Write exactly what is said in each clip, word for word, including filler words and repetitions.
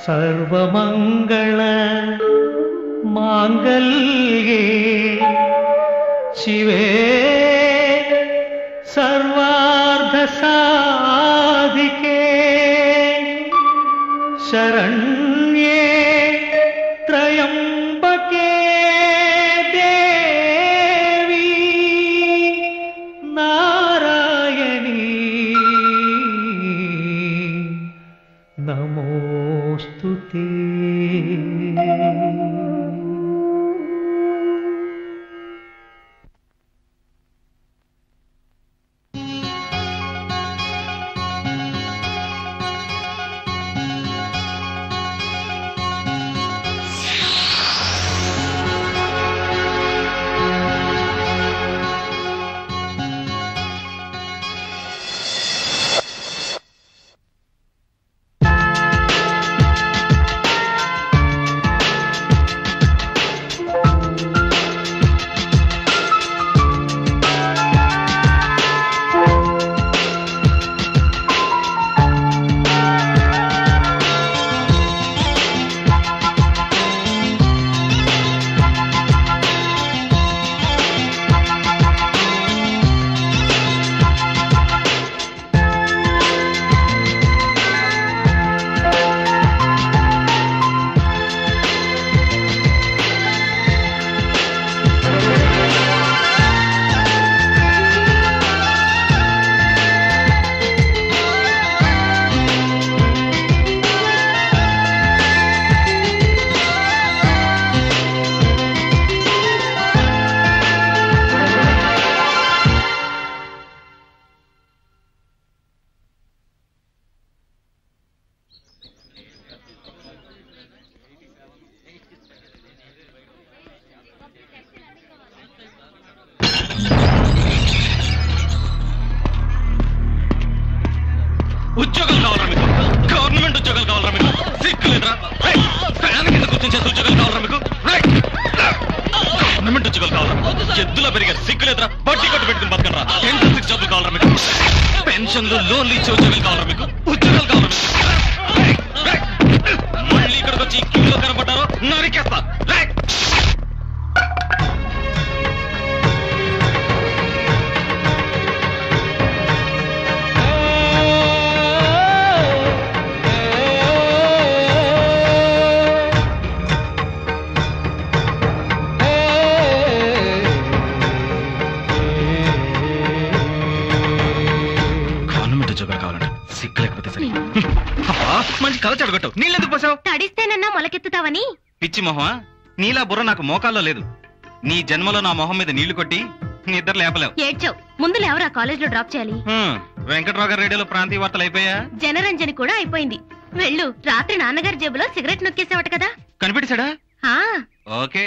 सर्वमंगल मांगल्ये शिवे सर्वार्थ साधिके शरण्ये त्रयंबके देवी नारायणी नमोस्तुते। ఉద్యోగాలు కావాలా మీకు? గవర్నమెంట్ ఉద్యోగాలు కావాలా మీకు? సిగ్గులేదురా? ఫ్యాన్ కింద కూర్చొని ఉద్యోగాలు కావాలా మీకు? గవర్నమెంట్ ఉద్యోగాలు కావాలా? ఎద్దులో పెరిగారు, సిగ్గులేదురా? బడ్డీ కొట్టు పెట్టుకుని బతకరా? టెన్త్ సిక్స్ జాబులు కావాలా మీకు? పెన్షన్లు లోన్లు ఇచ్చే ఉద్యోగాలు కావాలా మీకు? ఉద్యోగాలు కావాలా మీకు? మళ్ళీ ఇక్కడికి వచ్చి క్యూలో కనబడ్డారో నరికేస్తా. మంచి కథ చెడగొట్టావు. నీళ్ళెందుకు పోసావు? తడిస్తేనన్నా మొలకెత్తుతావని. పిచ్చి మొహమా, నీలా బుర్ర నాకు మోకాల్లో లేదు. నీ జన్మలో నా మొహం మీద నీళ్లు కొట్టి నిద్ర లేపలేవు. ఏడ్చావు. ముందు లేవరా, కాలేజ్ లో డ్రాప్ చేయాలి. వెంకట్రావు గారి రేడియోలో ప్రాంతీయ వార్తలు అయిపోయా? జనరంజని కూడా అయిపోయింది. వెళ్ళు. రాత్రి నాన్నగారి జేబులో సిగరెట్ నొక్కేసావట కదా. కనిపెట్టాడా? ఓకే.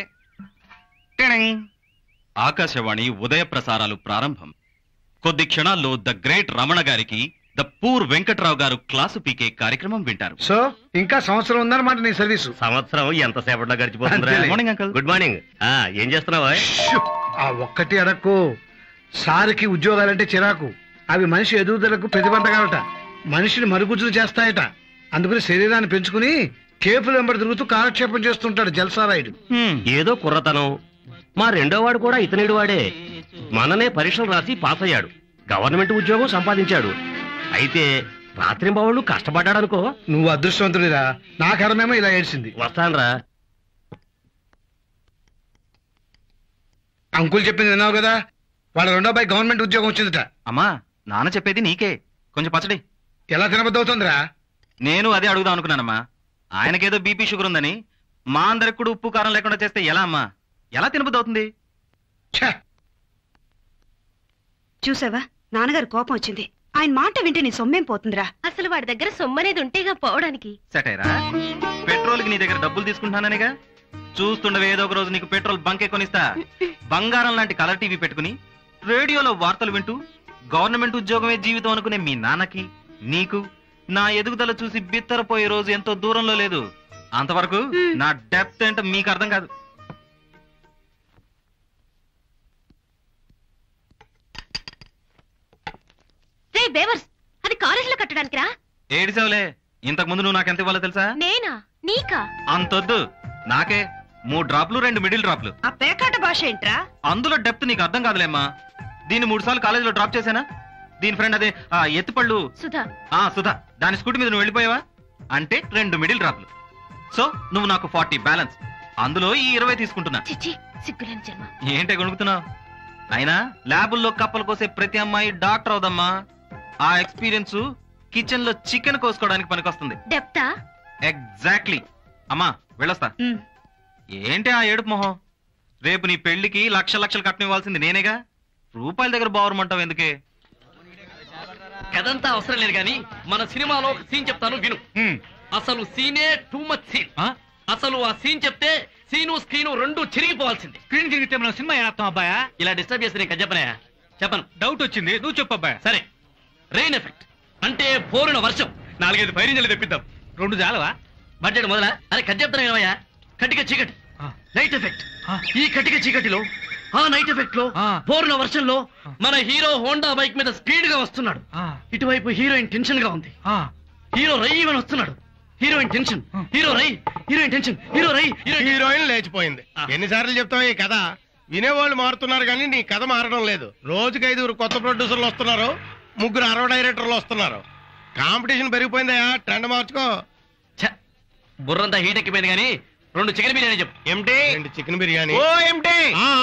ఆకాశవాణి ఉదయ ప్రసారాలు ప్రారంభం. కొద్ది క్షణాల్లో ద గ్రేట్ రమణ గారికి ద పూర్ వెంకట్రావు గారు క్లాసు పీకే కార్యక్రమం వింటారు. సో ఇంకా సంవత్సరం ఉందన్నమాట నీ సర్వీసు. సంవత్సరం ఎంతసేపట్లో గడిచిపోతుంది. Morning uncle. Good morning. ఏం చేస్తున్నావా? ఆ ఒక్కటి అడక్కు. సార్కి ఉద్యోగాలంటే చిరాకు. అవి మనిషి ఎదుగుదలకు ప్రతిబంధకాలట. మనిషిని మరుగుజ్జులు చేస్తాయట. అందుకని శరీరాన్ని పెంచుకుని కేపులు వెంబడి తిరుగుతూ కాలక్షేపం చేస్తుంటాడు జల్సారాయుడు. ఏదో కుర్రతనం. మా రెండో వాడు కూడా ఇతనిడు వాడే. మననే పరీక్షలు రాసి పాస్ అయ్యాడు. గవర్నమెంట్ ఉద్యోగం సంపాదించాడు. అయితే రాత్రింబవళ్ళు కష్టపడ్డాడనుకో. నువ్వు అదృష్టవంతుడిరా. నా కర్మేమో ఇలా ఏడ్చింది. వస్తానరా. అంకుల్ చెప్పింది విన్నావు కదా. వాళ్ళ రెండో అబ్బాయి గవర్నమెంట్ ఉద్యోగం వచ్చిందట. అమ్మా, నాన్న చెప్పేది నీకే. కొంచెం పచ్చడి. ఎలా తినబద్దవుతుందిరా? నేను అదే అడుగుదాం అనుకున్నానమ్మా. ఆయనకేదో బీపీ షుగర్ ఉందని మా అందరికి కూడా ఉప్పు కారం లేకుండా చేస్తే ఎలా అమ్మా? ఎలా తినబద్దవుతుంది? చూసావా, నాన్నగారు కోపం వచ్చింది. ఆయన మాట వింటే నీ సొమ్మేం పోతుందిరా. అసలు వాడి దగ్గర సొమ్మనేది ఉంటేగా పోవడానికి. సెటైరా? పెట్రోల్ కి నీ దగ్గర డబ్బులు తీసుకుంటాననిగా. చూస్తుండవే, ఏదో ఒక రోజు నీకు పెట్రోల్ బంకే కొనిస్తా. బంగారం లాంటి కలర్ టీవీ పెట్టుకుని రేడియోలో వార్తలు వింటూ గవర్నమెంట్ ఉద్యోగమే జీవితం అనుకునే మీ నాన్నకి నీకు నా ఎదుగుదల చూసి బిత్తరపోయే రోజు ఎంతో దూరంలో లేదు. అంతవరకు నా డెప్త్ ఏంటో మీకు అర్థం కాదు. రే బేవర్స్, అది కాలేజీలో కట్టడానికి రా. ఏడిసావులే, ఇంతకు ముందు నువ్వు నాకెంత ఇవ్వాలో తెలుసా? నేనా? నీకా? అంతొద్దు, నాకే మూడు డ్రాప్లు రెండు మిడిల్ డ్రాప్లు. ఆ పేకాట భాష ఏంట్రా? అందులో డెప్త్ నీకు అర్థం కాదులేమ్మా. దీన్ని మూడు సార్లు కాలేజీలో డ్రాప్ చేశానా? దీని ఫ్రెండ్ అదే ఆ ఎత్తుపళ్ళు సుధా. ఆ సుధా, దాని స్కూటీ మీద నువ్వు వెళ్ళిపోయావా అంటే రెండు మిడిల్ డ్రాప్లు. సో నువ్వు నాకు ఫార్టీ బ్యాలెన్స్, అందులో ఈ ఇరవై తీసుకుంటున్నా. చిచ్చి సిగ్గులేని జన్మ. ఏంటే కొనుక్కుతున్నావు? అయినా ల్యాబుల్లో కప్పలు కోసే ప్రతి అమ్మాయి డాక్టర్ అవుదమ్మా. ఆ ఎక్స్పీరియన్స్ కిచెన్ లో చికెన్ కోసుకోవడానికి పనికొస్తుంది. డెప్తా? ఎగ్జాక్ట్లీ. అమ్మా వెళ్ళొస్తా. ఉమ్. ఏంటి ఆ ఏడుపు మొహం? రేపు నీ పెళ్లికి లక్ష లక్షలు కట్నం ఇవ్వాల్సింది నేనేగా. రూపాయల దగ్గర బావరమంటావు ఎందుకే? కదంతా అవసరం లేదు గాని మన సినిమాలో ఒక సీన్ చెప్తాను విను. అసలు సీనే టూ మచ్ సీన్. అసలు ఆ సీన్ చెప్తే సీను స్క్రీను రెండు చిరిగిపోవాల్సింది. స్క్రీన్ తిరిగితే మన సినిమా ఏనాత్తం అబ్బాయా? ఇలా డిస్టర్బ్ చేస్తే నేను చెప్పనయా? చెప్పను. డౌట్ వచ్చింది, నువ్వు చెప్పు అబ్బాయా. సరే, రెయిన్ ఎఫెక్ట్ అంటే పోరున వర్షం. నాలుగైదు పైరింజలు తెప్పిద్దాం. రెండు చాలవా? బడ్జెట్ మొదలా? అరే కట్ చెప్తాను ఏమయ్యా. కటిక చీకటి, నైట్ ఎఫెక్ట్. ఈ కటిక చీకటిలో ఆ నైట్ ఎఫెక్ట్ లో పోరున వర్షంలో మన హీరో హోండా బైక్ మీద స్పీడ్ గా వస్తున్నాడు. ఇటువైపు హీరోయిన్ టెన్షన్ గా ఉంది. హీరో రై అని వస్తున్నాడు. హీరోయిన్ టెన్షన్, హీరో రై, హీరోయిన్ టెన్షన్, హీరో రై. హీరోయిన్ లేచిపోయింది. ఎన్నిసార్లు చెప్తావు ఈ కథ? వినేవాళ్ళు మారుతున్నారు కానీ నీ కథ మారడం లేదు. రోజుకి ఐదుగురు కొత్త ప్రొడ్యూసర్లు వస్తున్నారు, ముగ్గురు అరవ డైరెక్టర్లు వస్తున్నారు. కాంపిటీషన్ పెరిగిపోయిందయా, ట్రెండ్ మార్చుకో. బుర్రంతా హీట్ ఎక్కిపోయింది కానీ రెండు చికెన్ బిర్యానీ చెప్పు. ఏమిటి? రెండు చికెన్ బిర్యానీ. ఓ ఏమిటి?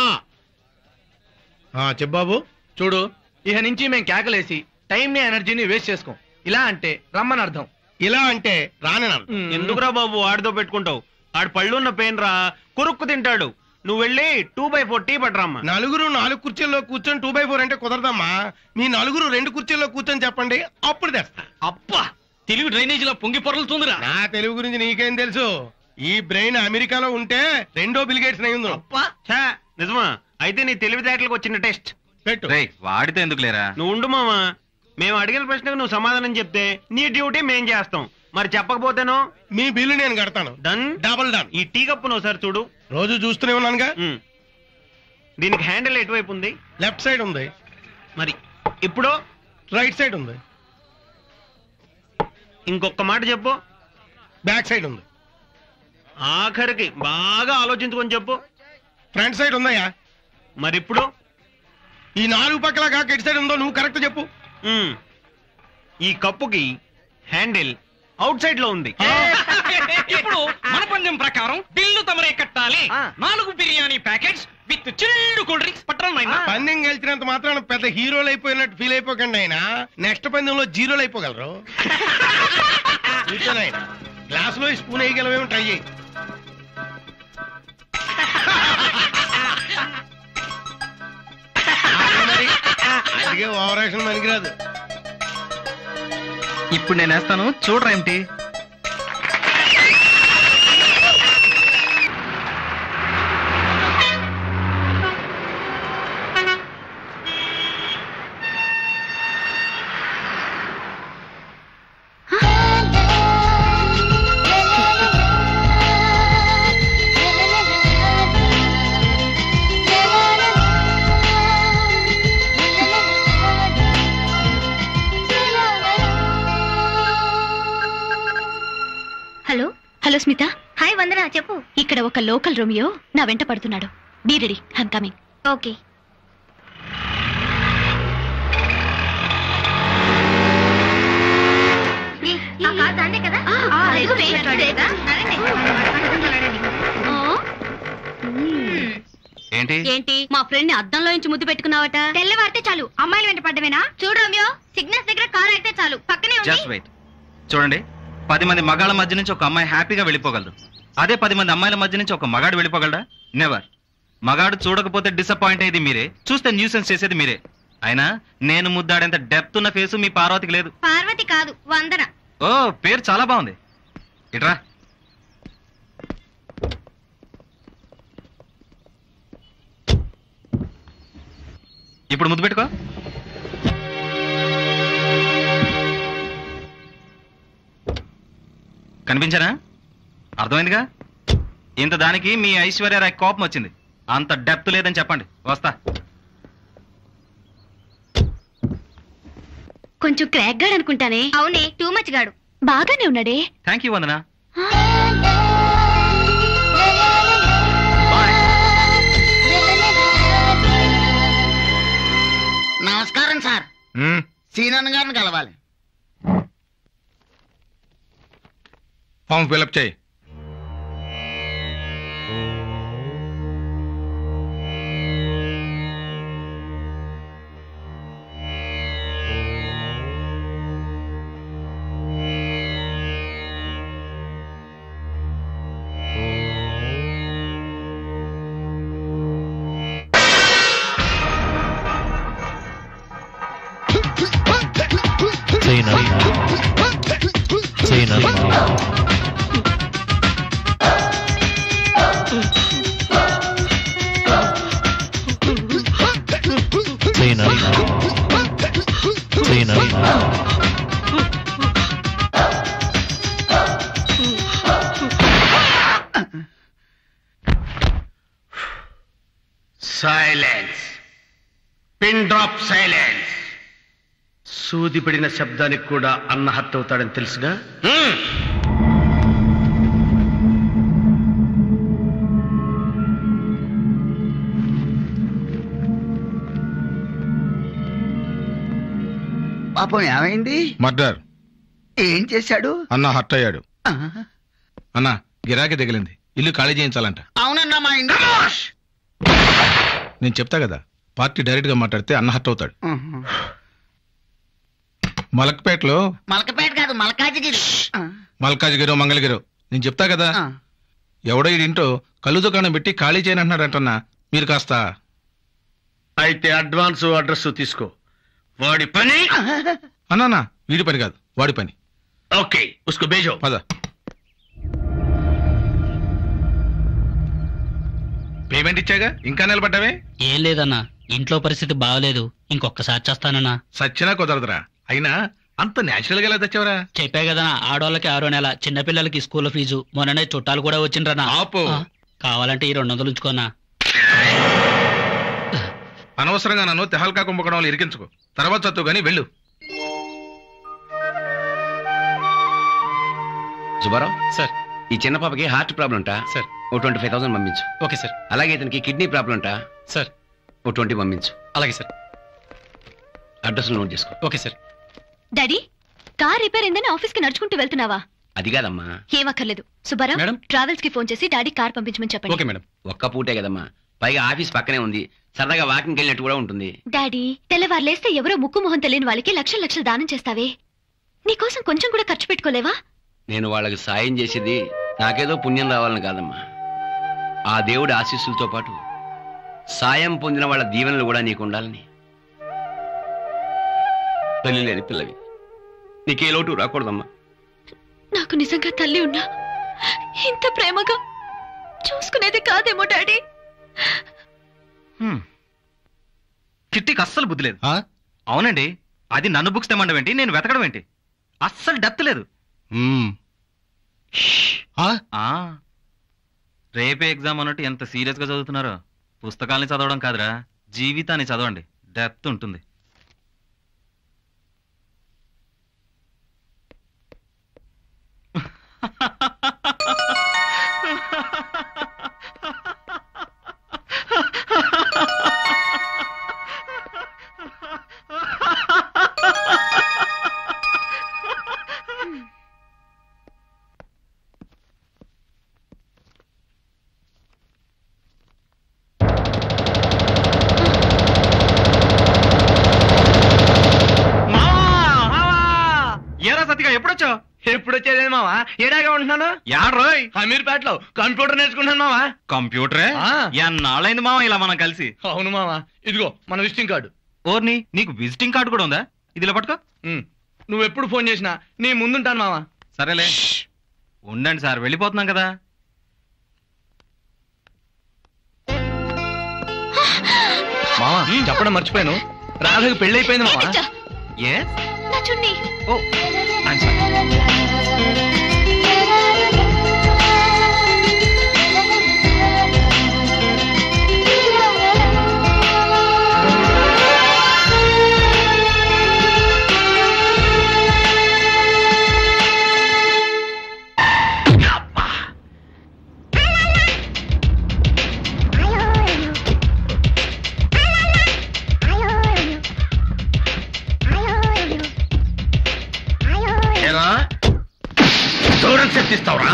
చెప్పు బాబు. చూడు, ఇక నుంచి మేము కేకలేసి టైం ని ఎనర్జీని వేస్ట్ చేసుకోం. ఇలా అంటే రమ్మని అర్థం. ఇలా అంటే రాని ఎందుకురా బాబు ఆడితో పెట్టుకుంటావు? ఆడు పళ్ళున్న పెయిన్ రా, కురుక్కు తింటాడు. నువ్వు వెళ్ళి టూ బై ఫోర్ టీ పట్టరమ్మా. నలుగురు నాలుగు కుర్చీల్లో కూర్చొని టూ బై ఫోర్ అంటే కుదరదమ్మా. మీ నలుగురు రెండు కుర్చీల్లో కూర్చొని చెప్పండి, అప్పుడు తెస్తా. అబ్బా, తెలుగు డ్రైనేజ్ లో పొంగి పొరలుతుందిరా. నా తెలుగు గురించి నీకేం తెలుసు? ఈ బ్రెయిన్ అమెరికాలో ఉంటే రెండో బిల్ గేట్స్ అయింది. నిజమా? అయితే నీ తెలివితేటలకు వచ్చిన టెస్ట్ పెట్టు. వాడితే ఎందుకు లేరా? నువ్వు ఉండు మామా. మేము అడిగిన ప్రశ్నకు నువ్వు సమాధానం చెప్తే నీ డ్యూటీ మేం చేస్తాం. మరి చెప్పకపోతేనో మీ బిల్లు నేను కడతాను. డన్. Double done. ఈ టీ కప్పును ఒకసారి చూడు. రోజు చూస్తూనే ఉన్నానుగా. దీనికి హ్యాండిల్ ఎటువైపు ఉంది? లెఫ్ట్ సైడ్ ఉంది. మరి ఇప్పుడు రైట్ సైడ్ ఉంది. ఇంకొక మాట చెప్పు. బ్యాక్ సైడ్ ఉంది. ఆఖరికి బాగా ఆలోచించుకొని చెప్పు. ఫ్రంట్ సైడ్ ఉందయ్యా. మరి ఇప్పుడు ఈ నాలుగు పక్కల కాక ఎటు సైడ్ ఉందో నువ్వు కరెక్ట్ చెప్పు. ఈ కప్పుకి హ్యాండిల్ అవుట్ సైడ్ లో ఉంది. ఇప్పుడు మన పందెం ప్రకారం బిల్లు తమరే కట్టాలి. నాలుగు biryani packets with chilled cool drinks పట్టడం. పందెం గెలిచినంత మాత్రాన పెద్ద హీరోలు అయిపోయినట్టు ఫీల్ అయిపోకండి. ఆయన నెక్స్ట్ పందెంలో జీరోలు అయిపోగలరు. కూర్చొని ఆయన గ్లాస్ లో స్పూన్ వేయగలవేమో ట్రై చేయి. అందుకే ఓవర్ యాక్షన్ పనికిరాదు. ఇప్పుడు నేను వేస్తాను, చూడరా ఏమిటి? Hello hello Smita. Hi Vandana, చెప్పు. ఇక్కడ ఒక లోకల్ రోమియో నా వెంట పడుతున్నాడు. Be ready, I'm coming. Okay. ఏంటి ఏంటి మా ఫ్రెండ్ ని అద్దంలో నుంచి ముద్దు పెట్టుకున్నావట? తెల్లవారితే చాలు అమ్మాయిలు వెంట పడ్డమేనా? చూడు రోమియో, సిగ్నల్స్ దగ్గర కార్ అయితే చాలు పక్కనే జస్ట్ వెయిట్. చూడండి, పది మంది మగాళ్ళ మధ్య నుంచి ఒక అమ్మాయి హ్యాపీగా వెళ్ళిపోగలరు. అదే పది మంది అమ్మాయిల మధ్య నుంచి ఒక మగాడు వెళ్ళిపోగలడా? నెవర్. మగాడు చూడకపోతే డిసప్పాయింట్ అయ్యేది మీరే, చూస్తే న్యూసెన్స్ చేసేది మీరే. అయినా నేను ముద్దాడేంత డెప్త్ ఉన్న ఫేసు మీ పార్వతికి లేదు. పార్వతి కాదు, వందన. ఓ, పేరు చాలా బాగుంది. ఇట్రా. ఇప్పుడు ముద్దు పెట్టుకో. కనిపించానా? అర్థమైందిగా? ఇంత దానికి మీ ఐశ్వర్యరాయ్ కోపం వచ్చింది. అంత డెప్త్ లేదని చెప్పండి, వస్తా. కొంచెం క్రాక్ గాడు అనుకుంటానే. అవునే, టూ మచ్ గాడు. బాగానే ఉన్నాడే. Thank you Vandana. నమస్కారం సార్. సీనన్ గారిని కలవాలి. ఫామ్ ఫిలప్ చేయి. సైలెన్స్. Pin drop silence. సూది పడిన శబ్దానికి కూడా అన్న హత్య అవుతాడని తెలుసుగా. పాపం ఏమైంది? మర్డర్. ఏం చేశాడు? అన్న హర్ట్ అయ్యాడు. అన్న గిరాకీ తగిలింది, ఇల్లు ఖాళీ చేయించాలంట. అవునన్నా మా ఇంటి. నేను చెప్తా కదా, పార్టీ డైరెక్ట్ గా మాట్లాడితే అన్న హర్ట్ అవుతాడు. మలక్పేటలో. మలకపేట కాదు, మల్కాజిగిరి. మల్కాజిగిరో మంగళగిరో నేను చెప్తా కదా. ఎవడో ఇంటో కళ్ళు దుకాణం పెట్టి ఖాళీ చేయనంటున్నాడంటన్నా. మీరు కాస్త. అయితే అడ్వాన్స్ అడ్రస్ తీసుకో. వాడి పని అన్నా వీడి పని కాదు, వాడి పని. ఓకే ఉస్కో బేజో. పద. పేమెంట్ ఇచ్చాగా ఇంకా నిలబడ్డావే? ఏం లేదన్నా, ఇంట్లో పరిస్థితి బాగలేదు, ఇంకొకసారి చేస్తానన్నా. సచ్చినా కుదరదురా. అయినా అంత నేచురల్ గా ఎలా తెచ్చావరా? చెప్పే కదా, ఆడోళ్ళకి ఆరో నెల, చిన్నపిల్లలకి స్కూల్ ఫీజు, మొన్ననే చుట్టాలు కూడా వచ్చిండ్రన్నా. ఆపు. కావాలంటే ఈ రెండు వందలు ఉంచుకోనా. అనవసరంగా నన్ను తెహల్కా కుంభకోణంలో ఇరికించుకో. తర్వాత చదువు గానీ వెళ్ళు. సుబ్బారావు సార్, ఈ చిన్న పాపకి హార్ట్ ప్రాబ్లం ఉంటా సార్, ఓ ట్వంటీ ఫైవ్ థౌసండ్ పంపించు. Okay sir. అలాగే ఇతనికి కిడ్నీ ప్రాబ్లం ఉంటా సార్, ఓ ట్వంటీ పంపించు. అలాగే సార్. అడ్రస్ నోట్ చేసుకో. Okay sir. Daddy, car repair అయిందని ఆఫీస్ కి నడుచుకుంటూ వెళ్తున్నావా? అది కాదమ్మా. ఏమక్కర్లేదు సుబ్బారావు, మేడం ట్రావెల్స్ కి ఫోన్ చేసి డాడీ కార్ పంపించమని చెప్పండి. Okay madam. ఒక్క పూటే కదమ్మా, పైగా ఆఫీస్ పక్కనే ఉంది, సరదాగా వాకింగ్ వెళ్ళినట్టు కూడా ఉంటుంది. డాడీ, తెల్లవారులేస్తే ఎవరో ముక్కు మొహం తెలియని వాళ్ళకి లక్షల లక్షలు దానం చేస్తావే, నీకోసం కొంచెం కూడా ఖర్చు పెట్టుకోలేవా? నేను వాళ్ళకి సాయం చేసేది నాకేదో పుణ్యం రావాలని కాదమ్మా, ఆ దేవుడి ఆశీస్సులతో పాటు సాయం పొందిన వాళ్ళ దీవెనలు కూడా నీకు ఉండాలని. తల్లి లేని పిల్లవి, నీకే లోటు రాకూడదమ్మా. నాకు నిజంగా తల్లి ఉన్నా ఇంత ప్రేమగా చూసుకునేది కాదేమో డాడీ. చిట్టికి అస్సలు బుద్ధి లేదు. అవునండి, అది నన్ను బుక్స్ తెమ్మండవేంటి, నేను వెతకడం ఏంటి? అస్సలు డెప్త్ లేదు. రేపే ఎగ్జామ్ అన్నట్టు ఎంత సీరియస్ గా చదువుతున్నారో. పుస్తకాల్ని చదవడం కాదురా, జీవితాన్ని చదవండి, డెప్త్ ఉంటుంది. ఎప్పుడొచ్చావు? ఎప్పుడు వచ్చేది మావా, ఏడాగా ఉంటున్నాను. యాడ్రోయ్, అమీర్పేటలో కంప్యూటర్ నేర్చుకుంటాను మావా. కంప్యూటరే? ఎన్నాళ్ళైంది మావా ఇలా మనం కలిసి. అవును మావా, ఇదిగో మన విజిటింగ్ కార్డు. ఓర్ని, నీకు విజిటింగ్ కార్డు కూడా ఉందా? ఇది ఇలా పట్టుకో. నువ్వు ఎప్పుడు ఫోన్ చేసినా నీ ముందుంటాను మావా. సరేలే, ఉండండి సార్, వెళ్ళిపోతున్నాం కదా. మావా చెప్పడం మర్చిపోయాను, రాధకి పెళ్లి అయిపోయింది మావా. ఏ నా చున్నీ. ఓ ఐమ్ సారీ. లైసెన్స్ ఇస్తావురా?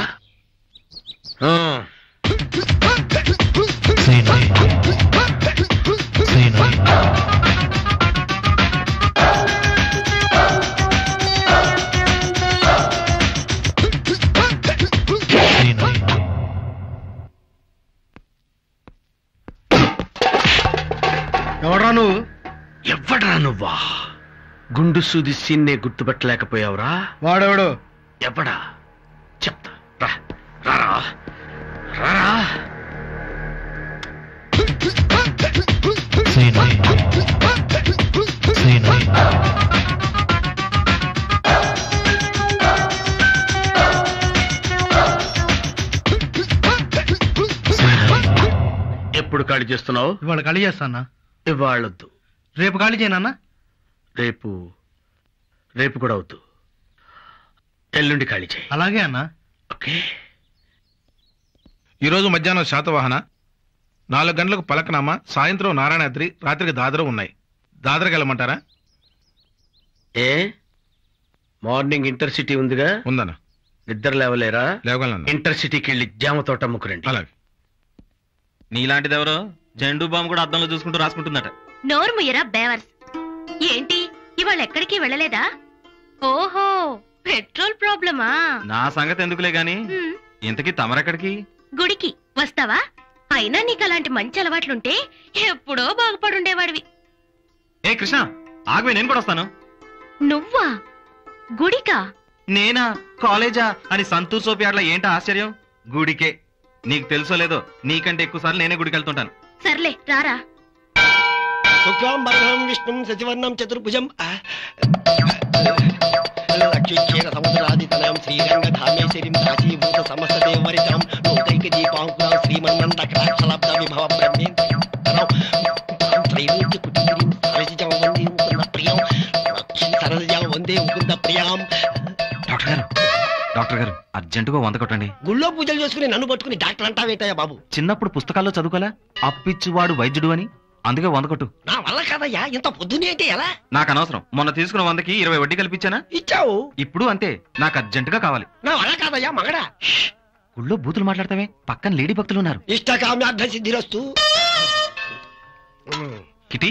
ఎవడ్రా నువ్వు? ఎవడ్రా నువ్వా? గుండు సూది సీన్నే గుర్తుపట్టలేకపోయావురా? వాడెవడు? ఎవడా చెప్తా. రా రారా రారా. ఎప్పుడు ఖాళీ చేస్తున్నావు? ఇవాళ ఖాళీ చేస్తానా? ఇవాళొద్దు, రేపు ఖాళీ చేయనన్నా? రేపు రేపు కూడా వద్దు, ఎల్లుండి ఖాళీ చేయి. అలాగే అన్నా. ఓకే. ఈరోజు మధ్యాహ్నం శాతవాహన, నాలుగు గంటలకు పలకనామా, సాయంత్రం నారాయణాద్రి, రాత్రికి దాదర ఉన్నాయి. దాదరకి వెళ్ళమంటారా? ఏ మార్నింగ్ ఇంటర్సిటీ ఉందిగా? ఉందన్నా. నిద్ర లేవలేరా? లేవగలన్నా. ఇంటర్సిటీకి వెళ్ళి జామ తోట అమ్ముకురండి. అలాగే. నీలాంటిదెవరో జెండు బాంబు కూడా అద్దంలో చూసుకుంటూ రాసుకుంటుందట. నోరు ముయ్యరా బేవర్స్. ఏంటి ఇవాళ ఎక్కడికి వెళ్ళలేదా? ఓహో, పెట్రోల్ ప్రాబ్లమా? నా సంగతి ఎందుకులే గాని, ఇంతకీ తమరెక్కడికి? గుడికి వస్తావా? అయినా నీకు అలాంటి మంచి అలవాట్లుంటే ఎప్పుడో బాగుపడుండేవాడివి. ఏ కృష్ణ, ఆగవే, నేను కూడా వస్తాను. నువ్వా? గుడికా? నేనా? కాలేజా అని సంతూర్ సోపియాడ్ల ఏంటా ఆశ్చర్యం? గుడికే. నీకు తెలుసో లేదో, నీకంటే ఎక్కువ సార్లు నేనే గుడికి వెళ్తుంటాను. సర్లే రారా. శుక్లాంబరం విష్ణుం శశివర్ణం చతుర్భుజం లక్ష్మీక్షేర సముద్రాదితనయం శ్రీరంగధామేశ్వరిం కాశీభూత సమస్త దేవరితాం లోకైక దీపాంకురాం శ్రీమన్మంతకటాక్షలబ్ధ విభవ బ్రహ్మేంద్రం త్రైలోక్య కుటీరీం సరసిజం వందే ముకుంద ప్రియం లక్ష్మీ సరసిజం వందే ముకుంద ప్రియాం. డాక్టర్ గారు, డాక్టర్ గారు అర్జెంటుగా వంద కొట్టండి. గుళ్ళో పూజలు చేసుకుని నన్ను పట్టుకుని డాక్టర్ అంటావేటయ్యా బాబు? చిన్నప్పుడు పుస్తకాల్లో చదువుకోలే అప్పిచ్చువాడు వైద్యుడు అని, అందుకే వంద కొట్టు. నా వల్ల కాదయ్యా, ఇంత పొద్దునే అంటే ఎలా? నాకు అనవసరం. మొన్న తీసుకున్న వందకి ఇరవై వడ్డీ కల్పించానా? ఇచ్చావు. ఇప్పుడు అంతే, నాకు అర్జెంటుగా కావాలి. నా వల్ల కాదయ్యా మగడా. గుళ్ళో బూతులు మాట్లాడతావే, పక్కన లేడీ భక్తులు ఉన్నారు. ఇష్టకామ్యార్థ సిద్ధిరస్తు. కిటి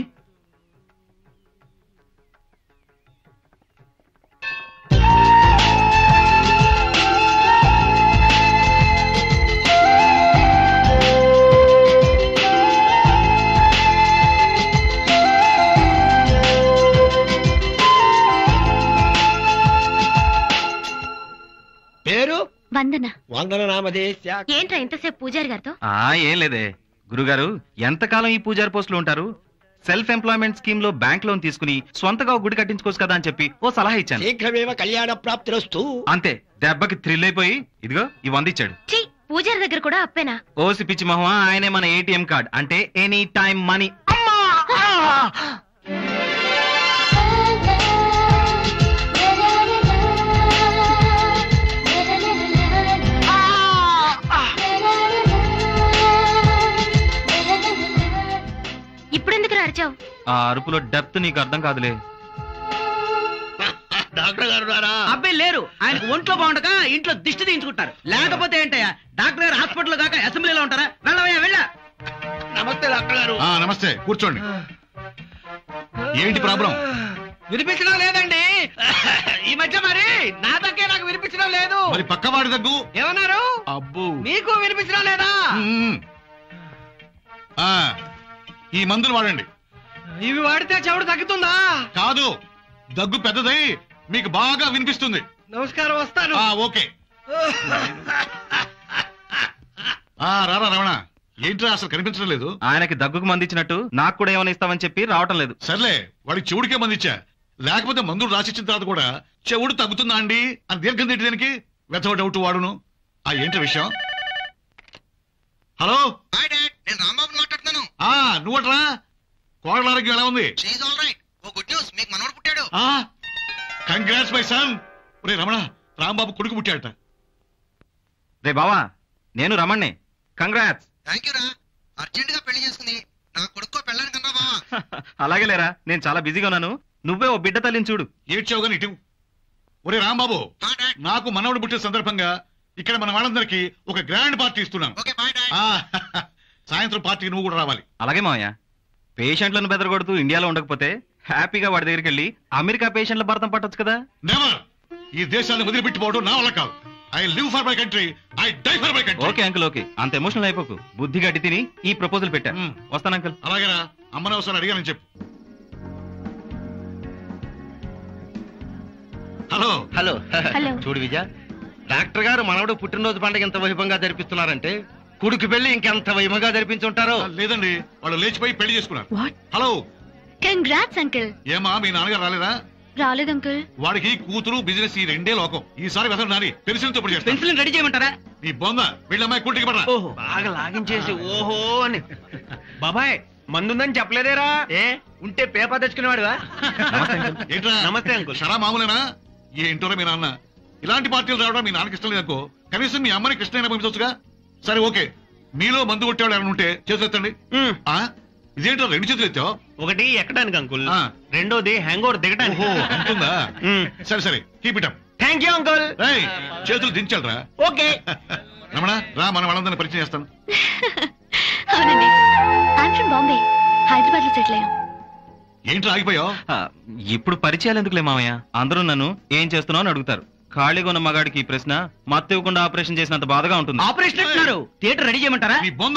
పేరు వందన. వందన నామదేశ. ఏంట్రా ఇంతసేపు పూజారి గారితో? ఆ ఏం లేదే గురుగారు, ఎంతకాలం ఈ పూజారి పోస్టులు ఉంటారు? సెల్ఫ్ ఎంప్లాయ్మెంట్ స్కీమ్ లో బ్యాంక్ లోన్ తీసుకుని స్వంతగా గుడి కట్టించుకోవచ్చు కదా అని చెప్పి ఓ సలహా ఇచ్చాను. శీఘ్రమేవ కళ్యాణ ప్రాప్తిరస్తు. అంతే, దెబ్బకి థ్రిల్ అయిపోయి ఇదిగో ఈ వంద ఇచ్చాడు. పూజారి దగ్గర కూడా అప్పేనా? ఓసి పిచ్చి మహా, ఆయనే మన ఏటీఎం కార్డ్, అంటే ఎనీ టైం మనీ. ఇప్పుడెందుకు అరిచావు? ఆ అరుపులో డెప్త్ నీకు అర్థం కాదులే. డాక్టర్ గారు అబ్బాయి లేరు, ఆయనకు ఒంట్లో బాగుండక ఇంట్లో దిష్టి తీయించుకుంటారు. లేకపోతే ఏంటయ్యా, డాక్టర్ గారు హాస్పిటల్ కాక అసెంబ్లీలో ఉంటారా? వెళ్ళవయ్యా వెళ్ళ. నమస్తే డాక్టర్ గారు. నమస్తే, కూర్చోండి. ఏంటి ప్రాబ్లం? వినిపించడం లేదండి ఈ మధ్య. మరి నా దగ్గర నాకు వినిపించడం లేదు. మరి పక్కవాడి దగ్గు ఏమన్నారు? అబ్బు, మీకు వినిపించడం లేదా? ఈ మందులు వాడండి. ఇవి వాడితే చెవుడు తగ్గుతుందా? కాదు, దగ్గు పెద్దదై మీకు బాగా వినిపిస్తుంది. నమస్కారం, వస్తాను. ఓకే. రారా రమణ, ఏంట్రా అసలు కనిపించడం లేదు? ఆయనకి దగ్గుకు మందిచ్చినట్టు నాకు కూడా ఏమైనా ఇస్తామని చెప్పి రావటం లేదు. సర్లే, వాడికి చెవుడికే మందిచ్చా. లేకపోతే మందులు రాసిచ్చిన తర్వాత కూడా చెవుడు తగ్గుతుందా అండి అని దీర్ఘం తిట్టి దానికి వెతవ డౌట్ వాడును. ఆ ఏంటి విషయం? హలో, నేను రాంబాబు మాట్లాడుతున్నాను. నువ్వట్రా? కోడల ఆరోగ్యం ఎలా ఉంది? Congrats my son. రే రమణ, రాంబాబు కొడుకు పుట్టాడట. రే బావా, నేను రమణ్ణే. కంగ్రాట్స్. థ్యాంక్ యూ రా. అర్జెంట్ గా పెళ్లి చేసుకుని నా కొడుకో పెళ్ళాను కన్నా బావా. అలాగే లేరా, నేను చాలా బిజీగా ఉన్నాను. నువ్వే ఓ బిడ్డ తల్లిని చూడు. ఏడ్చావు గాని ఇటు. ఒరే రాంబాబు, నాకు మనవడు పుట్టిన సందర్భంగా ఇక్కడ మన వాళ్ళందరికీ ఒక గ్రాండ్ పార్టీ ఇస్తున్నాం ఆ, సాయంత్రం పార్టీకి నువ్వు కూడా రావాలి. అలాగే మావయ్య. పేషెంట్లను బెదరగొడుతూ ఇండియాలో ఉండకపోతే హ్యాపీగా వాడి దగ్గరికి వెళ్ళి అమెరికా పేషెంట్ల భారతం పట్టొచ్చు కదా. నెవర్. ఈ దేశాన్ని వదిలిపెట్టిపోవడం నా వల్ల కాదు. I live for my country, I die for my country. Okay uncle, okay. అంత ఎమోషనల్ అయిపోకు. బుద్ధి గట్టి తిని ఈ ప్రపోజల్ పెట్టా. వస్తాను అంకుల్. అలాగేనా? అమ్మని ఒకసారి అడిగానని చెప్పు. Hello hello hello. చూడు విజయ, డాక్టర్ గారు మనవడు పుట్టినరోజు పండుగ ఎంత వైభవంగా జరిపిస్తున్నారంటే కుడికి పెళ్లి ఇంకెంత వైభవంగా జరిపించుంటారో. లేదండి, వాళ్ళు లేచిపోయి పెళ్లి చేసుకున్నారు. Hello, congrats uncle. ఏమా మీ నాన్నగారు రాలేదా? రాలేదు అంకుల్. వాడికి కూతురు బిజినెస్ ఈ రెండే లోకం. ఈసారి వెతలు నాని పెన్సిల్ తోపడి చేస్తాను. పెన్సిల్ రెడీ చేయమంటారా? నీ బొంద వీళ్ళమ్మాయి కూటికి పడరా. బాగా లాగించేసి ఓహో అని. బాబాయ్ మందుందని చెప్పలేదేరా? ఏ ఉంటే పేపర్ తెచ్చుకునేవాడువా? ఏంట్రా నమస్తే అంకుల్. షరా మామూలేనా? ఏంటోరా మీ నాన్న ఇలాంటి పార్టీలు రావడం మీ నాన్నకి ఇష్టం లేదనుకో, కనీసం మీ అమ్మని కృష్ణైనా పంపించవచ్చుగా. సరే ఓకే, మీలో మందు కొట్టేవాడు ఎవరైనా ఉంటే చేతులు ఎత్తండి. ఆ, ఇదేంటో రెండు చేతులు ఎత్తావు? ఒకటి ఎక్కడానికి అంకుల్, రెండోది హ్యాంగ్ ఓవర్ దిగడానికి. అంటుందా? సరే సరే, keep it up. Thank you uncle. చేతులు దించాలరా. ఓకే రమణ, రా మన వాళ్ళందరినీ పరిచయం చేస్తాను. అవునండి, ఐమ్ ఫ్రమ్ బాంబే. హైదరాబాద్ లో సెటిల్ అయ్యాం. ఏంట్రా ఆగిపోయావు? ఇప్పుడు పరిచయాలు ఎందుకులే మామయ్య. అందరూ నన్ను ఏం చేస్తున్నావు అని అడుగుతారు. ఖాళీగా ఉన్న మగాడికి ఈ ప్రశ్న మత్తు ఇవ్వకుండా ఆపరేషన్ చేసినంత బాధగా ఉంటుంది. ఆపరేషన్ అంటున్నారు, థియేటర్ రెడీ చేయమంటారా?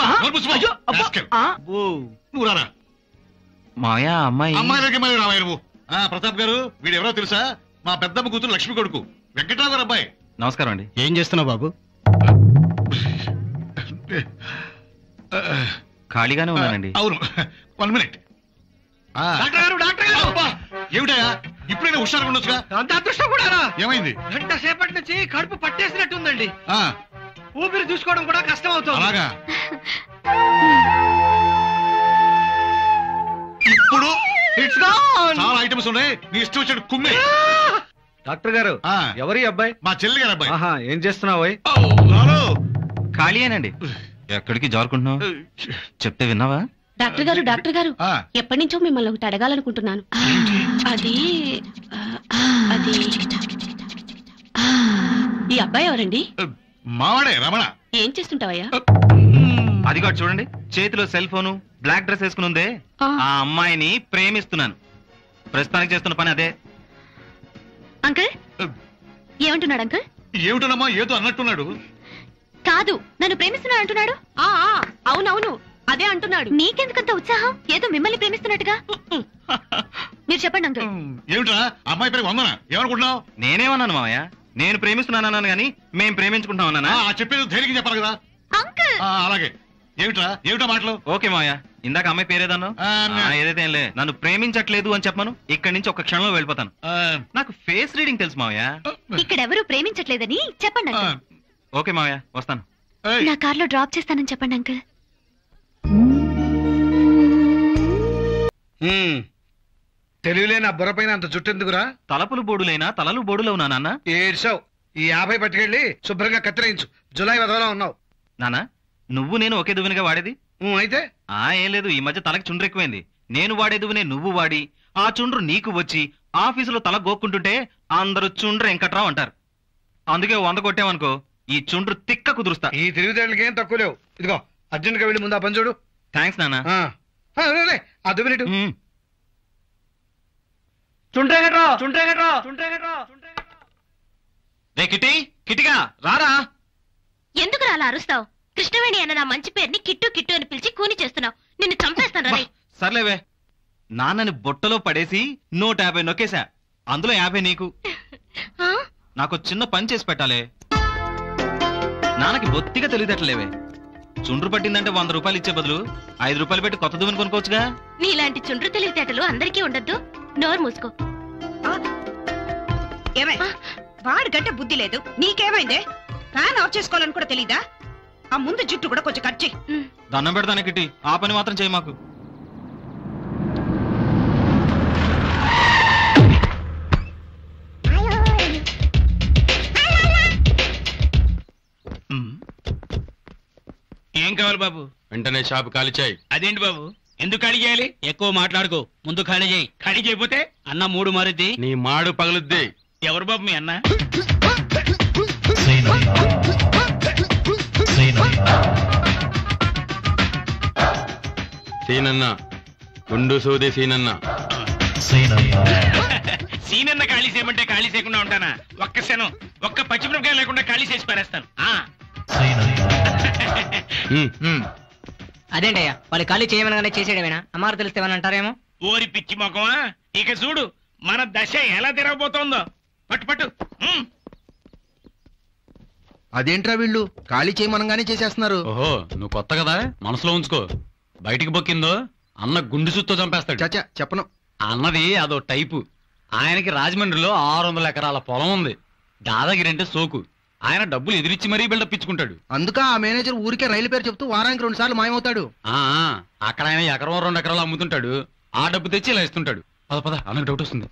నువ్వు రారా మామయ్య. అమ్మాయి అమ్మాయి దగ్గర మరి రావా నువ్వు. ప్రతాప్ గారు, వీడు ఎవరో తెలుసా? మా పెద్దమ్మ కూతురు లక్ష్మి కొడుకు వెంకట్రావు గారు అబ్బాయి. నమస్కారం అండి. ఏం చేస్తున్నావు బాబు? ఖాళీగానే ఉన్నానండి. అవును, వన్ మినిట్. ఏమిటయా ఇప్పుడైనా హుషారుగా ఉండొచ్చుగా? అంత అదృష్టం కూడా ఏమైంది? గంట సేపటి నుంచి కడుపు పట్టేసినట్టుందండి. ఊపిరి చూసుకోవడం కూడా కష్టం అవుతుంది. అలాగా? ఇప్పుడు చాలా ఐటమ్స్ ఉన్నాయి, నీ ఇష్టం వచ్చాడు కుమ్మి. డాక్టర్ గారు, ఎవరి అబ్బాయి? మా చెల్లి గారు అబ్బాయి. ఏం చేస్తున్నావు? ఖాళీయేనండి. ఎక్కడికి జారుకుంటున్నావు? చెప్తే విన్నావా? డాక్టర్ గారు, డాక్టర్ గారు, ఎప్పటి నుంచో మిమ్మల్ని ఒకటి అడగాలనుకుంటున్నాను. అది అది ఈ అబ్బాయి ఎవరండి? మావాడే రమణ. ఏం చేస్తుంటావయ్యా? అది కూడా చూడండి, చేతిలో సెల్ ఫోను, బ్లాక్ డ్రెస్ వేసుకుని ఉందే, ఆ అమ్మాయిని ప్రేమిస్తున్నాను. ప్రస్తుతానికి చేస్తున్న పని అదే. అంకుల్ ఏమంటున్నాడు? అంకుల్ ఏమిటనమ్మా, ఏదో అన్నట్టున్నాడు. కాదు, నన్ను ప్రేమిస్తున్నాడు అంటున్నాడు. అవునవును, అదే అంటున్నాడు. నీకెందుకంత ఉత్సాహం? ఏదో మిమ్మల్ని ప్రేమిస్తున్నట్టుగా. మీరు చెప్పండి అంకుల్. ఏమిట్రా అమ్మాయి పేరు వందన, ఏమనుకుంటున్నావు? నేనేమన్నాను మామయ్య? నేను ప్రేమిస్తున్నాను అన్నాను గానీ మేం ప్రేమించుకుంటాం అన్నానా? చెప్పేది ధైర్యం చెప్పాలి కదా. అంకుల్ అలాగే. ఏమిట్రా ఏమిటో మాటలు? ఓకే మామయ్య, ఇందాక అమ్మాయి పేరేదన్నా? ఏదైతే ఏం లే, నన్ను ప్రేమించట్లేదు అని చెప్పను. ఇక్కడి నుంచి ఒక క్షణంలో వెళ్ళిపోతాను. నాకు ఫేస్ రీడింగ్ తెలుసు మామయ్య. ఇక్కడ ఎవరు ప్రేమించట్లేదని చెప్పండి అంకుల్. ఓకే మామయ్య, వస్తాను. నా కార్లో డ్రాప్ చేస్తానని చెప్పండి అంకుల్. తెలివిలేని ఆ బుర్రపైన అంత జుట్టెందుకురా? తలపులు బోడులైనా తలలు బోడులవునా నాన్న? ఏడ్చావు. ఈ యాభై పట్టుకెళ్ళి శుభ్రంగా కత్తిరించు. జులై వదవలా ఉన్నావు. నానా, నువ్వు నేను ఒకే దువ్వెనగా వాడేది? అయితే ఆ ఏం లేదు, ఈ మధ్య తలకి చుండ్రు ఎక్కువైంది. నేను వాడే దువ్వెనే నువ్వు వాడి ఆ చుండ్రు నీకు వచ్చి ఆఫీసులో తల గోక్కుంటుంటే అందరూ చుండ్రు వెంకట్రావు అంటారు. అందుకే వంద కొట్టామనుకో, ఈ చుండ్రు తిక్క కుదురుస్తా. ఈ తెలివితేటలకి ఏం తక్కువ లేవు. ఇదిగో అర్జెంట్ గా వెళ్ళి ముందు ఆ పని చూడు. థ్యాంక్స్ నాన్న. ఆ దువ్వెనిటు. రే కిటి, కిటిగా రారా. ఎందుకు రాలా అరుస్తావు? కృష్ణవేణి అన్న నా మంచి పేరుని కిట్టు కిట్టు అని పిలిచి కూని చేస్తున్నావు. నిన్ను చంపేస్తాను రా. సర్లేవే, నాన్నని బొట్టలో పడేసి నూట యాభై నొక్కేశా. అందులో యాభై నీకు. నాకు చిన్న పని చేసి పెట్టాలే. నాన్నకి బొత్తిగా తెలివితేటలేవే. చుండ్రు పట్టిందంటే వంద రూపాయలు ఇచ్చే బదులు ఐదు రూపాయలు పెట్టి కొత్త దువ్వెన కొనుక్కోవచ్చుగా. నీలాంటి చుండ్రు తెలివితేటలు అందరికీ ఉండద్దు. నోరు మూసుకో. ఏమై వాడి గంట బుద్ధి లేదు, నీకేమైందే? ఫ్యాన్ ఆఫ్ చేసుకోవాలని కూడా తెలీదా? ఆ ముందు జుట్టు కూడా కొంచెం కట్ చెయ్యి. దండం పెడతాను కిట్టి, ఆ పని మాత్రం చేయి మాకు. ఏం కావాలి బాబు? వెంటనే షాప్ ఖాళీ చేయి. అదేంటి బాబు, ఎందుకు ఖాళీ చేయాలి? ఎక్కువ మాట్లాడుకో, ముందు ఖాళీ చేయి. ఖాళీ చేయకపోతే అన్న మూడు మారుద్ది. నీ మాడు పగులుద్ది. ఎవరు బాబు మీ అన్న? సీనన్న గుండు సూది సీనన్న సీనన్న ఖాళీ చేయమంటే ఖాళీ చేయకుండా ఉంటానా? ఒక్క శనం ఒక్క పచ్చిమిరపకాయ లేకుండా ఖాళీ చేసి పారేస్తాను. అదేంటయ్యా వాళ్ళు ఖాళీ చేయమనగానే చేసేయడమేనా? అమ్మారు తెలిస్తే ఏమని అంటారేమో. ఓరి పిచ్చి మొఖమా, ఇక చూడు మన దశ ఎలా తిరగబోతోందో. పట్టు పట్టు. అదేంట్రా వీళ్ళు ఖాళీ చేయమనగానే చేసేస్తున్నారు. ఓహో నువ్వు కొత్త కదా, మనసులో ఉంచుకో. బయటికి బొక్కిందో అన్న గుండు సుత్తో చంపేస్తాడు. చచ్చా చెప్పను. అన్నది అదో టైపు. ఆయనకి రాజమండ్రిలో ఆరు వందల ఎకరాల పొలం ఉంది. దాదాగిరి అంటే సోకు. ఆయన డబ్బులు ఎదిరిచ్చి మరీ బిల్డప్ ఇచ్చుకుంటాడు. అందుక ఆ మేనేజర్ ఊరికే రైలు పేరు చెప్తూ వారానికి రెండు సార్లు మాయమవుతాడు. ఆ అక్కడ ఆయన ఎకరం రెండు ఎకరాలు అమ్ముతుంటాడు. ఆ డబ్బు తెచ్చి ఇలా ఇస్తుంటాడు. పద పద, అన్నకు డౌట్ వస్తుంది.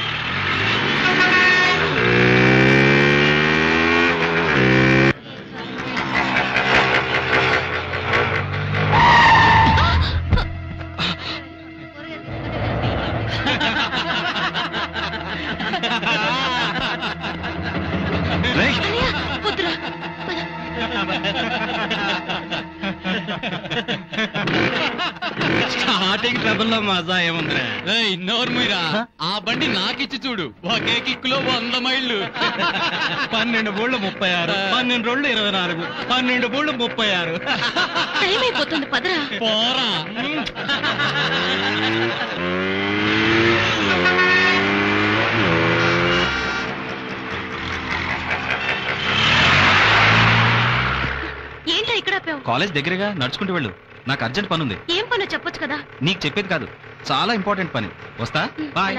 స్టార్టింగ్ ట్రబుల్ లో మజా ఏముందిరా? నోర్మీరా, ఆ బండి నాకిచ్చి చూడు, ఒకే కిక్కులో వంద మైళ్ళు. పన్నెండు బోళ్ళు ముప్పై ఆరు, పన్నెండు రోళ్ళు ఇరవై నాలుగు, పన్నెండు బోళ్ళు ముప్పై ఆరు. టైం అయిపోతుంది, పదరా. పోరా. ఏంటో ఇక్కడ ఆపావు? కాలేజ్ దగ్గరగా, నడుచుకుంటూ వెళ్ళు. నాకు అర్జెంట్ పని ఉంది. ఏం పనో చెప్పొచ్చు కదా. నీకు చెప్పేది కాదు, చాలా ఇంపార్టెంట్ పని. వస్తా, బాయ్.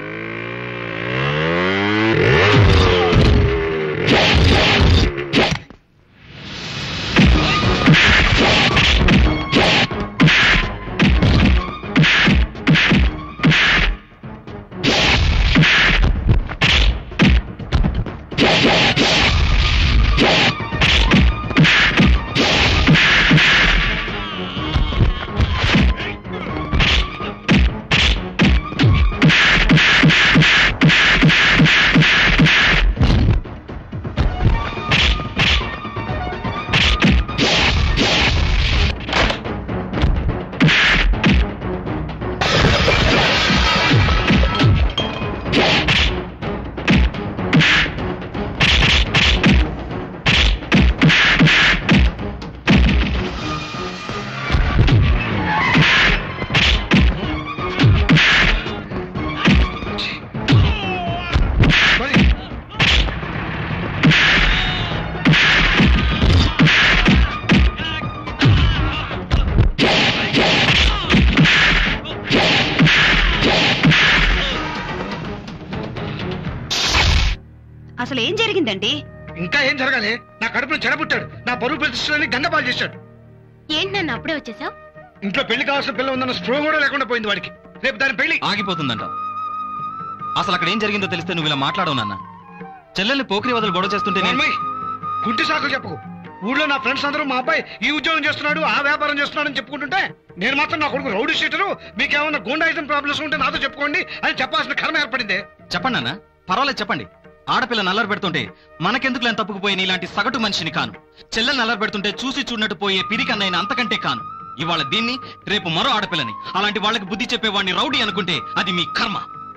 అసలు ఏం జరిగిందండి? ఇంకా ఏం జరగాలి? నా కడుపులో చెడబుట్టాడు, నా బరువు ప్రతిష్టలని గంగపాలు చేశాడు. ఏంటి నన్ను అప్పుడే వచ్చేసావు? ఇంట్లో పెళ్లి కావాల్సిన పిల్ల ఉందన్న స్ప్రో కూడా లేకుండా పోయింది వాడికి. రేపు దాని పెళ్లి ఆగిపోతుందంట. అసలు అక్కడ ఏం జరిగిందో తెలిస్తే నువ్వు ఇలా మాట్లాడవు నాన్న. చెల్లెల్ని పోకిరి వదలు గొడవ చేస్తుంటే నేను గుంటి సాకులు చెప్పకు. ఊళ్ళో నా ఫ్రెండ్స్ అందరూ మా అబ్బాయి ఈ ఉద్యోగం చేస్తున్నాడు, ఆ వ్యాపారం చేస్తున్నాడు అని చెప్పుకుంటుంటే నేను మాత్రం నా కొడుకు రౌడీ షీటరు, మీకేమన్నా గుండాయిజం ప్రాబ్లమ్స్ ఉంటే నాతో చెప్పుకోండి అని చెప్పాల్సిన కర్మ ఏర్పడింది. చెప్పండి నాన్న, పర్వాలేదు చెప్పండి. ఆడపిల్ల నల్లరు పెడుతుంటే మనకెందుకు నేను తప్పుకుపోయి ఇలాంటి సగటు మనిషిని కాను. చెల్లెలు నల్లరు పెడుతుంటే చూసి చూడనట్టు పోయే పిరికన్నైనా అంతకంటే కాను. ఇవాళ దీన్ని, రేపు మరో ఆడపిల్లని, అలాంటి వాళ్ళకి బుద్ధి చెప్పేవాడిని రౌడీ అనుకుంటే అది మీ కర్మ.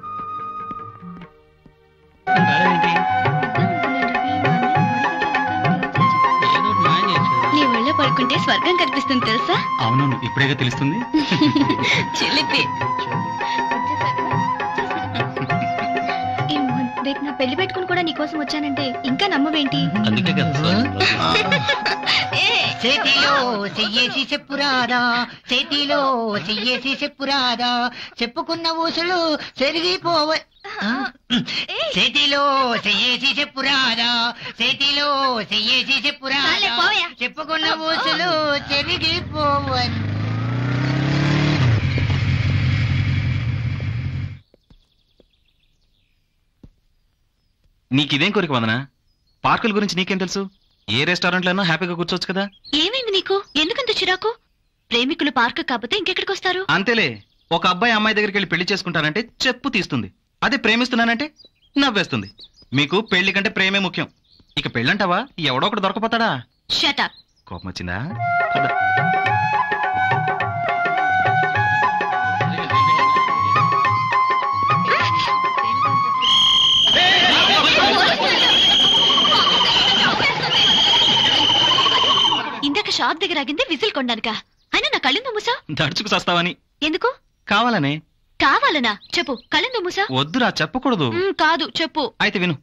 నీ ఒళ్ళో పడుకుంటే స్వర్గం కనిపిస్తుంది తెలుసా? అవునవును, ఇప్పుడేగా తెలుస్తుంది. చిలిపి. నా పెళ్లి పెట్టుకుని కూడా నీకోసం వచ్చానంటే ఇంకా నమ్మవేంటి? అందుకే కదా చేతిలో చెయ్యేసి చెప్పురాదా, చేతిలో చెయ్యేసి చెప్పురాదా, చెప్పుకున్న ఊసులు చెరిగిపోవ. చేతిలో చెయ్యేసి చెప్పురాదా, చేతిలో చెయ్యేసి చెప్పురాదా, చెప్పుకున్న ఊసులు చెరిగిపోవని. నీకిదేం కోరిక వందన? పార్కుల గురించి నీకేం తెలుసు? ఏ రెస్టారెంట్ లోనో హ్యాపీగా కూర్చోవచ్చు కదా. ఏమైంది నీకు? ఎందుకంత చిరాకు? ప్రేమికులు పార్క్ కాకపోతే ఇంకెక్కడికి వస్తారు? అంతేలే, ఒక అబ్బాయి అమ్మాయి దగ్గరికి వెళ్ళి పెళ్లి చేసుకుంటానంటే చెప్పు తీస్తుంది. అదే ప్రేమిస్తున్నానంటే నవ్వేస్తుంది. మీకు పెళ్లి కంటే ప్రేమే ముఖ్యం. ఇక పెళ్ళంటావా, ఎవడో ఒకటి దొరకపోతాడా? Shut up. కోపం వచ్చిందా? షాప్ దగ్గర ఆగింది విజిల్ కొనడానికా? అయినా నా కళ్ళెందు మూసా? దడుచుకు సస్తావని. ఎందుకు కావాలనే. కావాలనా? చెప్పు. కళ్ళెందు మూసా? వద్దురా, చెప్పకూడదు. కాదు, చెప్పు. అయితే విను.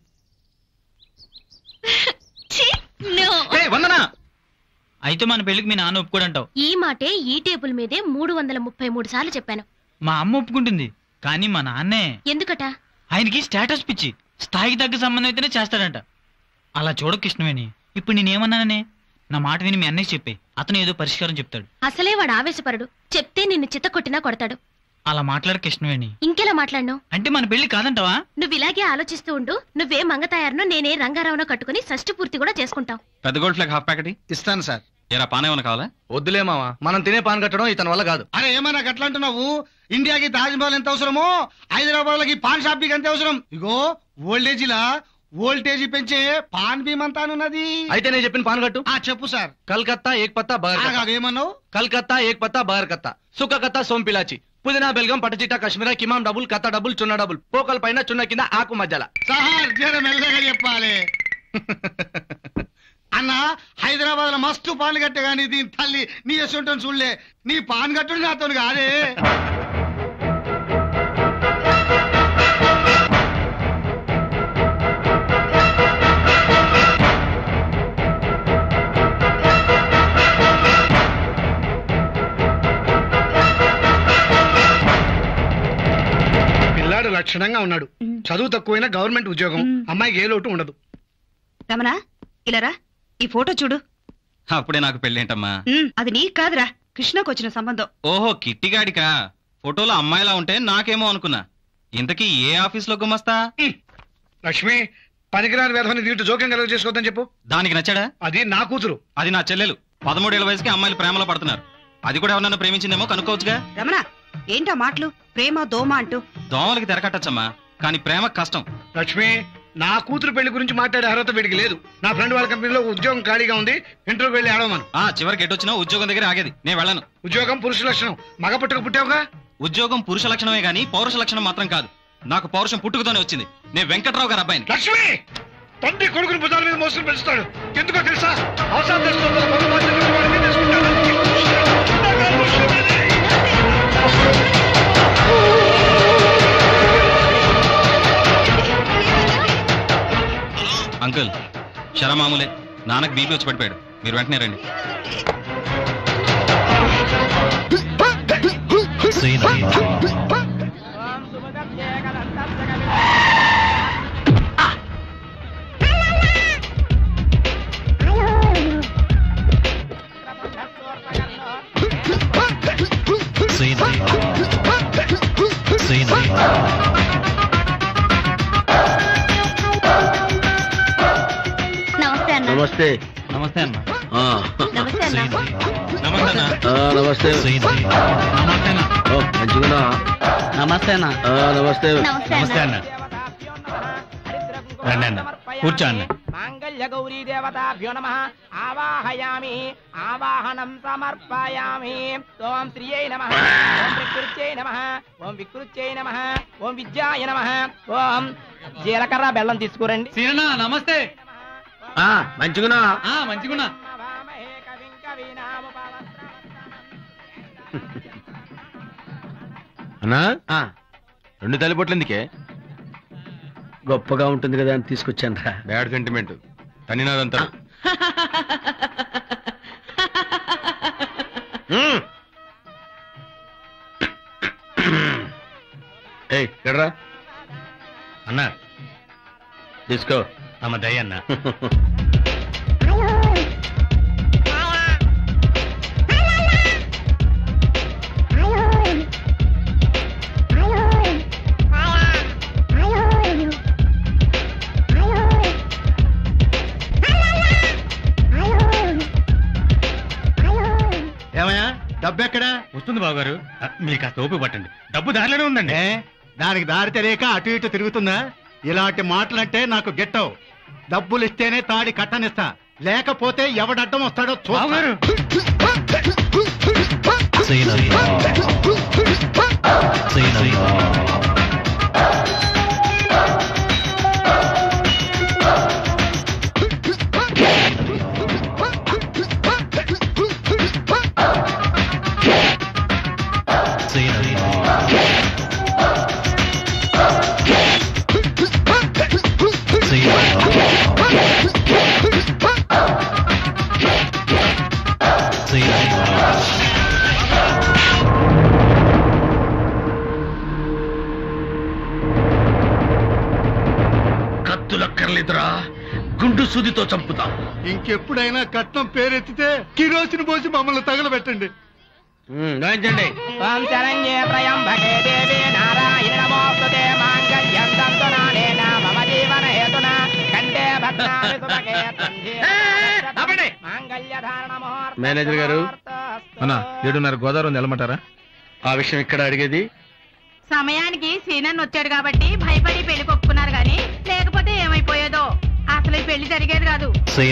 వందనా అయితే మన పెళ్లికి మీ నాన్న ఒప్పుకోడంటావు? ఈ మాటే ఈ టేబుల్ మీదే మూడు వందల ముప్పై మూడు సార్లు చెప్పాను. మా అమ్మ ఒప్పుకుంటుంది, కానీ మా నాన్నే. ఎందుకట? ఆయనకి స్టేటస్ పిచ్చి, స్థాయికి తగ్గ సంబంధం అయితేనే చేస్తాడంట. అలా చూడ కృష్ణవేణి. ఇప్పుడు నేనేమన్నాననే? నా మాట విని మీ అన్నయ్య చెప్పే, అతను ఏదో పరిష్కారం చెప్తాడు. అసలే వాడు ఆవేశపరుడు, చెప్తే నిన్ను చిత్త కొట్టినా కొడతాడు. అలా మాట్లాడ కృష్ణవేణి. ఇంకెలా మాట్లాడను? అంటే మన పెళ్లి కాదంటావా? నువ్వు ఇలాగే ఆలోచిస్తూ ఉండు. నువ్వే మంగతాయారునో నేనే రంగారావునో కట్టుకుని షష్టి పూర్తి కూడా చేసుకుంటాం. పెద్ద గోల్డ్ ఫ్లాగ్ హాఫ్ ప్యాకెట్ ఇస్తాను సార్. ఎరా పాన్ ఏమైనా కావాలా? వద్దులే మావా, మనం తినే పాన్ కట్టడం ఇతని వల్ల కాదు. అరే ఏమన్నా గట్లా అంటున్నావు? ఇండియాకి తాజ్ మహల్ ఎంత అవసరమో హైదరాబాద్ లకి పాన్ షాపింగ్ అంతే అవసరం. ఇగో ఓల్డేజీలా వోల్టేజీ పెంచే పాన్ బీమంతానున్నది. అయితే నేను చెప్పిన పాన్ కట్టు. ఆ చెప్పు సార్. కల్కత్తా ఏక్ పత్తా బగర్. ఏమన్నావు? కల్కత్తా ఏక్ పత్తా బగర్ కత్తా, సుక్క కత్తా సోంపిలాచి, పుదీనా బెల్గం పటచిటా కశ్మీరా కిమాం డబుల్ కత్తా డబుల్ చున్న డబుల్, పోకల్ పైన చున్న కింద ఆకు మధ్యల. సార్ జర మెల్లగా చెప్పాలి. అన్న హైదరాబాద్ లో మస్తు పాన్ కట్టే గానీ దీని తల్లి నీ ఎసుంటాను చూడలే. నీ పాన్ కట్టుడు నాతో కాదే. పిల్లాడు లక్షణంగా ఉన్నాడు, చదువు తక్కువైనా గవర్నమెంట్ ఉద్యోగం, అమ్మాయికి ఏ లోటు ఉండదు. రమణ ఇలారా, ఈ ఫోటో చూడు. అప్పుడే నాకు పెళ్ళేంటమ్మా? అది నీకు కాదురా, కృష్ణకు వచ్చిన సంబంధం. ఓహో కిట్టిగాడికా? ఫోటోలో అమ్మాయిలా ఉంటే నాకేమో అనుకున్నా. ఇంతకీ ఏ ఆఫీస్ లో గుమస్తా? లక్ష్మి పనికిరాని వ్యధని దీంట్లో జోక్యం కలుగ చేసుకోవద్దని చెప్పు. దానికి నచ్చాడా? అది నా కూతురు. అది నా చెల్లెలు. పదమూడేళ్ల వయసుకి అమ్మాయిలు ప్రేమలో పడుతున్నారు. అది కూడా ఎవరన్నా ప్రేమించిందేమో కనుక్కోవచ్చుగా. రమణ ఏంటా మాటలు? ప్రేమ దోమ అంటూ. దోమలకి తెరకట్టచ్చమ్మా, కానీ ప్రేమ కష్టం. లక్ష్మి నా కూతురు పెళ్లి గురించి మాట్లాడే అర్హత వీడికి లేదు. నా ఫ్రెండ్ వాళ్ళ కంపెనీలో ఉద్యోగం ఖాళీగా ఉంది, ఇంటర్వ్యూ వెళ్ళి ఆడమను. ఆ చివరికి ఎటొచ్చినా ఉద్యోగం దగ్గర ఆగేది. నేను వెళ్ళను. ఉద్యోగం పురుష లక్షణం, మగ పుట్టుక పుట్టావుగా. ఉద్యోగం పురుష లక్షణమే గానీ పౌరుష లక్షణం మాత్రం కాదు. నాకు పౌరుషం పుట్టుకతోనే వచ్చింది. నేను వెంకట్రావు గారు అబ్బాయిని. లక్ష్మి తండ్రి కొడుకుని భుజాల మీద మోసులు పెంచుతాడు. ఎందుకో తెలుసా? అవసరం అంకుల్ శరమామూలే, నాన్నకు బీపీ వచ్చి పడిపోయాడు. మీరు వెంటనే రండి. నమస్తే. నమస్తే అన్న. నమస్తే అన్న. నమస్తే మంచిగా. నమస్తే అన్న. నమస్తే నమస్తే అన్న. రండి అన్న, కూర్చో అన్న. మాంగళ్య గౌరీ దేవతాభ్యో నమః. ఆవాహయామి, ఆవాహనం సమర్పయామి. ఓం శ్రీయై నమః, ఓం ప్రకృత్యై నమః, ఓం వికృత్యై నమః, ఓం విద్యాయ నమః. ఓం జీలకర్ర బెల్లం తీసుకురండి. సీనన్నా నమస్తే. మంచిగునా? మంచిగున్నా. అన్నా రెండు తల్లిపొట్లు ఎందుకే? గొప్పగా ఉంటుంది కదా అని తీసుకొచ్చాను రా. బ్యాడ్ సెంటిమెంట్ తనినాదంతా. ఏయ్ ఎడరా అన్నా, తీసుకో. అమ్మ దయ అన్న. ఏమయ్యా డబ్బు ఎక్కడా? వస్తుంది బావగారు, మీరు కాస్త ఓపిక పట్టండి. డబ్బు దారిలోనే ఉందండి. దానికి దారి తెలియక అటు ఇటు తిరుగుతుందా? ఇలాంటి మాటలంటే నాకు గెట్టవు. డబ్బులు ఇస్తేనే తాడి కట్టనిస్తా, లేకపోతే ఎవడడ్డం వస్తాడో చూస్తారు. రెండు సూదితో చంపుతాం. ఇంకెప్పుడైనా కట్నం పేరెత్తితే కిరోసిని పోసి మమ్మల్ని తగలబెట్టండి. రాయించండి. త్వం శరణ్యే త్రయంబకే దేవీ నారాయణి నమోస్తుతే మాంగళ్యం తంతునానేన మమ జీవన హేతున కంఠే భద్రామి సుభగే త్వంధే మాంగళ్యధారణ ముహూర్త. మేనేజర్ గారు అన్నా ఏడున్నర గోదావరి నిలమంటారా? ఆ విషయం ఇక్కడ అడిగేది. సమయానికి సీనన్ వచ్చాడు కాబట్టి భయపడి పెళ్లి కొప్పుకున్నారు గాని లేకపోతే ఏమైపోయేదో. అసలు ఈ పెళ్లి జరిగేది కాదు.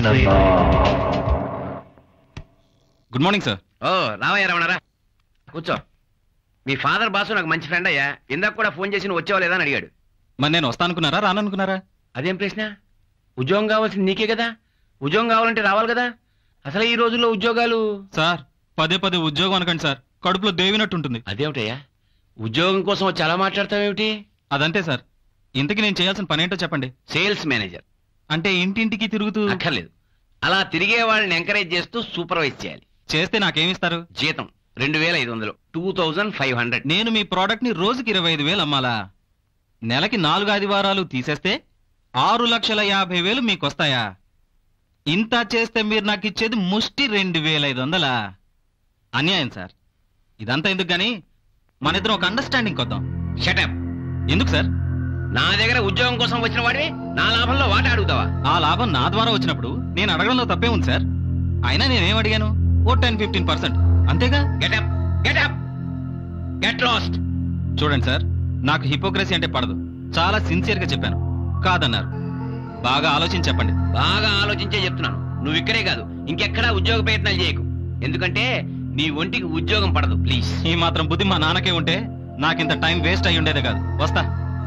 Good morning sir. ఓ రావయ్య రమణారా, కూర్చో. మీ ఫాదర్ బాసు నాకు మంచి ఫ్రెండ్ అయ్యా. ఇందాక కూడా ఫోన్ చేసి నువ్వు వచ్చావా లేదా అని అడిగాడు. మరి నేను వస్తానుకున్నారా రాననుకున్నారా? అదేం ప్రశ్న? ఉద్యోగం కావాల్సింది నీకే కదా. ఉద్యోగం కావాలంటే రావాలి కదా. అసలు ఈ రోజుల్లో ఉద్యోగాలు సార్ పదే పదే ఉద్యోగం అనకండి సార్, కడుపులో దేవినట్టుంటుంది. అదేమిటయ్యా, ఉద్యోగం కోసం వచ్చి అలా మాట్లాడతావేమిటి? అదంతే సార్. ఇంతకీ నేను చేయాల్సిన పని ఏంటో చెప్పండి. సేల్స్ మేనేజర్ అంటే ఇంటింటికి తిరుగుతూ? అక్కర్లేదు, అలా తిరిగే వాళ్ళని ఎంకరేజ్ చేస్తూ సూపర్వైజ్ చేయాలి. చేస్తే నాకేమిస్తారు? జీతం రెండు వేల ఐదు వందలు టూ థౌజండ్ ఫైవ్ హండ్రెడ్. నేను మీ ప్రోడక్ట్ ని రోజుకి ఇరవై ఐదు వేలు అమ్మాలా? నెలకి నాలుగు ఆదివారాలు తీసేస్తే ఆరు లక్షల యాభై వేలు మీకు వస్తాయా? ఇంత చేస్తే మీరు నాకు ఇచ్చేది ముష్టి రెండు వేల ఐదు వందలా? అన్యాయం సార్. ఇదంతా ఎందుకు గాని మన ఇద్దరం ఒక అండర్స్టాండింగ్ కొద్దాం. షటప్. ఎందుకు సార్? నా దగ్గర ఉద్యోగం కోసం వచ్చిన వాడివి నా లాభంలో వాట అడుగుతావా? ఆ లాభం నా ద్వారా వచ్చినప్పుడు నేను అడగడంలో తప్పే ఉంది సార్. అయినా నేనేం అడిగాను? ఓ టెన్ ఫిఫ్టీన్ పర్సెంట్ అంతేగా. Get up get up get lost. చూడండి సార్, నాకు హిపోక్రసీ అంటే పడదు. చాలా సిన్సియర్ గా చెప్పాను, కాదన్నారు. బాగా ఆలోచించి చెప్పండి. బాగా ఆలోచించే చెప్తున్నాను. నువ్వు ఇక్కడే కాదు ఇంకెక్కడా ఉద్యోగ ప్రయత్నాలు చేయకు. ఎందుకంటే నీ ఒంటికి ఉద్యోగం పడదు. ప్లీజ్. ఈ మాత్రం బుద్ధి మా నాన్నకే ఉంటే నాకింత టైం వేస్ట్ అయి ఉండేదే కాదు. వస్తా.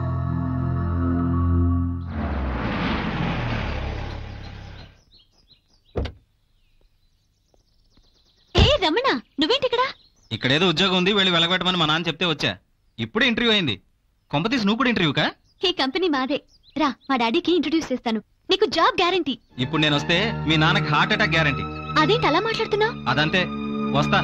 రమణ, నువ్వేంటి ఇక్కడ? ఇక్కడేదో ఉద్యోగం ఉంది, వెళ్ళి వెలగబెట్టమని మా నాన్న చెప్తే వచ్చా. ఇప్పుడే ఇంటర్వ్యూ అయింది. కొంపతీసి నువ్వు కూడా ఇంటర్వ్యూకా? ఈ కంపెనీ మాదే. రా, మా డాడీకి ఇంట్రొడ్యూస్ చేస్తాను. నీకు జాబ్ గ్యారంటీ. ఇప్పుడు నేను వస్తే మీ నాన్నకి హార్ట్ అటాక్ గ్యారంటీ. అదేంటి అలా మాట్లాడుతున్నావు? అదంతే. వస్తా.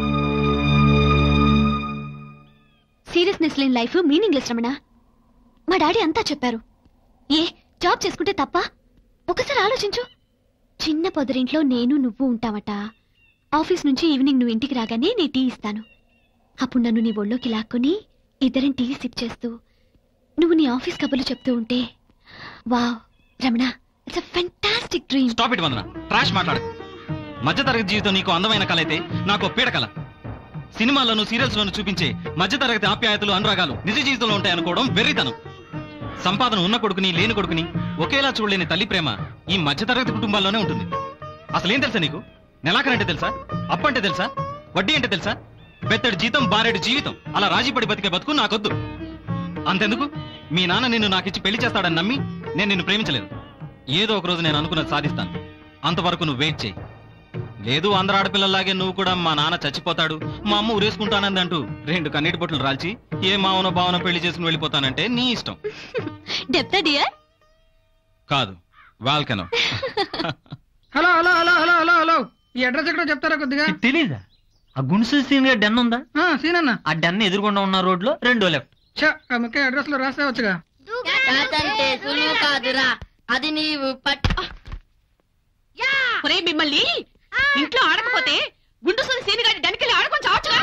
సీరియస్నెస్ లేని లైఫ్ మీనింగ్లెస్ రమణ. మా డాడీ అంతా చెప్పారు. ఏ జాబ్ చేసుకుంటే తప్ప? ఒకసారి ఆలోచించు. చిన్న పొదరింట్లో నేను నువ్వు ఉంటావట. ఆఫీస్ నుంచి ఈవినింగ్ నువ్వు ఇంటికి రాగానే నీ టీ ఇస్తాను. అప్పుడు నన్ను నీ ఒళ్ళోకి లాక్కుని ఇద్దరం టీ సిప్ చేస్తూ నువ్వు నీ ఆఫీస్ కబుర్లు చెప్తూ ఉంటే, wow Ramana, it's a fantastic dream. Stop it Vandana. Trash మాట్లాడు. మధ్యతరగతి జీవితం నీకు అందమైన కళ అయితే నాకు పీడ కళ. సినిమాల్లోనూ సీరియల్స్ లోను చూపించే మధ్యతరగతి ఆప్యాయతలు అనురాగాలు నిజ జీవితంలో ఉంటాయనుకోవడం వెర్రితనం. సంపాదన ఉన్న కొడుకుని లేని కొడుకుని ఒకేలా చూడలేని తల్లి ప్రేమ ఈ మధ్యతరగతి కుటుంబాల్లోనే ఉంటుంది. అసలేం తెలుసా నీకు? నెలాఖరంటే తెలుసా? అప్పు అంటే తెలుసా? వడ్డీ అంటే తెలుసా? బెత్తడి జీతం బారెడు జీవితం అలా రాజీపడి బతికే బతుకు నాకొద్దు. అంతెందుకు, మీ నాన్న నిన్ను నాకిచ్చి పెళ్లి చేస్తాడని నమ్మి నేను నిన్ను ప్రేమించలేదు. ఏదో ఒక రోజు నేను అనుకున్నది సాధిస్తాను. అంతవరకు నువ్వు వెయిట్ చేయి. లేదు ఆంధ్ర ఆడపిల్లలాగే నువ్వు కూడా మా నాన్న చచ్చిపోతాడు, మా అమ్మ ఉరేసుకుంటానంది అంటూ రెండు కన్నీటి బొట్లు రాల్చి ఏ మావనో భావనో పెళ్లి చేసుకుని వెళ్ళిపోతానంటే నీ ఇష్టం. కాదు, volcano. Hello hello hello hello hello hello ఈ అడ్రస్ ఎక్కడో చెప్తారా కొద్దిగా? తెలీదా? ఆ గుంసు సీన్ గా డెన్ ఉందా? సీన్ అన్న ఆ డెన్ ఎదురుకుండా ఉన్న రోడ్ లో రెండో లెఫ్ట్. ముఖ్య అడ్రస్ లో రాసేవచ్చుగా. కాదురా, అది నీవు మిమ్మల్ని ఇంట్లో ఆడకపోతే గుండు సుని సీని గారి డనికెళ్ళి ఆడుకొని చావచ్చుగా.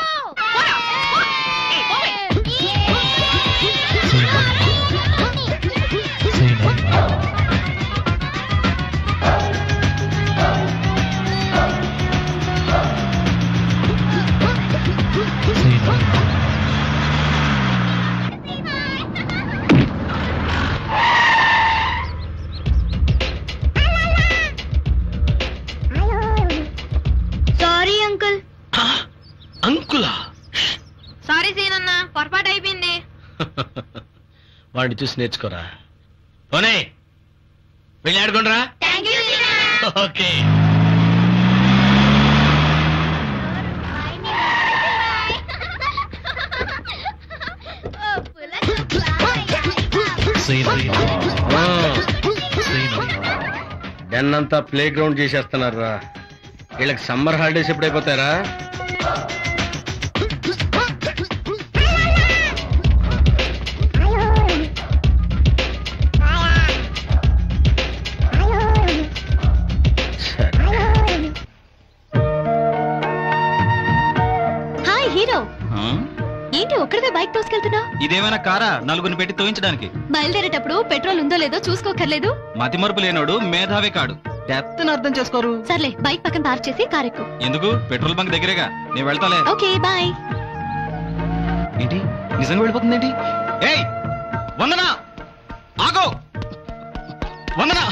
Sorry uncle. అంకులా? సారీ సీనన్న, పొరపాటు అయిపోయింది. వాడిని చూసి నేర్చుకోరా. పోనీ వెళ్ళి ఆడుకోండిరా. ఓకే. డెన్ అంతా ప్లే గ్రౌండ్ చేసేస్తున్నారా. వీళ్ళకి సమ్మర్ హాలిడేస్ ఎప్పుడైపోతారా? హీరో ఏంటి ఒక్కడివే బైక్ తోసుకెళ్తున్నావు? ఇదేమైనా కారా నలుగురిని పెట్టి తోయించడానికి? బయలుదేరేటప్పుడు పెట్రోల్ ఉందో లేదో చూసుకోకర్లేదు. మతి మరుపు లేనోడు మేధావే కాడు. డెప్త్ అర్థం చేసుకోరు. సర్లే బైక్ పక్కన పార్క్ చేసి కారెక్కు. ఎందుకు? పెట్రోల్ బంక్ దగ్గరేగా, నేను వెళ్తాలే. Okay bye. ఏంటి నిజంగా వెళ్ళిపోతుంది ఏంటి? ఏయ్ వందనా ఆగో, వందనా.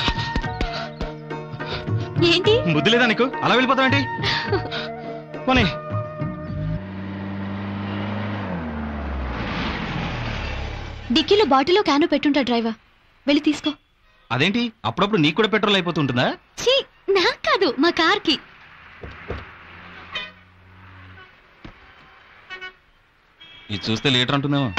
ఏంటి బుద్ధి లేదా నీకు? అలా వెళ్ళిపోతావేంటి? పోనీ. డిక్కీలో బాటిల్లో క్యాను పెట్టుంటా డ్రైవర్, వెళ్ళి తీసుకో. అదేంటి అప్పుడప్పుడు నీకు కూడా పెట్రోల్ అయిపోతుంటుందా? ఛీ, నాకు కాదు మా కార్ కి. ఇది చూస్తే లీటర్ అంటుందేమో.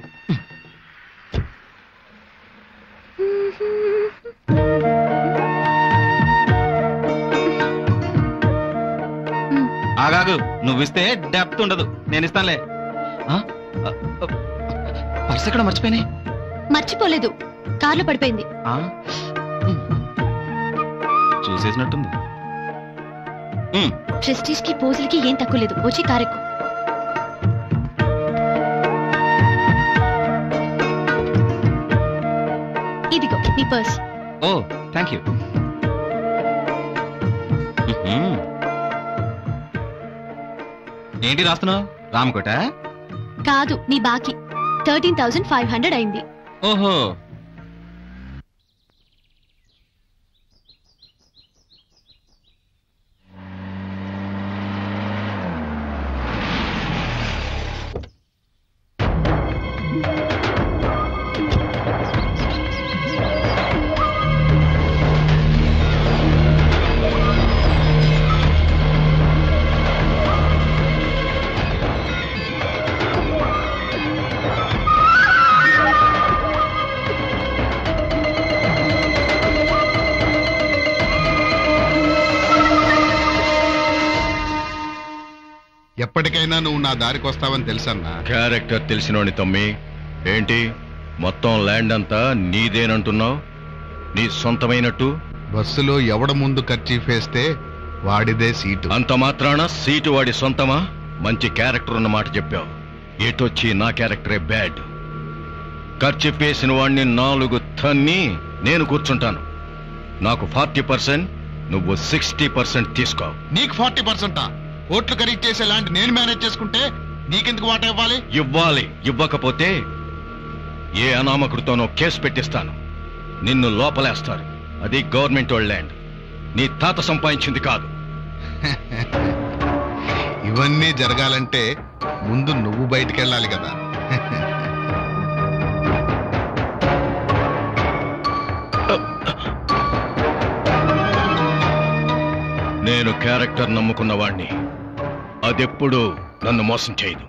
ఆగాగు, నువ్విస్తే డెప్త్ ఉండదు, నేను ఇస్తానులే. పర్స్ ఎక్కడ మర్చిపోయినాయి? మర్చిపోలేదు, కార్లో పడిపోయింది. చూసేసినట్టుంది. ప్రెస్టీజ్ కి పోజులకి ఏం తక్కువ లేదు, వచ్చి కారెక్కు. ఇదిగో నీ పర్స్. Oh thank you. ఏంటి రాస్తున్నావు? రామకోట కాదు, నీ బాకీ థర్టీన్ థౌసండ్ ఫైవ్ హండ్రెడ్ అయింది. ఓహో, ఎప్పటికైనా నువ్వు నా దారికి వస్తావని తెలుసన్నా. క్యారెక్టర్ తెలిసినోని తమ్మి. ఏంటి మొత్తం ల్యాండ్ అంతా నీదేనంటున్నావు? నీ సొంతమైనట్టు? బస్సులో ఎవడ ముందు కర్చీఫ్ వేస్తే వాడిదే సీటు. అంత మాత్రాన సీటు వాడి సొంతమా? మంచి క్యారెక్టర్ ఉన్న మాట చెప్పావు. ఏటొచ్చి నా క్యారెక్టరే బ్యాడ్. కర్చీఫ్ వేసిన వాడిని నాలుగు తన్ని నేను కూర్చుంటాను. నాకు ఫార్టీ పర్సెంట్, నువ్వు సిక్స్టీ పర్సెంట్ తీసుకో. నీకు ఫార్టీ పర్సెంటా? ఓట్లు ఖరీదు చేసే ల్యాండ్ నేను మేనేజ్ చేసుకుంటే నీకెందుకు వాటా ఇవ్వాలి? ఇవ్వాలి. ఇవ్వకపోతే ఏ అనామకుడితోనో కేసు పెట్టిస్తాను. నిన్ను లోపలేస్తారు. అది గవర్నమెంట్ వాళ్ళ ల్యాండ్, నీ తాత సంపాదించింది కాదు. ఇవన్నీ జరగాలంటే ముందు నువ్వు బయటికి వెళ్ళాలి కదా. నేను క్యారెక్టర్ నమ్ముకున్న వాణ్ణి. అదెప్పుడు నన్ను మోసం చేయదు.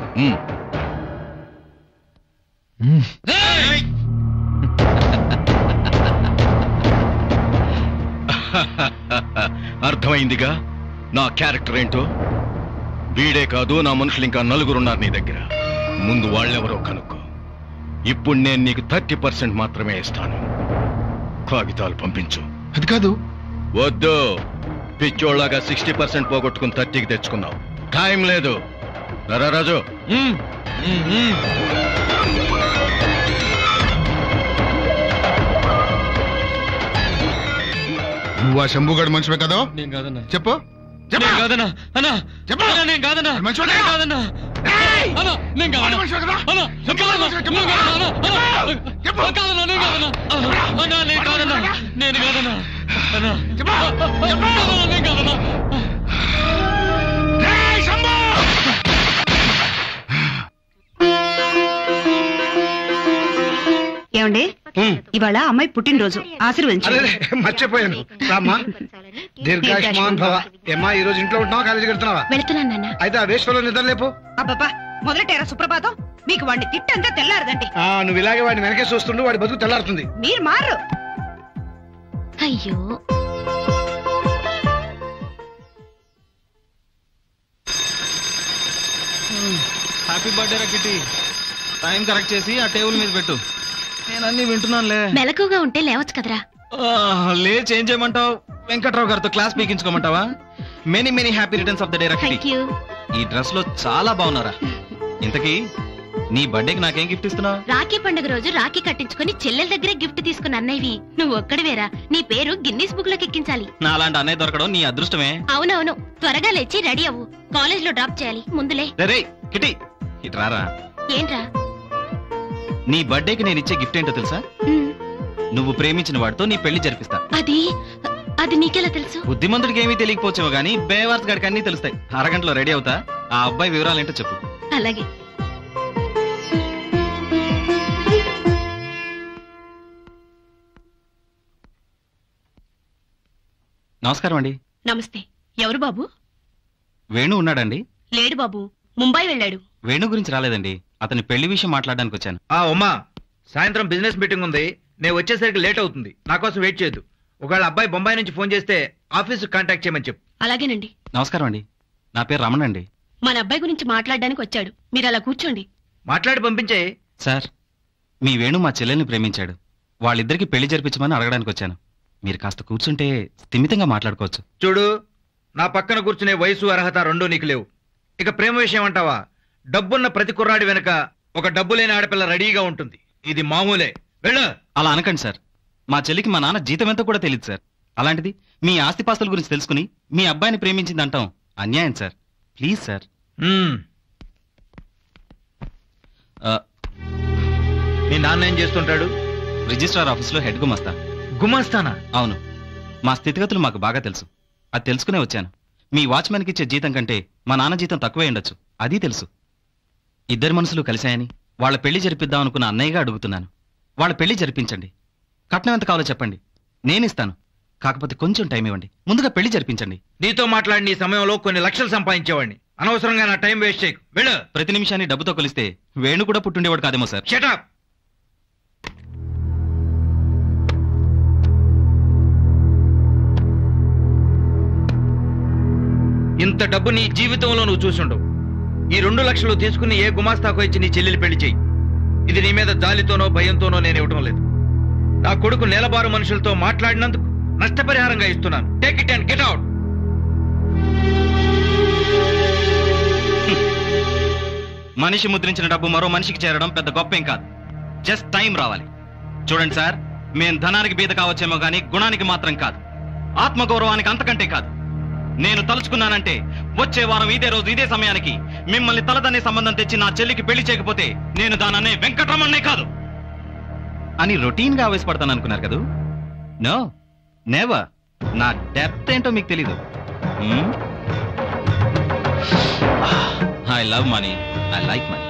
అర్థమైందిగా నా క్యారెక్టర్ ఏంటో. వీడే కాదు, నా మనుషులు ఇంకా నలుగురున్నారు నీ దగ్గర. ముందు వాళ్ళెవరో కనుక్కో. ఇప్పుడు నేను నీకు థర్టీ పర్సెంట్ మాత్రమే ఇస్తాను. కాగితాలు పంపించు. అది కాదు. వద్దు, పిచ్చోళ్ళగా సిక్స్టీ పర్సెంట్ పోగొట్టుకుని థర్టీకి తెచ్చుకున్నావు. టైం లేదు. నరా రాజు. నువ్వు ఆ శంభుగడ్ మనిషివే కదా? నేను కాదన్నా. చెప్పు. కాదన్నా అన్నా, చెప్పనా? నేను కాదన్నా. కాదన్నా అన్నా, నేను కాదన్నా. అన్నా, నేను కాదన్నా. నేను కాదన్నా. అన్నా, నేను కాదన్నా. ఏమండి, ఇవాళ అమ్మాయి పుట్టినరోజు, ఆశీర్వదించండి. మర్చిపోయాను. రామ్మా, దీర్ఘాయుష్మాన్ భవ. ఏమ్మా, ఈ రోజు ఇంట్లో ఉంటున్నావా, కాలేజీకి వెళ్తున్నావా? వెళ్తున్నాను నాన్న. అయితే ఆ వేశ్వలో నిద్రలేపు. అబ్బబ్బా, మొదలెట్టారా సుప్రభాతం? మీకు వాడిని తిట్టంతా తెల్లారదండి. ఆ, నువ్వు ఇలాగే వాడిని వెనకే చూస్తుండు, వాడి బతుకు తెల్లారుతుంది. మీరు మారు. అయ్యో, హ్యాపీ బర్త్డే రా కిట్టి. టైం కరెక్ట్ చేసి ఆ టేబుల్ మీద పెట్టు. నేను అన్ని వింటున్నానులే. మెలకుగా ఉంటే లేవచ్చు కదరా. లే, చేంజ్ చేయమంటావు? వెంకట్రావు గారితో క్లాస్ పీకించుకోమంటావా? Many many happy returns of the day రా కిట్టి. ఈ డ్రెస్ లో చాలా బాగున్నారా. ఇంతకీ నీ బర్త్డేకి నాకేం గిఫ్ట్ ఇస్తున్నావు? రాఖీ పండుగ రోజు రాఖీ కట్టించుకుని చెల్లెల దగ్గరే గిఫ్ట్ తీసుకున్న అన్నయ్యవి నువ్వు ఒక్కడివేరా. నీ పేరు గిన్నీస్ బుక్ లోకి ఎక్కించాలి. నా అలాంటి అన్నయ్య దొరకడం నీ అదృష్టమే. అవునవును, త్వరగా లేచి రెడీ అవ్వు, కాలేజ్ లో డ్రాప్ చేయాలి. ముందులే. రే కిటి ఇటు రారా. ఏంట్రా? నీ బర్త్డేకి నేను ఇచ్చే గిఫ్ట్ ఏంటో తెలుసా? నువ్వు ప్రేమించిన వాడితో నీ పెళ్లి జరిపిస్తా. అది అది నీకెలా తెలుసు? బుద్ధిమంతుడికి ఏమీ తెలియకపోవచ్చేమో గానీ బేవార్స్ గడికి అన్ని తెలుస్తాయి. అరగంటలో రెడీ అవుతా. ఆ అబ్బాయి వివరాలు ఏంటో చెప్పు. అలాగే. నమస్కారం అండి. నమస్తే. ఎవరు బాబు? వేణు ఉన్నాడండి? లేడు బాబు, ముంబై వెళ్ళాడు. వేణు గురించి రాలేదండి, అతని పెళ్లి విషయం మాట్లాడడానికి వచ్చాను. ఆ ఉమ్మా, సాయంత్రం బిజినెస్ మీటింగ్ ఉంది, నేను వచ్చేసరికి లేట్ అవుతుంది. నా కోసం వెయిట్ చేయొద్దు. ఒకవేళ అబ్బాయి బొంబాయి నుంచి ఫోన్ చేస్తే ఆఫీసు కాంటాక్ట్ చేయమని చెప్పు. అలాగేనండి. నమస్కారం అండి, నా పేరు రమణ అండి. మన అబ్బాయి గురించి మాట్లాడడానికి వచ్చాడు, మీరు అలా కూర్చోండి. మాట్లాడి పంపించే. సార్, మీ వేణు మా చెల్లెల్ని ప్రేమించాడు. వాళ్ళిద్దరికి పెళ్లి జరిపించమని అడగడానికి వచ్చాను. మీరు కాస్త కూర్చుంటే స్థిమితంగా మాట్లాడుకోవచ్చు. చూడు, నా పక్కన కూర్చునే వయసు అర్హత రెండూ నీకు లేవు. ఇక ప్రేమ విషయం అంటావా? డబ్బున్న ప్రతి కుర్రాడి వెనక ఒక డబ్బు లేని ఆడపిల్ల రెడీగా ఉంటుంది. ఇది మామూలే. వెళ్ళు. అలా అనకండి సార్, మా చెల్లికి మా నాన్న జీతం ఎంతో కూడా తెలియదు సార్. అలాంటిది మీ ఆస్తిపాస్తుల గురించి తెలుసుకుని మీ అబ్బాయిని ప్రేమించింది అంటాం అన్యాయం సార్. Please sir. మీ నాన్న ఏం చేస్తుంటాడు? రిజిస్ట్రార్ ఆఫీస్లో హెడ్ గుమస్తా. గుమస్తానా? అవును. మా స్థితిగతులు మాకు బాగా తెలుసు, అది తెలుసుకునే వచ్చాను. మీ వాచ్మెన్కి ఇచ్చే జీతం కంటే మా నాన్న జీతం తక్కువే ఉండొచ్చు, అది తెలుసు. ఇద్దరు మనసులు కలిశాయని వాళ్ళ పెళ్లి జరిపిద్దాం అనుకున్న అన్నయ్యగా అడుగుతున్నాను. వాళ్ళ పెళ్లి జరిపించండి. కట్నం ఎంత కావాలో చెప్పండి, నేనిస్తాను. కాకపోతే కొంచెం టైం ఇవ్వండి, ముందుగా పెళ్లి జరిపించండి. నీతో మాట్లాడిన ఈ సమయంలో కొన్ని లక్షలు సంపాదించేవాడిని. అనవసరంగా నా టైం వేస్ట్ చేయకు. వెళ్ళు. ప్రతి నిమిషాన్ని డబ్బుతో కొలిస్తే వేణు కూడా పుట్టుండేవాడు కాదేమో సార్. Shut up. ఇంత డబ్బు నీ జీవితంలో నువ్వు చూసుండవు. ఈ రెండు లక్షలు తీసుకుని ఏ గుమాస్తాకు ఇచ్చి నీ చెల్లెలు పెళ్లి చెయ్యి. ఇది నీ మీద జాలితోనో భయంతోనో నేను ఇవ్వటం లేదు. నా కొడుకు నెలబారు మనుషులతో మాట్లాడినందుకు నష్టపరిహారంగా ఇస్తున్నాను. Take it and get out. మనిషి ముద్రించిన డబ్బు మరో మనిషికి చేరడం పెద్ద గొప్పేం కాదు. జస్ట్ టైం రావాలి. చూడండి సార్, మేం ధనానికి బీద కావచ్చేమో గానీ గుణానికి మాత్రం కాదు, ఆత్మగౌరవానికి అంతకంటే కాదు. నేను తలుచుకున్నానంటే వచ్చే వారం ఇదే రోజు ఇదే సమయానికి మిమ్మల్ని తలదన్నే సంబంధం తెచ్చి నా చెల్లికి పెళ్లి చేయకపోతే నేను దాననే వెంకటరమణ్ణే కాదు అని రొటీన్ గా ఆవేశపడతాను అనుకున్నారు కదూ? No, never. నా డెప్త్ ఏంటో మీకు తెలీదు. I love money, I like money.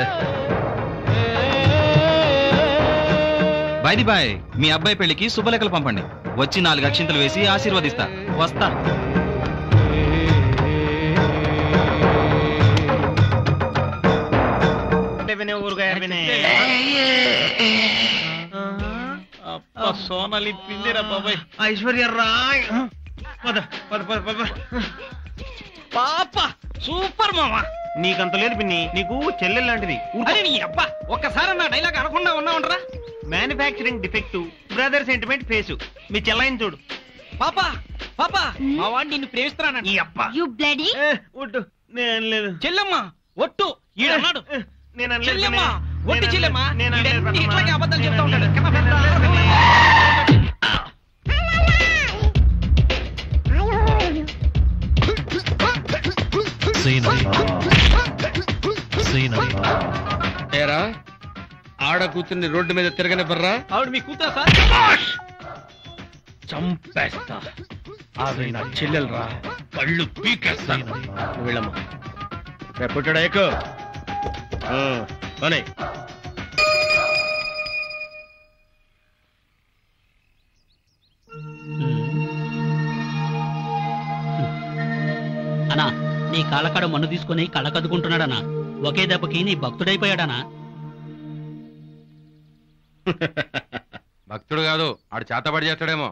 By the way, మీ అబ్బాయి పెళ్లికి శుభలేఖలు పంపండి. వచ్చి నాలుగు అక్షింతలు వేసి ఆశీర్వదిస్తా. వస్తా. సోనాలి పిందిరా బాబాయ్. ఐశ్వర్య రాయ్. పాప సూపర్ మామా. నీకంత లేదు పిన్ని, నీకు చెల్లెలు లాంటిది. అరే నీ అబ్బా, ఒక్కసారి నా డైలాగ్ అనకుండా ఉన్నా ఉండరా. Manufacturing defect, brother sentiment face. మీ చెల్లాయిని చూడు. పాపా పాపా, మా వాడిని నిన్ను ప్రేమిస్తున్నాను. ఈ అబ్బా యు బ్లడీ. ఒట్టు. నేను లేదు. చెల్లెమ్మ ఒట్టు ఈడన్నాడు. నేను చెల్లెమ్మ ఒట్టి చెల్లెమ్మ. నేను ఇట్లాగే అబద్ధాలు చెప్తా ఉంటాడు. ఏరా, ఆడ కూతుర్ని రోడ్డు మీద తిరగనివ్వరా? ఆవిడ మీ కూతురా సార్? చంపేస్తా. అవి నా చెల్లెలరా, కళ్ళు పీకేస్తాను. వీళ్ళమ్మ పుట్టాడా ఎక్కువ అని. అన్నా, నీ కాళ్ళకాడ మన్ను తీసుకుని కళ్ళకద్దుకుంటున్నాడనా? ఒకే దెబ్బకి నీ భక్తుడైపోయాడనా? భక్తుడు కాదు, ఆడు చేతబడి చేస్తాడేమో.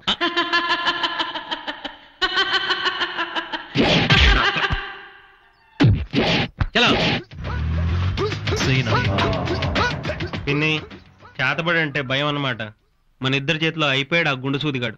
పిన్ని, చేతబడి అంటే భయం అన్నమాట. మన ఇద్దరి చేతిలో అయిపోయాడు ఆ గుండు సూదిగాడు.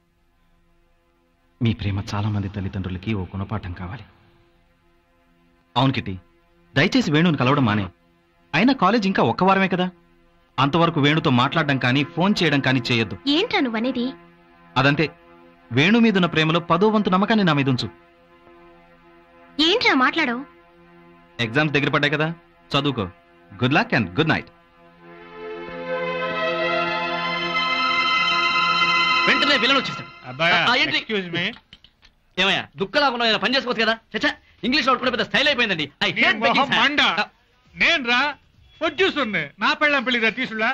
మీ ప్రేమ చాలా మంది తల్లిదండ్రులకి ఓ గుణపాఠం కావాలి. అవును కిట్టి, దయచేసి వేణుని కలవడం మానే. అయినా కాలేజ్ ఇంకా ఒక్క వారమే కదా, అంతవరకు వేణుతో మాట్లాడడం కానీ ఫోన్ చేయడం కానీ చేయొద్దు. ఏంట్రా నువ్వనేది? అదంతే, వేణు మీదున్న ప్రేమలో పదో వంతు నమ్మకాన్ని నా మీద ఉంచు. ఏంట్రా మాట్లాడవు? ఎగ్జామ్స్ దగ్గర పడ్డాయి కదా, చదువుకో. Good luck and good night. వెంటనే విలన్ వచ్చేస్తాడు. ఏమయ్యా దుఃఖలాగా పని చేసుకోవచ్చు కదా. చచ్చా, ఇంగ్లీష్ లో పెద్ద స్టైల్ అయిపోయిందండి. ఐ హేట్ నేను రా వచ్చేస్తుంది నా పెళ్ళం పెళ్లి తీసులా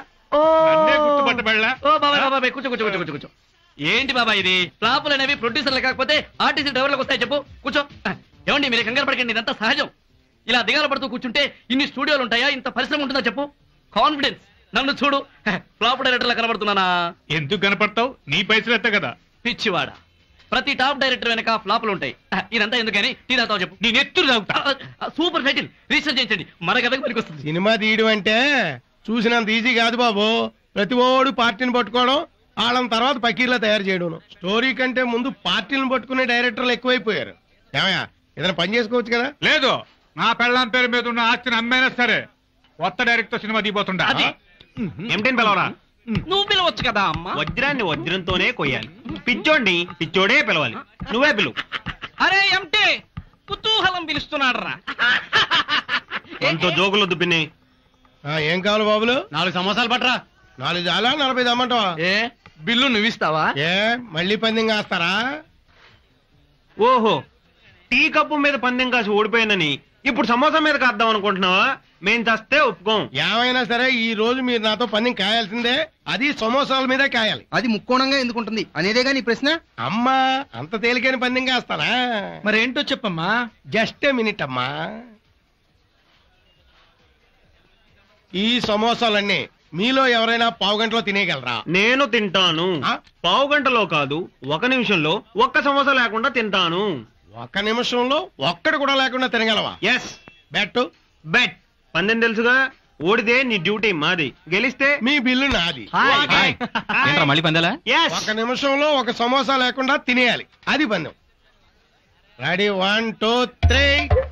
కూర్చో కూర్చో కూర్చో కూర్చో కూర్చో. ఏంటి బాబా ఇది? ఫ్లాపులు అనేవి ప్రొడ్యూసర్లు కాకపోతే ఆర్టీసీ డ్రైవర్లకు వస్తాయి. చెప్పు, కూర్చో. ఏమండి మీరు కంగారు పడకండి, ఇదంతా సహజం. ఇలా దిగాలు పడుతూ కూర్చుంటే ఇన్ని స్టూడియోలు ఉంటాయా, ఇంత పరిశ్రమ ఉంటుందా చెప్పు? కాన్ఫిడెన్స్. నన్ను చూడు, ఫ్లాప్ డైరెక్టర్లా కనబడుతున్నానా? ఎందుకు కనపడతావు? నీ పైసలు ఎత్త కదా. పిచ్చివాడా, ప్రతి టాప్ డైరెక్టర్ వెనక ఫ్లాపులు ఉంటాయి. ఇదంతా ఎందుకని టీ తాగుతావు చెప్పు. నేను ఎత్తులు తాగుతా. సూపర్ టైటిల్, రీసెర్చ్ చేయించండి, మన కథకు పనికి వస్తుంది. సినిమా తీయడం అంటే చూసినంత ఈజీ కాదు బాబు. ప్రతి ఓడు పార్టీని పట్టుకోవడం, వాళ్ళని తర్వాత పకీర్లా తయారు చేయడం. స్టోరీ కంటే ముందు పార్టీలను పట్టుకునే డైరెక్టర్లు ఎక్కువైపోయారు. ఏమయ్యా, ఏదైనా పని చేసుకోవచ్చు కదా? లేదు, నా పెళ్ళాం పేరు మీద ఉన్న ఆస్తిని అమ్మైనా సరే కొత్త డైరెక్టర్ సినిమా దిగిపోతుండా. ఏమిటని పిలవరా? నువ్వు పిలవచ్చు కదా అమ్మా. వజ్రాన్ని వజ్రంతోనే కొయ్యాలి, పిచ్చోడిని పిచ్చోడే పిలవాలి. నువ్వే పిలువు. అరే ఎంటే కుతూహలం పిలుస్తున్నాడు రా. ఎంతో జోకులు దుబ్బిని. ఏం కావాలి బాబులు? నాలుగు సమోసాలు పట్టరా. నాలుగు చాలా నలభై దమ్మంటావా? ఏ బిల్లు నువ్విస్తావా? ఏ మళ్ళీ పందెం కాస్తారా? ఓహో, టీ కప్పు మీద పందెం కాసి ఓడిపోయానని ఇప్పుడు సమోసా మీద కాద్దాం అనుకుంటున్నావా? మేం చస్తే ఒప్పుకోం. ఏమైనా సరే ఈ రోజు మీరు నాతో పందెం కాయాల్సిందే. అది సమోసాల మీదే కాయాలి. అది ముక్కోణంగా ఎందుకుంటుంది అనేదేగా నీ ప్రశ్న. అమ్మా, అంత తేలికైన పందెం కాస్తానా? మరి ఏంటో చెప్పమ్మా. జస్ట్ ఏ మినిట్ అమ్మా. ఈ సమోసాలన్నీ మీలో ఎవరైనా పావు గంటలో తినేయగలరా? నేను తింటాను. పావు గంటలో కాదు, ఒక నిమిషంలో ఒక్క సమోసా లేకుండా తింటాను. ఒక్క నిమిషంలో ఒక్కటి కూడా లేకుండా తినగలవా? ఎస్. Bet bet. పందెం తెలుసుగా, ఓడితే నీ డ్యూటీ మాది, గెలిస్తే మీ బిల్లు నాది. మళ్ళీ పందాలా? ఒక నిమిషంలో ఒక సమోసా లేకుండా తినేయాలి, అది పందెం. Ready, one two three.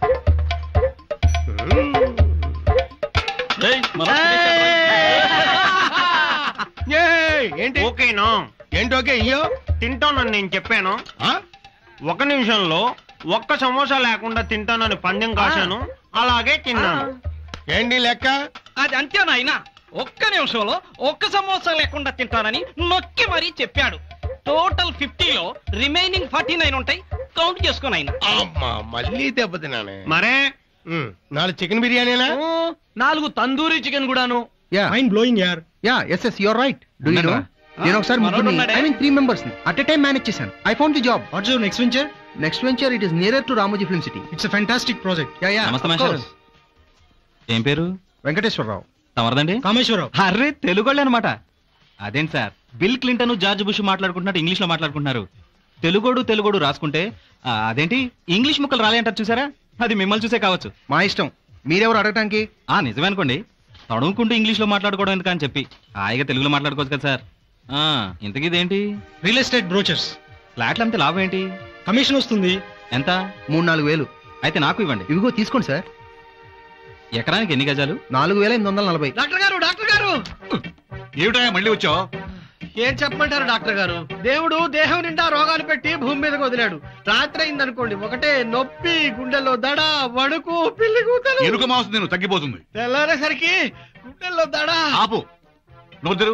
ఏంటి ఓకేనా? ఏంటి ఓకే? అయ్యో, తింటానని నేను చెప్పాను. ఒక నిమిషంలో ఒక్క సమోసా లేకుండా తింటానని పందెం కాశాను, అలాగే తిన్నాను. ఏంటి లెక్క? అది అంతే నాయనా. ఒక్క నిమిషంలో ఒక్క సమోసా లేకుండా తింటానని నొక్కి మరీ చెప్పాడు. టోటల్ ఫిఫ్టీలో రిమైనింగ్ ఫార్టీ నైన్ ఉంటాయి, కౌంట్ చేసుకో నాయనా. అమ్మా, మళ్ళీ దెబ్బతిన్నానే. మరే నాలుగు చికెన్ బిర్యానీనా? నాలుగు తందూరి చికెన్ కూడాను. యా, మైండ్ బ్లోయింగ్ యార్. Yeah, yes yes you are right. Do you know, నేను ఒకసారి ముగ్గురిని, ఐ మీన్ త్రీ మెంబర్స్ ని అట్ ఎ టైం మేనేజ్ చేశాను. I found the job. What's your next venture? Next venture it is nearer to Ramoji film city. It's a fantastic project. Yeah yeah. నమస్తే master. ఏం పేరు? వెంకటేశ్వరరావు. తమరదండి? కామేశ్వరరావు. అర్రే, తెలుగోళ్ళే అనమాట. అదేంటి sir, Bill Clinton George Bush మాట్లాడుకుంటున్నట్టు ఇంగ్లీష్ లో మాట్లాడుకుంటున్నారు. తెలుగోడు తెలుగోడు రాసుకుంటే అదేంటి ఇంగ్లీష్ ముక్కలు రాలే అంటారు చూసారా? అది మిమ్మల్ని చూసే కావచ్చు. మా ఇష్టం, మీరెవరు అడగటానికి? ఆ నిజమే అనుకోండి, తడుముకుంటూ ఇంగ్లీష్ లో మాట్లాడుకోవడం ఎందుకని చెప్పి హాయిగా తెలుగులో మాట్లాడుకోవచ్చు కదా సార్. ఆ ఇంతకీ ఇదేంటి? Real estate brochures. ఫ్లాట్లు అమ్మితే లాభం ఏంటి? కమిషన్ వస్తుంది. ఎంత? మూడు నాలుగు వేలు. అయితే నాకు ఇవ్వండి. ఇవిగో తీసుకోండి సార్. ఎకరానికి ఎన్ని గజాలు? నాలుగు వేల ఎనిమిది వందల నలభై. డాక్టర్ గారు, డాక్టర్ గారు. ఏమిటా మళ్ళీ వచ్చావు? ఏం చెప్పమంటారు డాక్టర్ గారు? దేవుడు దేహం నిండా రోగాలు పెట్టి భూమి మీదకి వదిలాడు. రాత్రి అయిందనుకోండి, ఒకటే నొప్పి, గుండెల్లో దడ, వణుకు, పిల్లి కూతలు. ఎరుక మాంసం నేను తగ్గిపోతుంది. తెల్లారేసరికి గుండెల్లో దడ. ఆపు, నోద్దరు.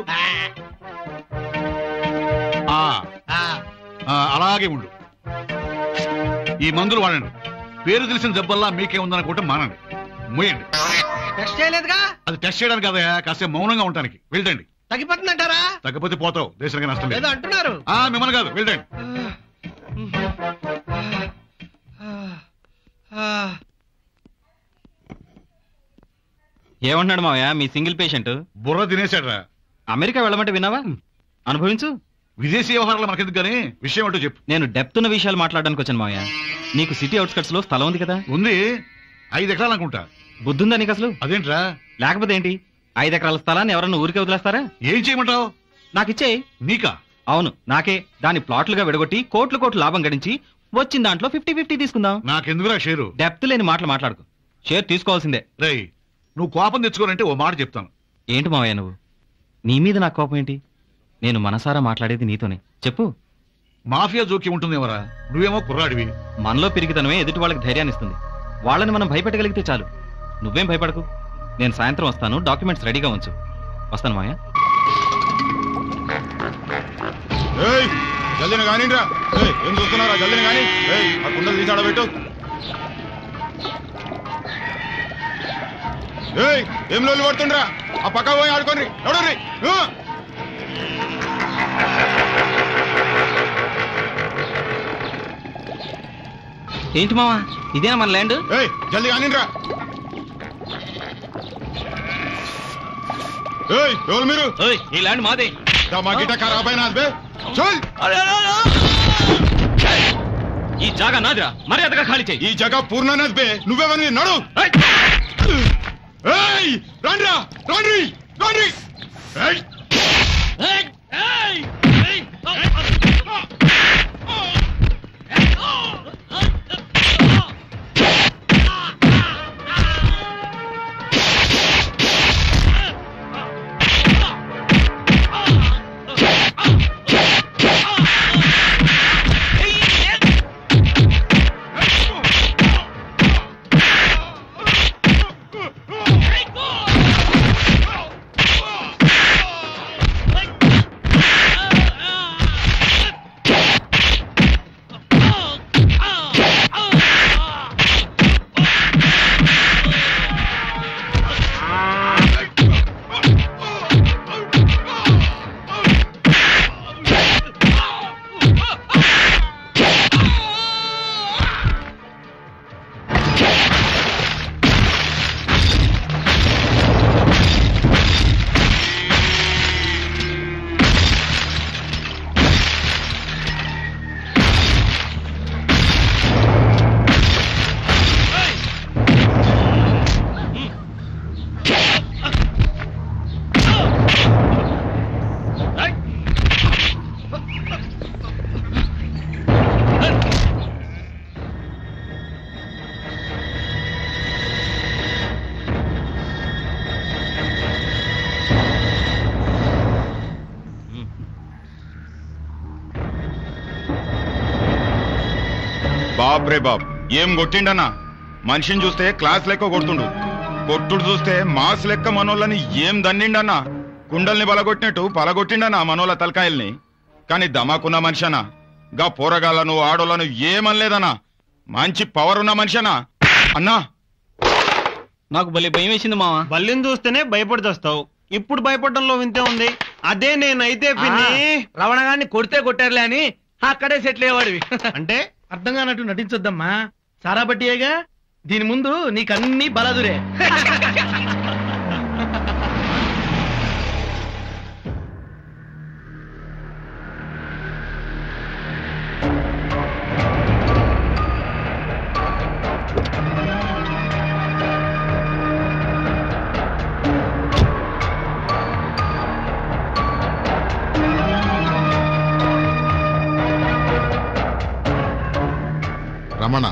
అలాగే ఉండు. ఈ మందులు వాడండి. పేరు తెలిసిన దెబ్బల్లా మీకే ఉందనుకుంటే మానండి, మూయండి. టెస్ట్ చేయలేదుగా? అది టెస్ట్ చేయడానికి కదా, కాస్త మౌనంగా ఉండడానికి. వెళ్ళండి. తగ్గిపోతుందంటారా? తగ్గపోతే పోతావు, దేశానికి నష్టం లేదు. ఏదో అంటున్నారు. ఆ మిమ్మల్ని కాదు, వెళ్ళండి. ఏమంటున్నాడు మావయ్య మీ సింగిల్ పేషెంట్? బుర్ర తినేశాడ్రా. అమెరికా వెళ్ళమంటే విన్నావా? అనుభవించు. విదేశీ వ్యవహారాలు మనకెందుకు కానీ విషయం ఏంటో చెప్పు. నేను డెప్త్ ఉన్న విషయాలు మాట్లాడడానికి వచ్చాను మావయ్య. నీకు సిటీ అవుట్స్కట్స్ లో స్థలం ఉంది కదా? ఉంది, ఐదు ఎకరాలు అనుకుంటా. బుద్ధుందా నీకు అసలు? అదేంట్రా? లేకపోతే ఏంటి, ఐదు ఎకరాల స్థలాన్ని ఎవరన్నా ఊరికే వదిలేస్తారా? ఏం చేయమంటావు? నాకిచ్చేయి. నీకా? అవును నాకే. దాని ప్లాట్లుగా విడగొట్టి కోట్లు కోట్లు లాభం గడించి వచ్చిన దాంట్లో ఫిఫ్టీ ఫిఫ్టీ తీసుకుందాం. నాకెందుకురా షేరు? డెప్త్ లేని మాటలు మాట్లాడుకో. షేర్ తీసుకోవాల్సిందే. రేయ్, నువ్వు కోపం తెచ్చుకోనంటే ఓ మాట చెప్తాను. ఏంటి మావయ్య నువ్వు? నీ మీద నాకు కోపం ఏంటి? నేను మనసారా మాట్లాడేది నీతోనే. చెప్పు. మాఫియా జోక్యం ఉంటుంది ఎవరా? నువ్వేమో కుర్రాడివి. మనలో పెరిగితనమే ఎదుటి వాళ్ళకి ధైర్యాన్ని ఇస్తుంది. వాళ్ళని మనం భయపెట్టగలిగితే చాలు. నువ్వేం భయపడకు. నేను సాయంత్రం వస్తాను. డాక్యుమెంట్స్ రెడీగా ఉంచు. వస్తాను మావయ్య. జల్దిన కానిరా. ఏం చూస్తున్నారా? జల్దిన కానీ ఆ కుండలు తీసి ఆడబెట్టు. ఏయ్, ఏం లోళ్ళు పడుతుండ్రా? ఆ పక్క పోయి ఆడుకోండి. ఎవడర్రి? ఏంటి మావా, ఇదేనా మన ల్యాండ్? ఏయ్, జల్ది కానిరా. ఏయ్, ఎవరు మీరు? ఈ ల్యాండ్ మాదే. మా గిట ఖరాబ్ అయినా చల్. ఈ జాగా నాదిరా, మర్యాదగా ఖాళీ చేయి. ఈ జగ పూర్ణ నదిపే. నువ్వేమని నడు. ఏయ్, రండ్రా, రండి, రండి. ఏయ్, ఏయ్, ఏయ్, ఏయ్. బాబ్ రే బాబ్, ఏం కొట్టిండన్నా? మనిషిని చూస్తే క్లాస్ లెక్క కొడుతుండు. కొట్టుడు చూస్తే మాస్ లెక్క మనోళ్ళని ఏం దన్నిండన్నా. కుండల్ని బలగొట్టినట్టు పలగొట్టిండన్నా మనోళ్ళ తలకాయల్ని. కానీ దమాకున్న మనిషనా, గా పోరగాళ్ళను ఆడోళ్ళను ఏమనలేదన్నా. మంచి పవర్ ఉన్న మనిషనా అన్నా. నాకు భలే భయం వేసింది మావా. బల్లిని చూస్తేనే భయపడుతొస్తావు. ఇప్పుడు భయపడడంలో వింతే ఉంది. అదే నేనైతే పిన్ని రవణగాన్ని కొడితే కొట్టారులే అని అక్కడే సెటిల్ అయ్యేవాడివి. అంటే అర్థం కానట్టు నటించొద్దమ్మా. సారా బట్టియేగా, దీని ముందు నీకన్నీ బలదురే. రమణ,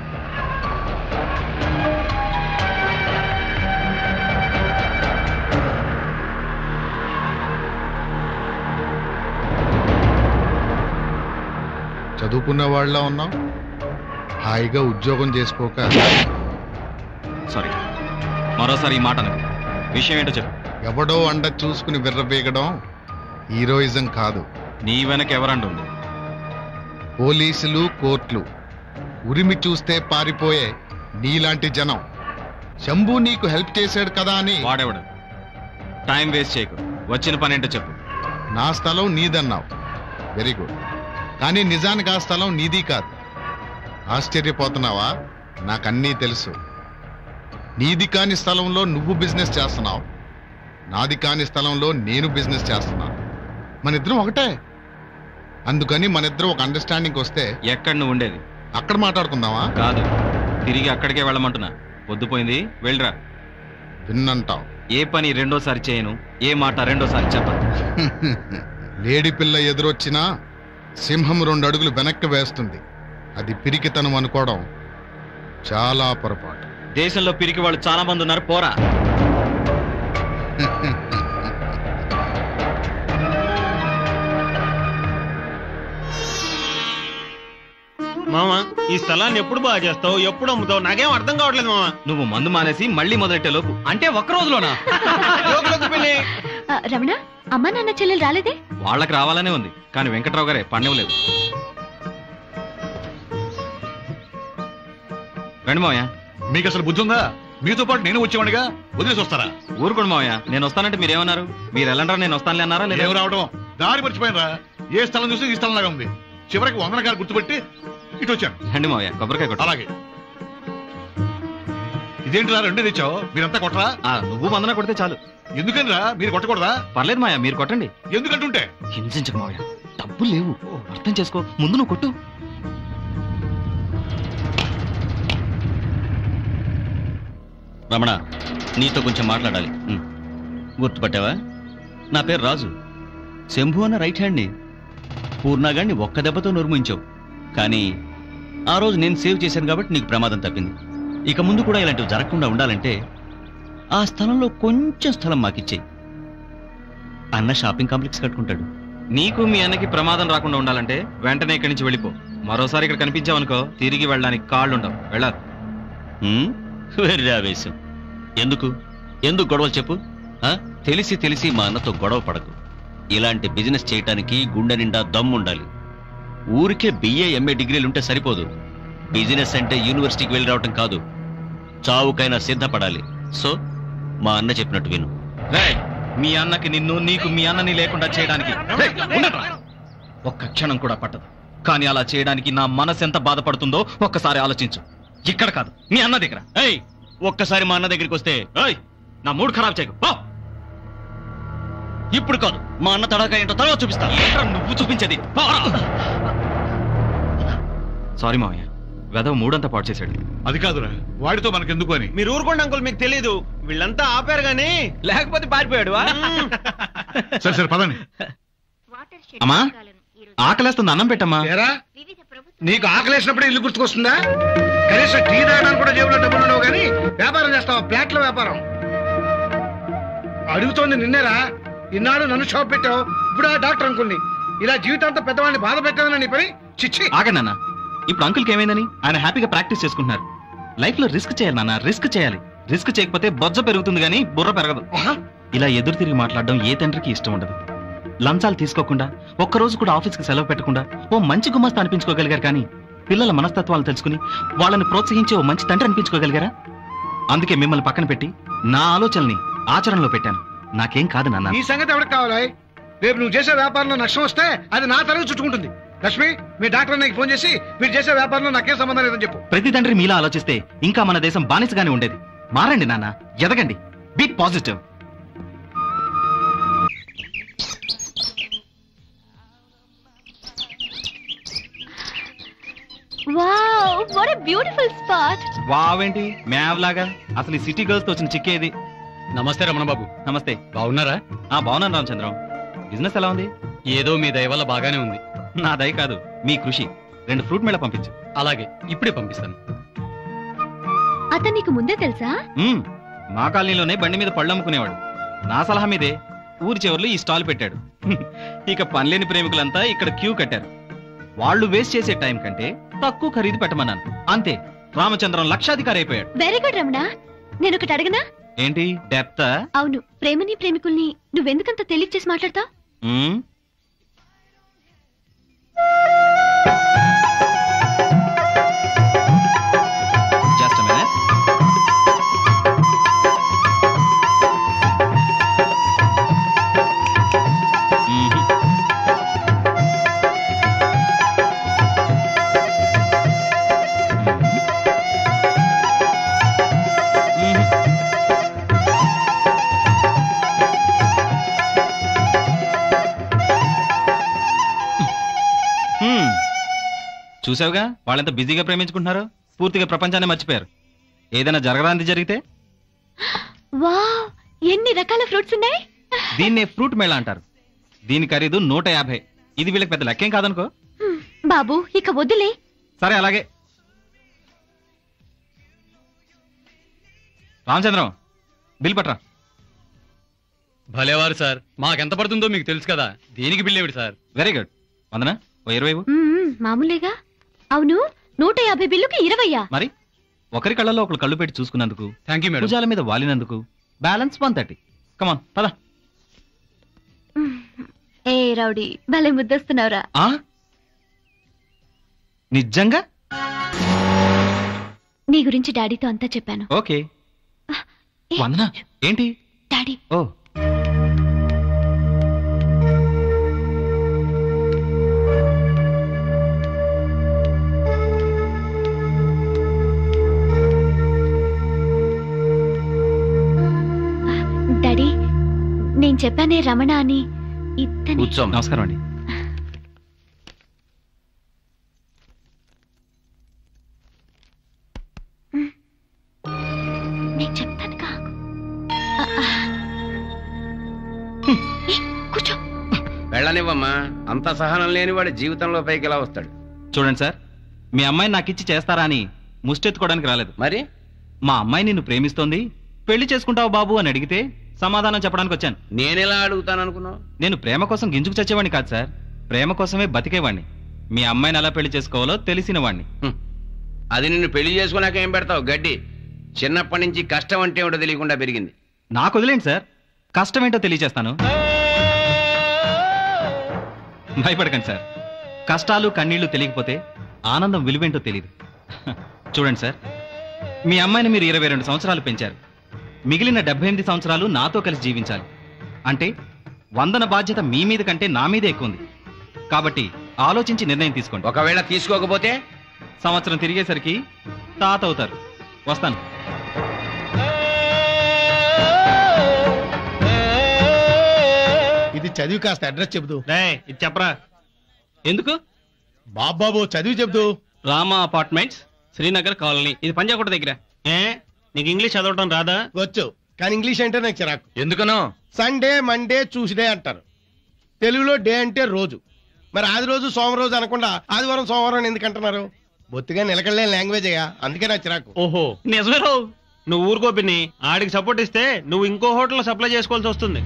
చదువుకున్న వాళ్ళ ఉన్నావు, హాయిగా ఉద్యోగం చేసుకోక. సారీ, మరోసారి ఈ మాట అనకు. విషయం ఏంటో చెప్పు. ఎవడో అండ చూసుకుని విర్రబీగడం హీరోయిజం కాదు. నీ వెనక ఎవరంటుంది? పోలీసులు, కోర్టులు, ఉరిమి చూస్తే పారిపోయే నీలాంటి జనం. శంభు నీకు హెల్ప్ చేశాడు కదా అని. వాడేవాడు. టైం వేస్ట్ చేయకు, వచ్చిన పని ఏంటో చెప్పు. నా స్థలం నీదన్నావు, వెరీ గుడ్. కానీ నిజానికి ఆ స్థలం నీది కాదు. ఆశ్చర్యపోతున్నావా? నాకన్నీ తెలుసు. నీది కాని స్థలంలో నువ్వు బిజినెస్ చేస్తున్నావు, నాది కాని స్థలంలో నేను బిజినెస్ చేస్తున్నాను. మన ఇద్దరం ఒకటే. అందుకని మన ఇద్దరం ఒక అండర్స్టాండింగ్ వస్తే. ఎక్కడ నువ్వు ఉండేది? అక్కడ మాట్లాడుకుందామా? కాదు, తిరిగి అక్కడికే వెళ్ళమంటున్నా. పొద్దుపోయింది, వెళ్ళరా. విన్నంటావు. ఏ పని రెండోసారి చేయను, ఏ మాట రెండోసారి చెప్పను. లేడి పిల్ల ఎదురొచ్చినా సింహం రెండు అడుగులు వెనక్కి వేస్తుంది. అది పిరికితనం అనుకోవడం చాలా పొరపాటు. దేశంలో పిరికి వాళ్ళు చాలా మంది ఉన్నారు పోరా. మామ ఈ స్థలాన్ని ఎప్పుడు బాగా చేస్తావు, ఎప్పుడు అమ్ముతావు, నాకేం అర్థం కావట్లేదు మామ. నువ్వు మందు మానేసి మళ్ళీ మొదలెట్టే లోపు అంటే ఒక్క రోజులోనా? ఆ, రమణ అమ్మా నాన్న చెల్లెలు రాలేదే? వాళ్ళకి రావాలనే ఉంది కానీ వెంకట్రావు గారే పండవలేదు. రండి మావయ్య. మీకు అసలు బుద్ధి ఉందా? మీతో పాటు నేను వచ్చేవాడిగా వదిలేసి వస్తారా? ఊరుకోండి మావయ్య, నేను వస్తానంటే మీరేమన్నారు? మీరు వెళ్ళంటారా నేను వస్తానులే అన్నారా? ఏం రావడం, దారి మర్చిపోయినరా. ఏ స్థలం చూసి ఈ స్థలం లాగా ఉంది. చివరికి వందన గారు గుర్తుపెట్టి ఇటు వచ్చాను. రండి మావయ్య, కొబ్బరికాయ కొట్టు. అలాగే. ఇదేంటిరా రెండే తెచ్చావు? మీరంతా కొట్టరా? నువ్వు వందన కొడితే చాలు. ఎందుకనిరా మీరు కొట్టకూడదా? పర్లేదు మాయా, మీరు కొట్టండి. ఎందుకంటుంటే హింసించకు మావయ్య, డబ్బులు లేవు, అర్థం చేసుకో. ముందు నువ్వు కొట్టు. రమణ, నీతో కొంచెం మాట్లాడాలి. గుర్తుపట్టావా? నా పేరు రాజు. శంభు అన్న రైట్ హ్యాండ్ని. పూర్ణాగాడిని ఒక్క దెబ్బతో నురుమించావు. కానీ ఆ రోజు నేను సేవ్ చేశాను కాబట్టి నీకు ప్రమాదం తప్పింది. ఇక ముందు కూడా ఇలాంటివి జరగకుండా ఉండాలంటే ఆ స్థలంలో కొంచెం స్థలం మాకిచ్చేయి. అన్న షాపింగ్ కాంప్లెక్స్ కట్టుకుంటాడు. నీకు మీ అన్నకి ప్రమాదం రాకుండా ఉండాలంటే వెంటనే ఇక్కడి నుంచి వెళ్ళిపో. మరోసారి ఇక్కడ కనిపించావనుకో తిరిగి వెళ్ళడానికి కాళ్ళు ఉండవు. వెళ్ళాలి. వెర్రి ఆవేశం. ఎందుకు ఎందుకు గొడవలు చెప్పు? తెలిసి తెలిసి మా అన్నతో గొడవ పడకు. ఇలాంటి బిజినెస్ చేయటానికి గుండె నిండా దమ్ముండాలి. ఊరికే బిఏ ఎంఏ డిగ్రీలుంటే సరిపోదు. బిజినెస్ అంటే యూనివర్సిటీకి వెళ్ళి రావటం కాదు, చావుకైనా సిద్ధపడాలి. సో మా అన్న చెప్పినట్టు విను. మీ అన్నకి నిన్ను, నీకు మీ అన్నని లేకుండా చేయడానికి ఒక్క క్షణం కూడా పట్టదు. కానీ అలా చేయడానికి నా మనసు ఎంత బాధపడుతుందో ఒక్కసారి ఆలోచించు. ఇక్కడ కాదు, మీ అన్న దగ్గర. ఏయ్, ఒక్కసారి మా అన్న దగ్గరికి వస్తే ఏయ్ నా మూడ్ ఖరాబ్ చేయకు. ఇప్పుడు కాదు, మా అన్న తడాక ఏంటో తర్వాత చూపిస్తా. నువ్వు చూపించేది. సారీ మావయ్య, వెదవ మూడంతా పాటు చేశాడు. అది కాదురా, వాడితో మనకెందుకు అని. మీరు ఊరుకోండి అంకుల్, మీకు తెలీదు. వీళ్ళంతా ఆపారు గానీ లేకపోతే పారిపోయాడు. సరే సరే పదండి. అమ్మా, ఆకలేస్తుంది, అన్నం పెట్టమ్మా. నీకు ఆకలేసినప్పుడు ఇల్లు గుర్తుకొస్తుందా? కనీసం టీ తాగడానికి కూడా జేబులో డబ్బులు ఉండవు కానీ వ్యాపారం చేస్తావా? ప్లాట్ల వ్యాపారం. అడుగుతోంది నిన్నేరా. ఇన్నాడు నన్ను షాప్ పెట్టావు, ఇప్పుడు ఆ డాక్టర్ అంకుల్ని. ఇలా జీవితాంతా పెద్దవాడిని బాధ పెట్టాలని నీ పని. చిచ్చి. ఆగండి నాన్న, ఇప్పుడు అంకుల్కి ఏమైందని? ఆయన హ్యాపీగా ప్రాక్టీస్ చేసుకుంటున్నారు. లైఫ్ లో రిస్క్ చేయాలి నాన్న, రిస్క్ చేయాలి. రిస్క్ చేయకపోతే బొజ్జ పెరుగుతుంది కానీ బుర్ర పెరగదు. ఇలా ఎదురు తిరిగి మాట్లాడడం ఏ తండ్రికి ఇష్టం ఉండదు. లంచాలు తీసుకోకుండా, ఒక్కరోజు కూడా ఆఫీస్కి సెలవు పెట్టకుండా ఓ మంచి గుమస్తా అనిపించుకోగలిగారు. కానీ పిల్లల మనస్తత్వాలు తెలుసుకుని వాళ్ళని ప్రోత్సహించే ఓ మంచి తండ్రి అనిపించుకోగలిగారా? అందుకే మిమ్మల్ని పక్కన పెట్టి నా ఆలోచనల్ని ఆచరణలో పెట్టాను. నాకేం కాదు నాన్న. ఈ సంగతి ఎవరికి కావాలా? రేపు నువ్వు చేసే వ్యాపారంలో నష్టం వస్తే అది నా తలకు చుట్టుకుంటుంది. లక్ష్మి, మీ డాక్టర్ నాకు ఫోన్ చేసి మీరు చేసే వ్యాపారంలో నాకేం సంబంధం లేదని చెప్పు. ప్రతి తండ్రి మీలా ఆలోచిస్తే ఇంకా మన దేశం బానిసగానే ఉండేది. మారండి నాన్న, ఎదగండి, be positive. Wow, what a beautiful spot. వావేంటి మ్యావ్ లాగా? అసలు ఈ సిటీ గర్ల్స్ తో వచ్చిన చిక్కేది. నమస్తే రమణ బాబు. నమస్తే. బాగున్నారా? ఆ బాగున్నాను రామచంద్రం. బిజినెస్ ఎలా ఉంది? ఏదో మీ దయ వల్ల బాగానే ఉంది. నా దయ కాదు, మీ కృషి. రెండు ఫ్రూట్ మేళ పంపించు. అలాగే, ఇప్పుడే పంపిస్తాను. అతను నీకు ముందే తెలుసా? మా కాలనీలోనే బండి మీద పళ్ళు అమ్ముకునేవాడు. నా సలహా మీదే ఊరి చివర్లో ఈ స్టాల్ పెట్టాడు. ఇక పనిలేని ప్రేమికులంతా ఇక్కడ క్యూ కట్టారు. వాళ్ళు వేస్ట్ చేసే టైం కంటే తక్కువ ఖరీదు పెట్టమన్నాను. అంతే, రామచంద్రం లక్షాధికారి అయిపోయాడు. Very good Ramana. నేను ఒకటి అడగనా? ఏంటి డెప్తా? అవును, ప్రేమని ప్రేమికుల్ని నువ్వెందుకంత తెలియక చేసి మాట్లాడతావు? Just minute. చూసావుగా వాళ్ళంత బిజీగా ప్రేమించుకుంటున్నారు, పూర్తిగా ప్రపంచాన్ని మర్చిపోయారు. ఏదైనా జరగరాంది జరిగితే. వావ్, ఎన్ని రకాల ఫ్రూట్స్ ఉన్నాయి. దీన్నే ఫ్రూట్ మేళ అంటారు. దీని ఖరీదు నూట యాభై. ఇది వీళ్ళకి పెద్ద లెక్కేం కాదనుకో. బాబు, ఇక వదిలే. సరే అలాగే. రామచంద్రం బిల్ పట్రా. భలేవారు సార్, మాకెంత పడుతుందో మీకు తెలుసు కదా, దేనికి బిల్ ఏమిటి సార్? Very good. వందనా ఓ ఇరవై. మామూలేగా. అవును, నూట యాభై బిల్లుకి ఇరవయ్యా? మరి ఒకరి కళ్ళలో ఒకరు కళ్ళు పెట్టి చూసుకున్నందుకు, థ్యాంక్ యూ మేడం. భుజాల మీద వాలినందుకు బ్యాలెన్స్ వన్ థర్టీ. కమాన్ పద. ఏ రౌడీ, భలే ముద్దొస్తున్నావురా. నిజంగా? నీ గురించి డాడీతో అంతా చెప్పాను. ఓకే. వందనా ఏంటి? డాడీ. ఓ డాడీ, నేను చెప్పానే రమణ అని. ఇతని కూర్చో. నమస్కారం అండి. నేను చెప్తాను కా. కూర్చో. వెళ్ళనివ్వమ్మా, అంత సహనం లేని వాడి జీవితంలో పైకి ఎలా వస్తాడు? చూడండి సార్, మీ అమ్మాయిని నాకు ఇచ్చి చేస్తారా అని ముష్టెత్తుకోవడానికి రాలేదు. మరి మా అమ్మాయి నిన్ను ప్రేమిస్తోంది, పెళ్లి చేసుకుంటావు బాబు అని అడిగితే సమాధానం చెప్పడానికి వచ్చాను. నేనెలా అడుగుతాను అనుకున్నావు? నేను ప్రేమ కోసం గింజుకు చచ్చేవాడిని కాదు సార్, ప్రేమ కోసమే బతికేవాడిని. మీ అమ్మాయిని ఎలా పెళ్లి చేసుకోవాలో తెలిసిన వాడిని. అది నిన్ను పెళ్లి చేసుకున్నాక ఏం పెడతావు? గడ్డి. చిన్నప్పటి నుంచి కష్టం అంటే ఏమిటో తెలియకుండా పెరిగింది. నాకు వదిలేండి సార్, కష్టం ఏంటో తెలియచేస్తాను. భయపడకండి సార్, కష్టాలు కన్నీళ్లు తెలియకపోతే ఆనందం విలువేంటో తెలియదు. చూడండి సార్, మీ అమ్మాయిని మీరు ఇరవై రెండు సంవత్సరాలు పెంచారు, మిగిలిన డెబ్బై ఎనిమిది సంవత్సరాలు నాతో కలిసి జీవించాలి. అంటే వందన బాధ్యత మీ మీద కంటే నా మీదే ఎక్కువ ఉంది. కాబట్టి ఆలోచించి నిర్ణయం తీసుకోండి. ఒకవేళ తీసుకోకపోతే సంవత్సరం తిరిగేసరికి తాత అవుతారు. వస్తాను. ఇది చదివి కాస్త అడ్రస్ చెబుతూ. ఇది చెప్పరా. ఎందుకు? బాబాబు చదివి చెబుతూ. Rama apartments, Srinagar colony. ఇది పంజాగుట్ట దగ్గర. ఏ నీకు ఇంగ్లీష్ చదవటం రాదా? వచ్చు, కానీ ఇంగ్లీష్ అంటే నాకు చిరాకు. ఎందుకనో? సండే, మండే, ట్యూస్డే అంటారు. తెలుగులో డే అంటే రోజు. మరి ఆది రోజు సోమ రోజు అనకుండా ఆదివారం సోమవారం ఎందుకు అంటున్నారు? బొత్తిగా నిలకడలే లాంగ్వేజ్ అయ్యా, అందుకే నాకు చిరాకు. ఓహో నిజమే రావు. నువ్వు ఊరుకో పిన్ని, ఆడికి సపోర్ట్ ఇస్తే నువ్వు ఇంకో హోటల్లో సప్లై చేసుకోవాల్సి వస్తుంది.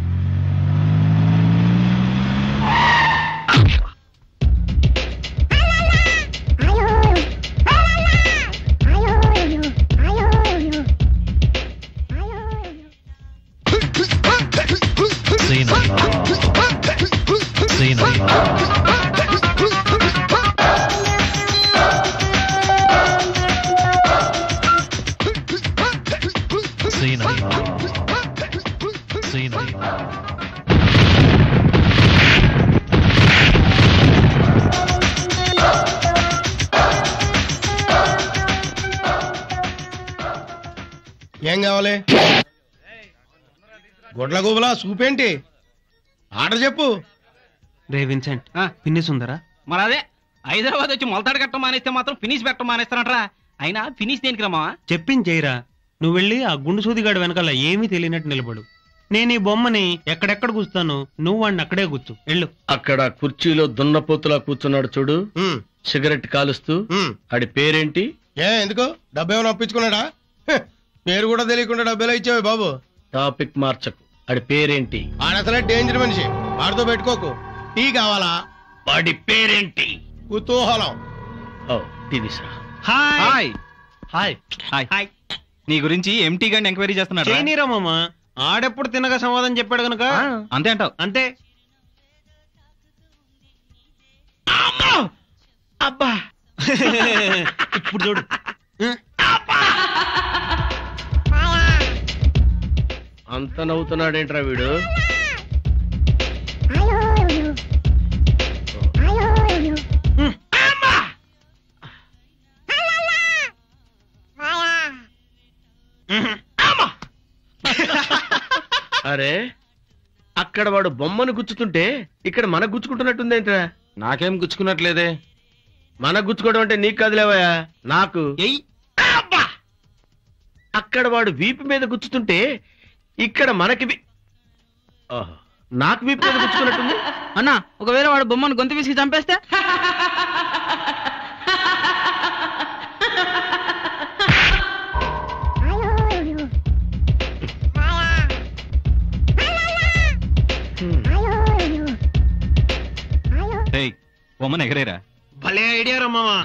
ఏం కావాలి? గొడ్ల గోబులా సూప్ ఏంటి? ఆర్డర్ చెప్పు. రే విన్సెంట్, ఫినిష్ ఉందరా? మరి అదే హైదరాబాద్ వచ్చి మొలతాడు కట్టం మానేస్తే మాత్రం ఫినిష్ పెట్టడం మానేస్తారంటరా. అయినా ఫినిష్ దేనికి రమ్మా? చెప్పింది చేయరా. నువ్వు వెళ్ళి ఆ గుండు సూదిగాడు వెనకాల ఏమీ తెలియనట్టు నిలబడు. నేను ఈ బొమ్మని ఎక్కడెక్కడ కూర్చుతాను, నువ్వు వాడిని అక్కడే కూర్చు. వెళ్ళు. అక్కడ కుర్చీలో దున్నపోతులా కూర్చున్నాడు చూడు, సిగరెట్ కాలుస్తూ. ఆడి పేరేంటి? ఏ ఎందుకు? డబ్బు ఏమైనా అప్పించుకున్నాడా? పేరు కూడా తెలియకుండా డబ్బులో ఇచ్చావు బాబు. టాపిక్ మార్చకు. ఆడి పేరేంటి? ఆడసలే డేంజర్ మనిషి, వాడితో పెట్టుకోకు. టీ కావాలా? వాడి పేరేంటి? కుతూహలం. టీ తీసురా. Hi hi hi hi. నీ గురించి ఎంటీ గాని ఎంక్వైరీ చేస్తున్నాడు. చేయనీరా మామ, ఆడెప్పుడు తినగా సమాధానం చెప్పాడు కనుక అంతే అంటావు. అంతే. అబ్బా ఇప్పుడు చూడు. అంత నవ్వుతున్నాడేంట్రా వీడు? అరే, అక్కడ వాడు బొమ్మను గుచ్చుతుంటే ఇక్కడ మనకు గుచ్చుకుంటున్నట్టుందేంట్రా? నాకేం గుచ్చుకున్నట్లేదే. మనకు గుచ్చుకోవడం అంటే నీకు కాదులేవయ్యా, నాకు. అక్కడ వాడు వీపు మీద గుచ్చుతుంటే ఇక్కడ మనకి నాకు వీపు మీద గుచ్చుకున్నట్టుంది. అన్నా, ఒకవేళ వాడు బొమ్మను గొంతు విసిగి చంపేస్తే? బొమ్మను ఎగరేరా. భలే ఐడియా రా మామా.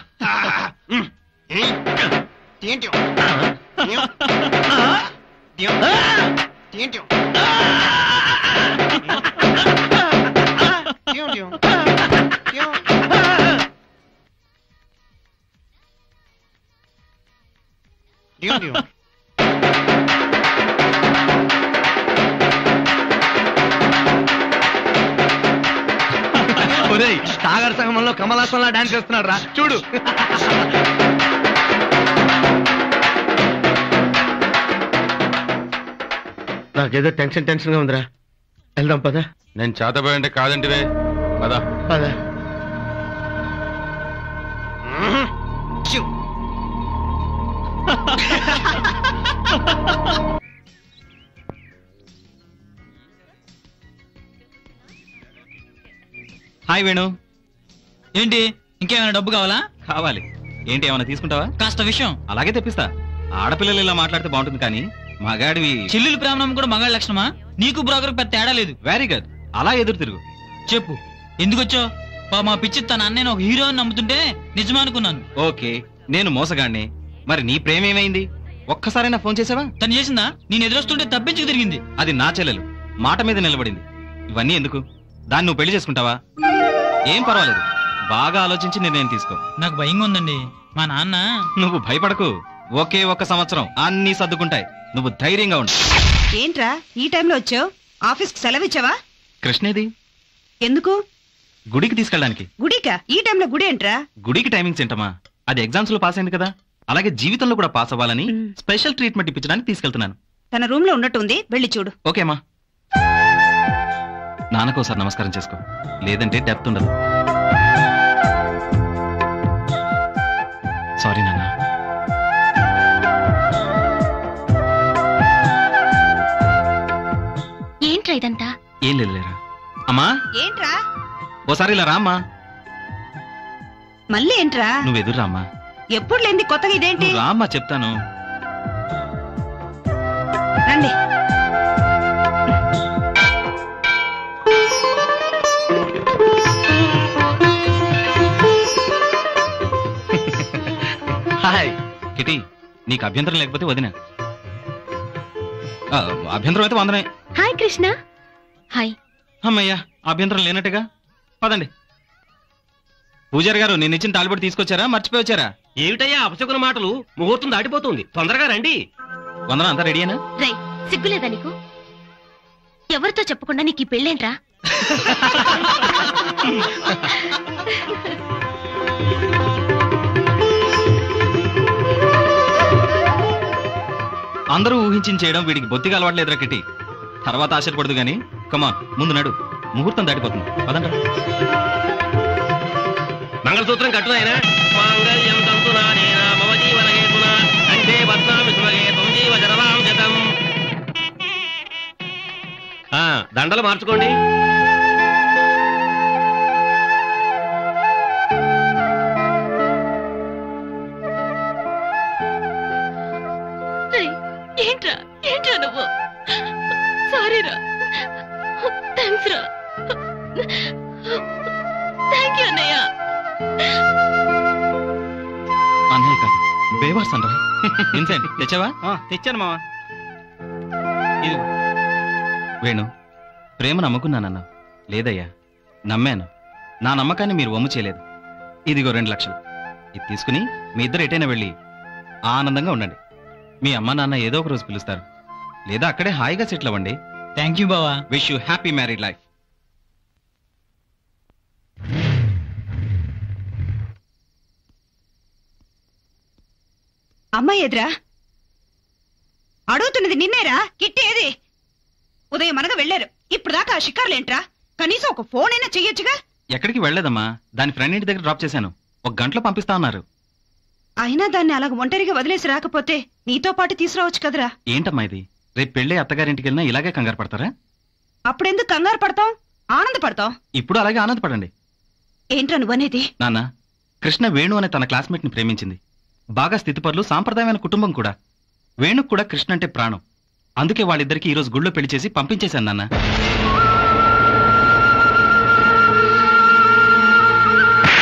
సాగర్ సంగమంలో కమలాసంలా డాన్స్ చేస్తున్నాడు రా చూడు. నాకేదో టెన్షన్ టెన్షన్ గా ఉందిరా. వెళ్దాం పదా. నేను చేతపోయంటే కాదంటివే పదా పదా. హాయ్ వేణు. ఏంటి ఇంకేమైనా డబ్బు కావాలా? కావాలి. ఏంటి ఏమైనా తీసుకుంటావా? కాస్త విషయం. అలాగే తెప్పిస్తా. ఆడపిల్లలు ఇలా మాట్లాడితే బాగుంటుంది కానీ మగాడివి. చెల్లెలు ప్రేమనం కూడా మగాడి లక్షణమా? నీకు బ్రోకర్ పెద్ద తేడా లేదు. Very good. అలా ఎదురు తిరుగు. చెప్పు ఎందుకొచ్చో? మా పిచ్చి తన అన్నయ్య ఒక హీరోని నమ్ముతుంటే నిజమా అనుకున్నాను. ఓకే నేను మోసగాడిని. మరి నీ ప్రేమ ఏమైంది? ఒక్కసారైనా ఫోన్ చేసావా? తను చేసిందా? నేను ఎదురొస్తుంటే తప్పించుకు తిరిగింది. అది నా చెల్లెలు, మాట మీద నిలబడింది. ఇవన్నీ ఎందుకు? దాన్ని నువ్వు పెళ్లి చేసుకుంటావా? ఏం పర్వాలేదు, బాగా ఆలోచించి నిర్ణయం తీసుకో. నాకు భయంగా ఉందండి. మా నాన్న. నువ్వు భయపడకు. ఒకే ఒక్క సంవత్సరం అన్ని సర్దుకుంటాయి. నువ్వు ధైర్యంగా ఉండు. ఏంట్రా ఈ టైంలో వచ్చావు? ఆఫీస్ కి సెలవిచ్చావా? కృష్ణేది? ఎందుకు? గుడికి తీసుకెళ్ళడానికి. గుడికా? ఈ టైంలో గుడి ఏంట్రా? గుడికి టైమింగ్స్ ఏంటమ్మా? అది ఎగ్జామ్స్ లో పాస్ అయింది కదా, అలాగే జీవితంలో కూడా పాస్ అవ్వాలని స్పెషల్ ట్రీట్మెంట్ ఇప్పించడానికి తీసుకెళ్తున్నాను. తన రూమ్ లో ఉన్నట్టు ఉంది, వెళ్ళి చూడు. ఓకేమా. నాన్నకోసారి నమస్కారం చేసుకో, లేదంటే డెప్త్ ఉండదు. సారీ నాన్న. ఏంట్రా ఇదంతా? ఏం లేదులేరా. అమ్మా ఏంట్రా? ఓసారి ఇలా రామ్మా. మళ్ళీ ఏంట్రా? నువ్వు ఎదురు రామ్మా. ఎప్పుడు లేంది కొత్తగా ఇదేంటి? రామ్మా చెప్తాను. రండి. హాయ్ కిటి, నీకు అభ్యంతరం లేకపోతే వదిన. ఆ, అభ్యంతరం అయితే వందనే. హాయ్ కృష్ణ. హాయ్. అమ్మయ్యా, అభ్యంతరం లేనట్టుగా. పదండి. పూజారి గారు నేను ఇచ్చిన తాలిబడి తీసుకొచ్చారా, మర్చిపోయి వచ్చారా? ఏమిటయ్యా అపశకున మాటలు? ముహూర్తం దాటిపోతుంది, తొందరగా రండి. వందన అంతా రెడీయేనా? రై సిగ్గులేదా నీకు? ఎవరితో చెప్పకుండా నీకు ఈ పెళ్ళేంట్రా? అందరూ ఊహించి చేయడం వీడికి బొత్తిగా అలవాట్లేదురా కిటి. తర్వాత ఆశ్చర్యపడదు గాని కమాన్ ముందు నడు, ముహూర్తం దాటిపోతుంది. పదండి. మంగళసూత్రం కట్టు ఆయన. మాంగళ్యం తంతు నానేన మమ జీవన హేతున కంఠే బధ్నామి శుభగే త్వం జీవ శరదాం శతం. ఆ దండలు మార్చుకోండి. ఏంట్రా ఏంట్రా నువ్వు? సారీరా. థ్యాంక్స్ రా. థ్యాంక్ యూ అన్నయ్య. అన్నయ్య కాదు, బేవర్స్ అంటారా? విన్సెంట్ తెచ్చావా? తెచ్చాను మావా. వేణు, ప్రేమ నమ్ముకున్నానన్నా. లేదయ్యా, నమ్మాను. నా నమ్మకాన్ని మీరు వమ్ము చేయలేదు. ఇదిగో రెండు లక్షలు. ఇది తీసుకుని మీ ఇద్దరు ఎటైనా వెళ్ళి ఆనందంగా ఉండండి. మీ అమ్మ నాన్న ఏదో ఒక రోజు పిలుస్తారు, లేదా అక్కడే హాయిగా సెటిల్ అవ్వండి. థ్యాంక్ యూ బావా. Wish you happy married life. అమ్మాయి ఎదురా? అడుగుతున్నది నిన్నేరా? కిట్టి ఏది? ఉదయం అనగా వెళ్ళారు, ఇప్పుడు దాకా ఆ షికారులేంట్రా? కనీసం ఒక ఫోన్ అయినా చెయ్యొచ్చుగా. ఎక్కడికి వెళ్ళలేదమ్మా, దాని ఫ్రెండ్ ఇంటి దగ్గర డ్రాప్ చేశాను. ఒక గంటలో పంపిస్తా అన్నారు. అయినా దాన్ని అలాగ ఒంటరిగా వదిలేసి రాకపోతే నీతో పాటు తీసుకురావచ్చు కదరా. ఏంటమ్మా ఇది? రేపు పెళ్ళి అత్తగారింటికి వెళ్ళినా ఇలాగే కంగారు పడతారా? అప్పుడెందుకు కంగారు పడతాం, ఆనందపడతాం. ఇప్పుడు అలాగే ఆనందపడండి. ఏంట్రా నువ్వనేది? నాన్న, కృష్ణ వేణు అనే తన క్లాస్మేట్ ని ప్రేమించింది. బాగా స్థితిపరులు, సాంప్రదాయమైన కుటుంబం కూడా. వేణుకు కూడా కృష్ణ అంటే ప్రాణం. అందుకే వాళ్ళిద్దరికి ఈ రోజు గుళ్ళో పెళ్లి చేసి పంపించేశాను నాన్న.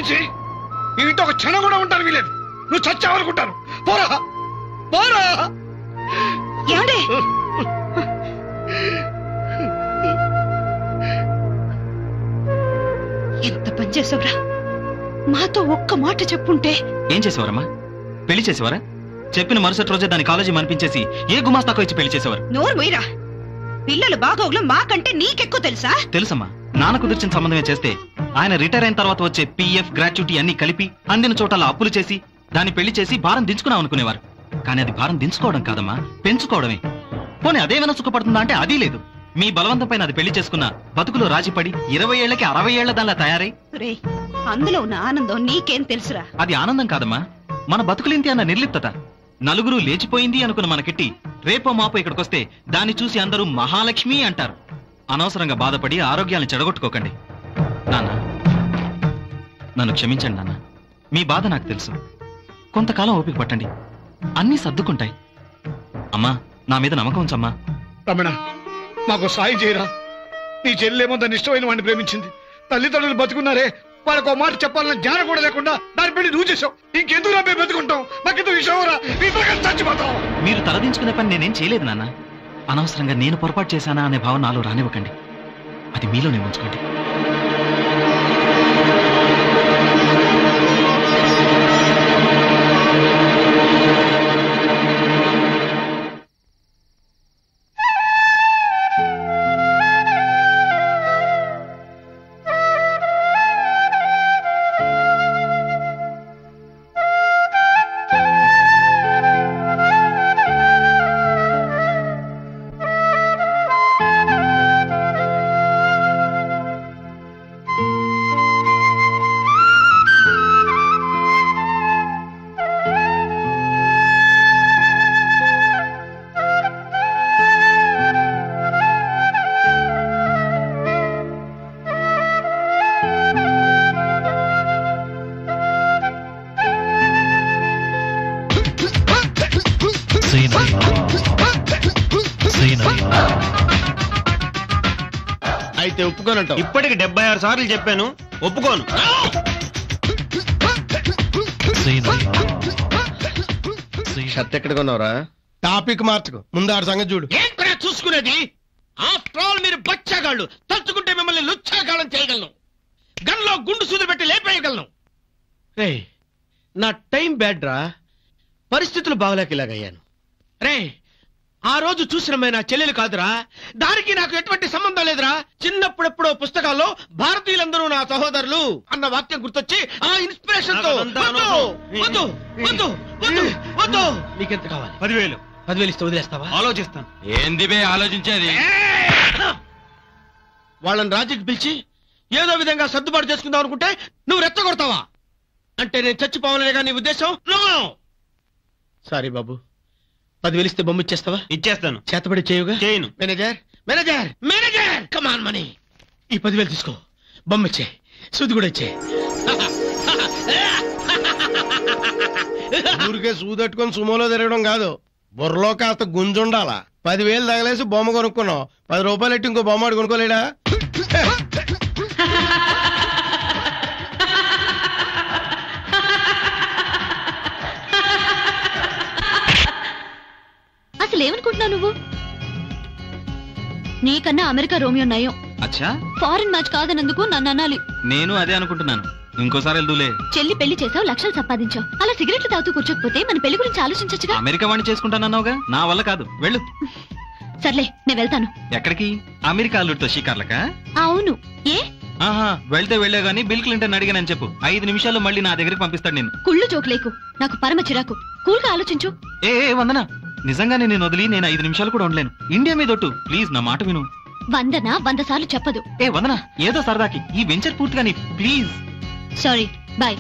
నుంచి ఈ ఇంట్లో ఒక క్షణం కూడా ఉంటాను వీలేదు. నువ్వు చచ్చావనుకుంటాను. పోరా పోరా. ఏమండి ఎంత పని చేసావురా? మాతో ఒక్క మాట చెప్పుంటే. ఏం చేసేవారమ్మా? పెళ్లి చేసేవారా? చెప్పిన మరుసటి రోజే దాని కాలేజీ మనిపించేసి ఏ గుమాస్తాకో ఇచ్చి పెళ్లి చేసేవారు. నోరు మొయ్యరా. పిల్లలు బాగోగులు మాకంటే నీకెక్కువ తెలుసా? తెలుసమ్మా. నాన్న కుదిర్చిన సంబంధమే చేస్తే ఆయన రిటైర్ అయిన తర్వాత వచ్చే పీఎఫ్ గ్రాట్యుటీ అన్ని కలిపి అందిన చోటలా అప్పులు చేసి దాన్ని పెళ్లి చేసి భారం దించుకున్నాం అనుకునేవారు. కానీ అది భారం దించుకోవడం కాదమ్మా, పెంచుకోవడమే. పోనీ అదేమైనా సుఖపడుతుందా అంటే అది లేదు. మీ బలవంతం పైన అది పెళ్లి చేసుకున్న బతుకులో రాజీపడి ఇరవై ఏళ్లకి అరవై ఏళ్ల దానిలా తయారై. అందులో ఉన్న ఆనందం నీకేం తెలుసురా? అది ఆనందం కాదమ్మా, మన బతుకులింటి అన్న నిర్లిప్తత. నలుగురు లేచిపోయింది అనుకున్న మనకిట్టి రేపో మాపో ఇక్కడికొస్తే దాన్ని చూసి అందరూ మహాలక్ష్మి అంటారు. అనవసరంగా బాధపడి ఆరోగ్యాన్ని చెడగొట్టుకోకండి. నాన్న, నన్ను క్షమించండి నాన్న. మీ బాధ నాకు తెలుసు. కొంతకాలం ఓపిక పట్టండి, అన్నీ సర్దుకుంటాయి. అమ్మా, నా మీద నమ్మకం ఉంచమ్మా. రమణ, మాకు సాయం చేయరా. నీ చెల్లెమో దాన్ని ఇష్టమైన వాడిని ప్రేమించింది. తల్లిదండ్రులు బతుకున్నారే, వాళ్ళకు ఒక మాట చెప్పాలన్న జ్ఞానం కూడా లేకుండా దాని పెళ్లి నువ్వు చేసావు. ఇంకెందుకు రాబోయే బతుకుంటాం? మాకెందుకు విషయంరా? చచ్చిపోతాం. మీరు తలదించుకునే పని నేనేం చేయలేదు నాన్న. అనవసరంగా నేను పొరపాటు చేశానా అనే భావన నాలో రానివ్వకండి. అది మీలోనే ఉంచుకోండి. అయితే ఒప్పుకోనంటావు? ఇప్పటికి డెబ్బై ఆరు సార్లు చెప్పాను, ఒప్పుకోను. షర్ట్ ఎక్కడ కొన్నావురా? టాపిక్ మార్చుకో, ముందు ఆడ సంగతి చూడు. ఏంట్రా చూసుకునేది? ఆఫ్టర్ ఆల్ మీరు బచ్చాగాళ్ళు. తలుచుకుంటే మిమ్మల్ని లుచ్చాగాళ్ళం చేయగలను. గన్లో గుండు సూది పెట్టి లేపేయగలను. రే, నా టైం బ్యాడ్ రా. పరిస్థితులు బాగలేక ఇలాగయ్యాను. రే, ఆ రోజు చూసిన నా చెల్లెలు కాదురా. దానికి నాకు ఎటువంటి సంబంధం లేదురా. చిన్నప్పుడెప్పుడో పుస్తకాల్లో భారతీయులందరూ నా సహోదరులు అన్న వాక్యం గుర్తొచ్చి ఆ ఇన్స్పిరేషన్ తో వద్దు వద్దు వద్దు వద్దు. నీకెంత కావాలి? పదివేలు. పదివేలు ఇస్తే వదిలేస్తావా? ఆలోచిస్తాను. ఏంది బే ఆలోచించేది? వాళ్ళని రాజీకి పిలిచి ఏదో విధంగా సర్దుబాటు చేసుకుందాం అనుకుంటే నువ్వు రెచ్చగొడతావా? అంటే నేను చచ్చిపోవాలనే నీ ఉద్దేశం? సారీ బాబు, పదివేలు ఇస్తే బొమ్మ ఇచ్చేస్తావా? ఇచ్చేస్తాను. చేతబడి చేయుగా? చేయను. Manager manager manager come on money. ఈ పదివేలు తీసుకో, బొమ్మ ఇచ్చే, సూది కూడా ఇచ్చే. ఊరికే సూదట్టుకొని సుమోలో తిరగడం కాదు, బుర్రలో కాస్త గుంజుండాలా. పదివేలు తగలేసి బొమ్మ కొనుక్కున్నావు, పది రూపాయలు ఎట్టి ఇంకో బొమ్మ కొనుక్కోలేడా? అసలు ఏమనుకుంటున్నావు నువ్వు? నీకన్నా అమెరికా రోమియో నయం. అచ్చా, ఫారెన్ మ్యాచ్ కాదనందుకు నన్ను అనాలి. నేను అదే అనుకుంటున్నాను. ఇంకోసారి వెళ్దూలే. చెల్లి పెళ్లి చేసావు, లక్షలు సంపాదించావు. అలా సిగరెట్లు తాగుతూ కూర్చోకపోతే మన పెళ్లి గురించి ఆలోచించచ్చుగా. అమెరికా వాణ్ణి చేసుకుంటానన్నావుగా, నా వల్ల కాదు, వెళ్ళు. సర్లే, నేను వెళ్తాను. ఎక్కడికి? అమెరికా అల్లుడితో షికార్లకా? అవును. ఏ? ఆహా, వెళ్తే వెళ్లే గానీ బిల్ క్లింటన్ అడిగానని చెప్పు. ఐదు నిమిషాల్లో మళ్ళీ నా దగ్గరికి పంపిస్తాడు నేను. కుళ్ళు జోకులేకు, నాకు పరమ చిరాకు. కూల్గా ఆలోచించు. ఏ ఏ వందన, నిజంగానే నేను వదిలి నేను ఐదు నిమిషాలు కూడా ఉండలేను. ఇండియా మీద ఒట్టు, ప్లీజ్ నా మాట విను. వందన వంద సార్లు చెప్పదు. ఏ వందన, ఏదో సరదాకి ఈ వెంచర్ పూర్తిగా నీ, ప్లీజ్. Sorry, bye.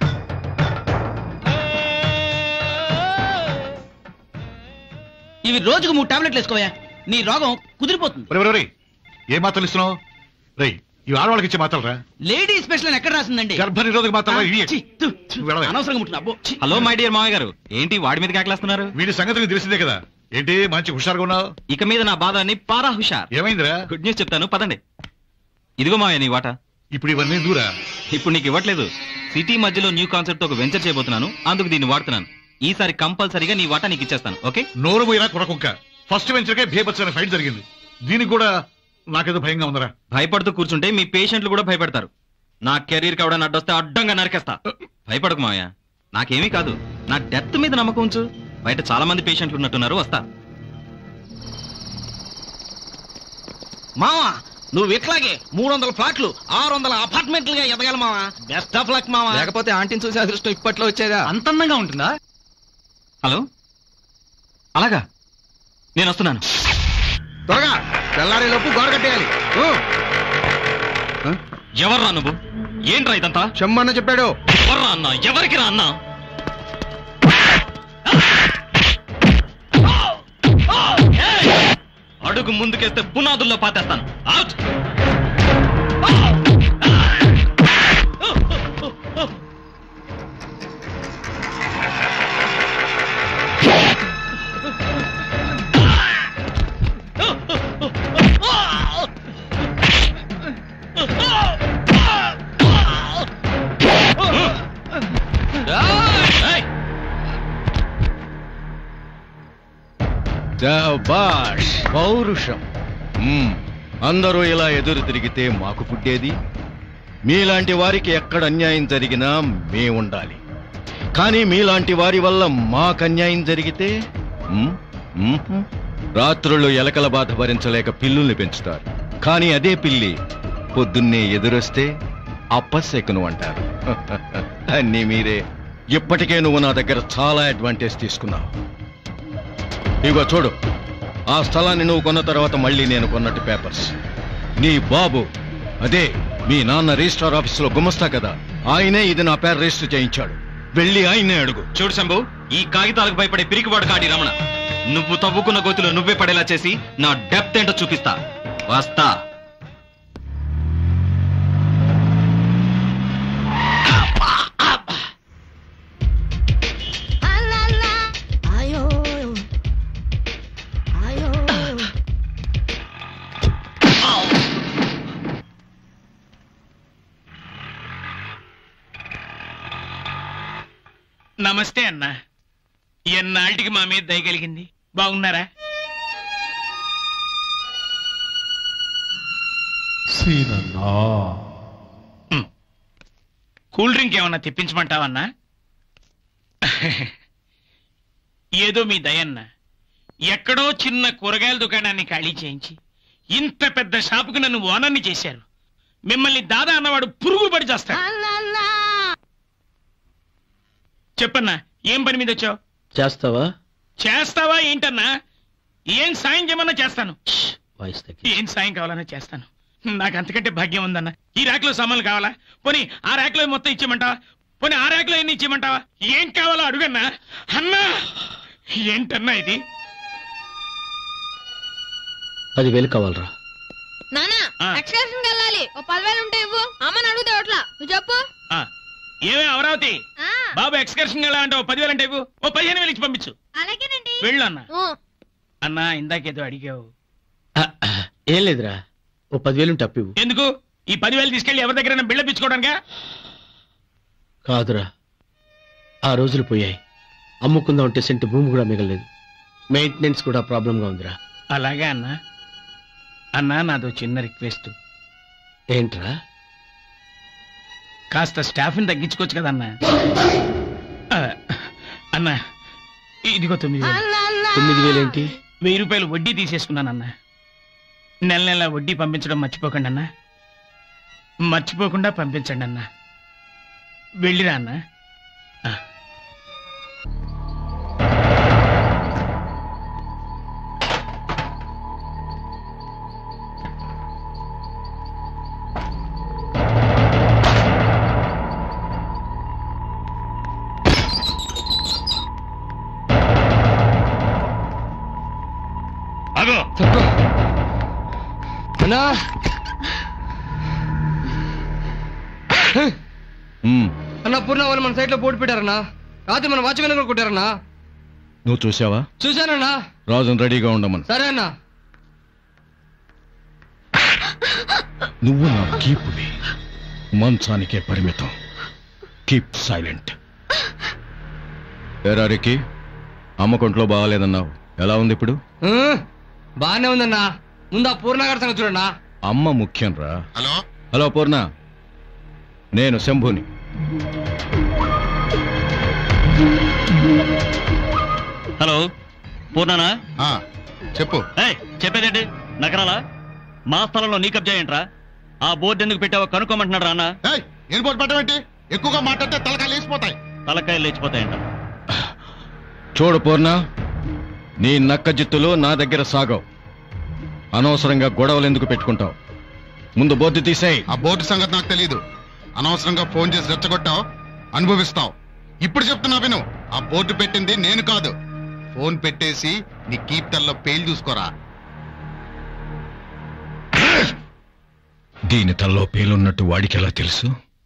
ఇవి రోజు రోజుకు మూడు టాబ్లెట్లు వేసుకోవా, నీ రోగం కుదిరిపోతుంది. ఒరేయ్, ఒరేయ్, ఏ మాత్రలు ఇస్తున్నావు? రేయ్, ఇవి ఆడవాళ్ళకి ఇచ్చే మాత్రలరా? లేడీ స్పెషల్ ఎక్కడ రాసిందండి? గర్భ నిరోధక మాత్రలు ఇవి. అనవసరంగా ముట్టిన అబ్బో. హలో మై డియర్ మామయ్య గారు, ఏంటి వాడి మీద కాకలేస్తున్నారు? వీడి సంగతి నీకు తెలిసిందే కదా. ఏంటి మంచి హుషారుగా ఉన్నావు? ఇక మీద నా బాధ అని పారా హుషార్. ఏమైందిరా? గుడ్ న్యూస్ చెప్తాను, పదండి. ఇదిగో మామయ్య నీ వాట. ఇప్పుడు ఇవన్నీ దూరా? ఇప్పుడు నీకు ఇవ్వట్లేదు. సిటీ మధ్యలో న్యూ కాన్సెప్ట్ ఒక వెంచర్ చేయబోతున్నాను, అందుకు దీన్ని వాడుతున్నాను. ఈసారి కంపల్సరీగా నీ వాటా నీకు ఇచ్చేస్తాను. ఓకే? నోరు పోయినా కొరకొక్క. ఫస్ట్ వెంచర్కే భేపచ్చని ఫైట్ జరిగింది. దీనికి కూడా నాకేదో భయంగా ఉందరా. భయపడుతూ కూర్చుంటే మీ పేషెంట్లు కూడా భయపడతారు. నా కెరీర్ కావడానికి అడ్డొస్తే అడ్డంగా నరికేస్తా. భయపడకు మావయ్య, నాకేమీ కాదు. నా డెత్ మీద నమ్మకం ఉంచు. బయట చాలా మంది పేషెంట్లు ఉన్నట్టున్నారు, వస్తా. మావా, నువ్వు ఇట్లాగే మూడు వందల ఫ్లాట్లు ఆరు వందల అపార్ట్మెంట్లుగా ఎదగాలి మావా. బెస్ట్ ఆఫ్ లక్ మావా. లేకపోతే ఆంటీని చూసి అదృష్టం ఇప్పట్లో వచ్చేదా? అంత అందంగా ఉంటుందా? హలో, అలాగా, నేను వస్తున్నాను. త్వరగా తెల్లారి లోపు గోడ కట్టేయాలి. ఎవర్రా నువ్వు? ఏంట్రా ఇదంతా? చెమ్మన్న చెప్పాడు. ఎవర్రా అన్న? ఎవరికి రా అన్న? అడుగు ముందుకేస్తే పునాదుల్లో పాతేస్తాను. అవుట్! శాబాష్, పౌరుషం. మ్మ్. అందరూ ఇలా ఎదురు తిరిగితే మాకు పుట్టేది. మీలాంటి వారికి ఎక్కడ అన్యాయం జరిగినా మేముండాలి. కానీ మీలాంటి వారి వల్ల మాకు అన్యాయం జరిగితే మ్మ్, మ్మ్, రాత్రులు ఎలకల బాధ భరించలేక పిల్లుల్ని పెంచుతారు. కానీ అదే పిల్లి పొద్దున్నే ఎదురొస్తే అప్పసెక్కును అంటారు. అన్నీ మీరే. ఇప్పటికే నువ్వు నా దగ్గర చాలా అడ్వాంటేజ్ తీసుకున్నావు. ఇగో చూడు, ఆ స్థలాన్ని నువ్వు కొన్న తర్వాత మళ్ళీ నేను కొన్నట్టు పేపర్స్. నీ బాబు, అదే మీ నాన్న రిజిస్ట్రార్ ఆఫీసులో గుమస్తా కదా, ఆయనే ఇది నా పేరు రిజిస్టర్ చేయించాడు. వెళ్ళి ఆయనే అడుగు. చూడు శంభు, ఈ కాగితాలకు భయపడే పిరికివాడు కాడి రమణ. నువ్వు తవ్వుకున్న గోతులు నువ్వే పడేలా చేసి నా డెప్త్ ఏంటో చూపిస్తా. వస్తా. నమస్తే అన్న. ఎన్నాళ్ళకి మా మీద దయ కలిగింది. బాగున్నారా? కూల్ డ్రింక్ ఏమన్నా తెప్పించమంటావన్నా? ఏదో మీ దయన్న. ఎక్కడో చిన్న కూరగాయల దుకాణాన్ని ఖాళీ చేయించి ఇంత పెద్ద షాపుకు నన్ను ఓనర్ని చేశారు. మిమ్మల్ని దాదా అన్నవాడు పురుగులు పడి చేస్తాడు. చెప్పన్నా, ఏం పని మీద వచ్చావు? చేస్తావా? చేస్తావా ఏంటన్నా? ఏం సాయం చేయమన్నా చేస్తాను. వాయిస్ ఏం సాయం కావాలన్నా చేస్తాను. నాకు అంతకంటే భాగ్యం ఉందన్న. ఈ ర్యాక్ లో సామాన్లు కావాలా? పోనీ ఆ ర్యాక్ లో మొత్తం ఇచ్చేయమంటావా? పోనీ ఆ ర్యాక్ లో ఎన్ని ఇచ్చేయమంటావా? ఏం కావాలో అడుగన్నా. అన్నా, ఏంటన్నా ఇది? పదివేలు కావాలరా? నానా, ఎక్స్కర్షన్ వెళ్ళాలి. ఓ పదివేలు ఉంటే ఇవ్వు. అమ్మని అడుగుతా అట్లా. నువ్వు చెప్పు. ఏమే అమరావతి, బాబు ఎక్స్కర్షన్ వెళ్ళాలంటే ఓ పదివేలు అంటే ఇవ్వు. ఓ పదిహేను వేలు ఇచ్చి పంపించు. అలాగేనండి. వెళ్ళు అన్న. అన్నా, ఇందాకేదో అడిగావు. ఏం లేదురా, ఓ పదివేలు ఉంటే అప్పివ్వు. ఎందుకు? ఈ పదివేలు తీసుకెళ్లి ఎవరి దగ్గర బిళ్ళపించుకోవడానికా? కాదురా, ఆ రోజులు పోయాయి. అమ్ముకుందాం అంటే సెంటు భూమి కూడా మిగలేదు. మెయింటెనెన్స్ కూడా ప్రాబ్లంగా ఉందిరా. అలాగే అన్నా. అన్నా, నాదో చిన్న రిక్వెస్ట్. ఏంట్రా? కాస్త స్టాఫ్ని తగ్గించుకోవచ్చు కదన్నా. అన్నా, ఇదిగో తొమ్మిది వేలు. తొమ్మిది వేలేంటి? వెయ్యి రూపాయలు వడ్డీ తీసేసుకున్నానన్నా. నెల నెల వడ్డీ పంపించడం మర్చిపోకండి అన్నా. మర్చిపోకుండా పంపించండి అన్నా. వెళ్ళిరా అన్నా. అన్నా అన్న పూర్ణ వాళ్ళు మన సైడ్ లో పోటీ పెట్టారన్నా. రాత్రి మన వాచ్మెన్ కూడా కొట్టారన్నా. నువ్వు చూసావా? చూశానన్నా. రాజును రెడీగా ఉండమని. సరే అన్నా. నువ్వు నా కీపువి, మంచానికే పరిమితం. Keep silent. ఎరారికి అమ్మకొంట్లో బాగాలేదన్నావు, ఎలా ఉంది ఇప్పుడు? బానే ఉందన్నా. ముందు ఆ పూర్ణ గారి సంగతి చూడన్నా. అమ్మ ముఖ్యం రా. హలో హలో పూర్ణ, నేను శంభుని. హలో పూర్ణనా? చెప్పు. చెప్పేదేంటి నకరాలా? మా స్థలంలో నీ కబ్జా ఏంట్రా? ఆ బోర్డు ఎందుకు పెట్టావో కనుక్కోమంటున్నాడు రా అన్న. ఏం బోర్డు పెట్టమేంటి? ఎక్కువగా మాట్లాడితే తలకాయలు లేచిపోతాయి. తలకాయలు లేచిపోతాయంట. చూడు పూర్ణ, నీ నక్క జిత్తులు నా దగ్గర సాగవు. అనవసరంగా గొడవలు ఎందుకు పెట్టుకుంటావు? ముందు బోర్డు తీసేయి. ఆ బోర్డు సంగతి నాకు తెలియదు. అనవసరంగా ఫోన్ చేసి రెచ్చగొట్టావు, అనుభవిస్తావు. ఇప్పుడు చెప్తున్నా విను, ఆ బోర్డు పెట్టింది నేను కాదు. ఫోన్ పెట్టేసి నీ కీప్టర్లో పేలు చూసుకోరా. దీని తల్లో పేలున్నట్టు వాడికి ఎలా తెలుసు?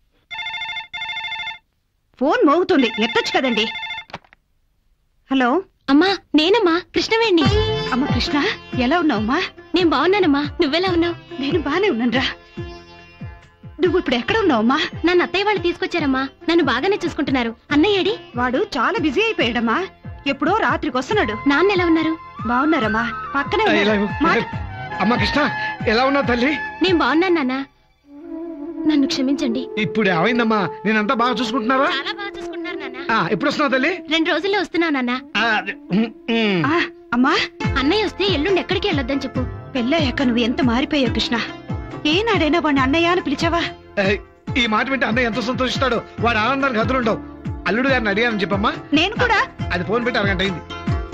ఫోన్ మోగుతుంది, ఎత్తొచ్చు కదండి. హలో అమ్మా, నేనమ్మా కృష్ణవేణి. అమ్మ కృష్ణ, ఎలా ఉన్నావమ్మా? నేను బాగున్నానమ్మా, నువ్వెలా ఉన్నావు? నేను బానే ఉన్నానురా. నువ్వు ఇప్పుడు ఎక్కడ ఉన్నావమ్మా? నన్ను అత్తయ్య వాళ్ళు తీసుకొచ్చారమ్మా. నన్ను బాగానే చూసుకుంటున్నారు. అన్నయ్యడి? వాడు చాలా బిజీ అయిపోయాడమ్మా. ఎప్పుడో రాత్రికి వస్తున్నాడు. నాన్న ఎలా ఉన్నారు? బాగున్నారమ్మా, పక్కనే ఉన్నారు. మాట- అమ్మ కృష్ణ, ఎలా ఉన్నావు తల్లి? నేను బాగున్నాను నాన్న, నన్ను క్షమించండి. ఇప్పుడు ఏమైందమ్మా? నేనంతా బాగా చూసుకుంటున్నారా? చాలా బాగా చూసుకుంటున్నారు నాన్న. ఆ, ఎప్పుడు వస్తున్నావు తల్లి? రెండు రోజుల్లో వస్తున్నావు నాన్న. ఆ, అమ్మా అన్నయ్య వస్తే ఎల్లుండి ఎక్కడికి వెళ్ళొద్దని చెప్పు. పెళ్ళయ్యాక నువ్వు ఎంత మారిపోయావు కృష్ణ. ఏనాడైనా వాడిని అన్నయ్య అని పిలిచావా? ఏయ్, ఈ మాట వింటే అన్నయ్య ఎంత సంతోషిస్తాడో. వాడు ఆనందానికి హద్దులుండవు. అల్లుడు గారిని అడిగానని చెప్పమ్మా. నేను కూడా. అది ఫోన్ పెట్టి అరగంట అయింది.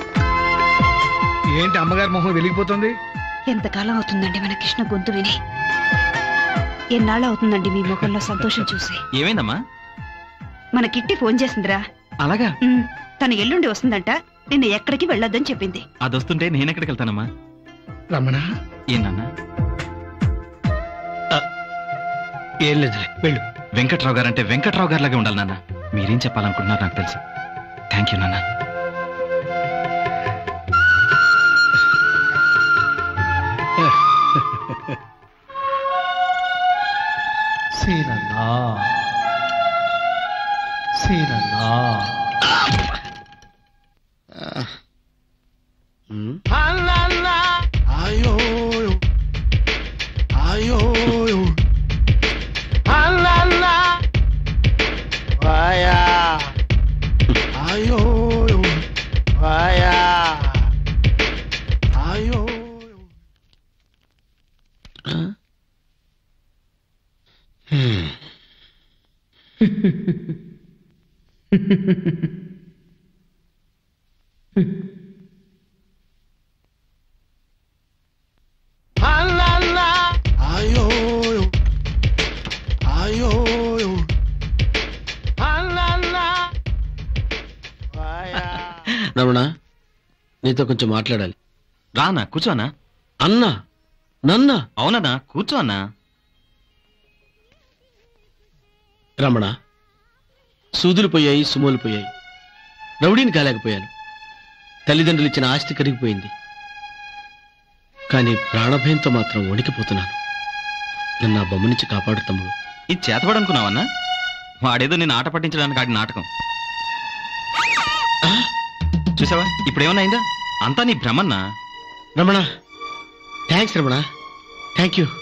ఏంటి అమ్మగారి మొహం వెలిగిపోతుంది? ఎంతకాలం అవుతుందండి మన కృష్ణ గొంతు విని? ఎన్నాళ్ళు అవుతుందండి మీ ముఖంలో సంతోషం చూసి? ఏమైందమ్మా? మన కిట్టి ఫోన్ చేసిందిరా. అలాగా? ఉమ్, తను ఎల్లుండి వస్తుందంట. నిన్న ఎక్కడికి వెళ్ళొద్దని చెప్పింది. అది వస్తుంటే నేనెక్కడికి వెళ్తానమ్మా? రమణ, ఏనన్నా? ఏం లేదు, వెళ్ళు. వెంకట్రావు గారు అంటే వెంకట్రావు గారిలాగే ఉండాలి నాన్న. మీరేం చెప్పాలనుకుంటున్నారు నాకు తెలుసు. థ్యాంక్ యూ నాన్న. సీనన్నా సీనన్నా అయ్యో అయ్యో అల్లల్లా వాయా అయ్యో వాయా అయ్యో అల్లల్లా అయ్యో అయ్యో అల్లల్లా రమణ, నీతో కొంచెం మాట్లాడాలి. రానా, కూర్చోనా. అన్నా, నన్నా? అవునన్నా, కూర్చో అన్నా. రమణ, సూదులు పోయాయి, సుమోలు పోయాయి. రౌడీని కాలేకపోయాను. తల్లిదండ్రులు ఇచ్చిన ఆస్తి కరిగిపోయింది. కానీ ప్రాణభయంతో మాత్రం వణికిపోతున్నాను. నన్ను ఆ బొమ్మ నుంచి కాపాడు తమ్ముడు. ఇది చేతపడనుకున్నావన్నా? వాడేదో నేను ఆట పట్టించడానికి ఆడి నాటకం. చూసావా ఇప్పుడు ఏమన్నా అయిందా? అంతా నీ భ్రమన్నా. Ramana, thanks Ramana, thank you.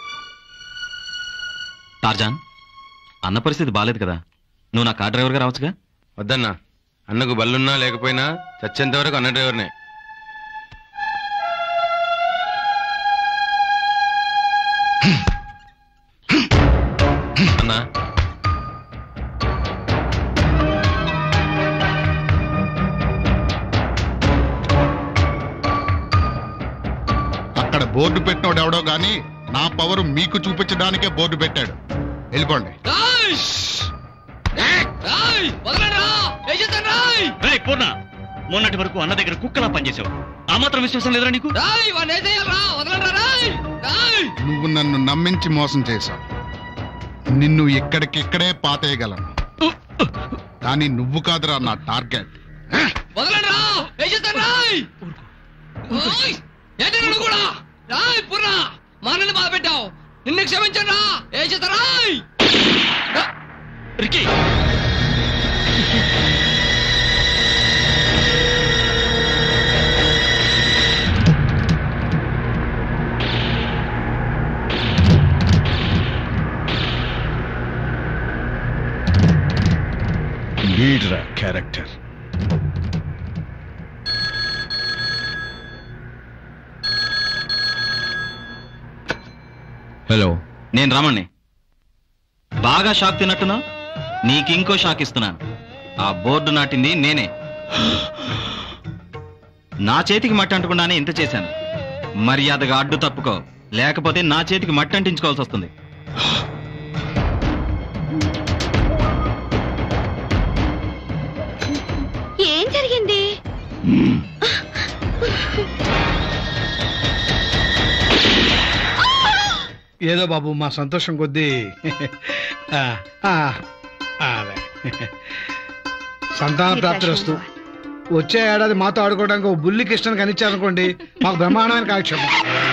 Tarzan, అన్న పరిస్థితి బాలేదు కదా, నువ్వు నా కార్ డ్రైవర్గా రావచ్చుగా? వద్దన్నా, అన్నకు బల్లున్నా లేకపోయినా చచ్చేంత వరకు అన్న డ్రైవర్నే. అన్నా, అక్కడ బోర్డు పెట్టినోడు ఎవడో గాని నా పవర్ మీకు చూపించడానికే బోర్డు పెట్టాడు. వెళ్ళిపోండి. పూర్ణ, మొన్నటి వరకు అన్న దగ్గర కుక్కలా పనిచేసావు. ఆ మాత్రం విశ్వాసం లేదురా నీకు? నువ్వు నన్ను నమ్మించి మోసం చేశావు. నిన్ను ఇక్కడికిక్కడే పాతేయగలను, కానీ నువ్వు కాదురా నా టార్గెట్. మానని బాధ పెట్టావు, నిన్ను క్షమించండి రా. ఏ చేతరాయ్ రికీ, లీడ్రా క్యారెక్టర్. హలో, నేను రమణ్ణి. బాగా షాక్ తిన్నట్టున్నా? నీకింకో షాక్ ఇస్తున్నాను. ఆ బోర్డు నాటింది నేనే. నా చేతికి మట్టి అంటకుండానే ఇంత చేశాను. మర్యాదగా అడ్డు తప్పుకో, లేకపోతే నా చేతికి మట్టి అంటించుకోవాల్సి వస్తుంది. ఏం జరిగింది? ఏదో బాబు మా సంతోషం కొద్దీ ఆ, ఆ, అదే. సంతాన ప్రాప్తి వస్తూ వచ్చే ఏడాది మాతో ఆడుకోవడానికి ఒక బుల్లి కృష్ణని కనిచ్చారనుకోండి, మాకు బ్రహ్మాండమైన కాక్షేమం.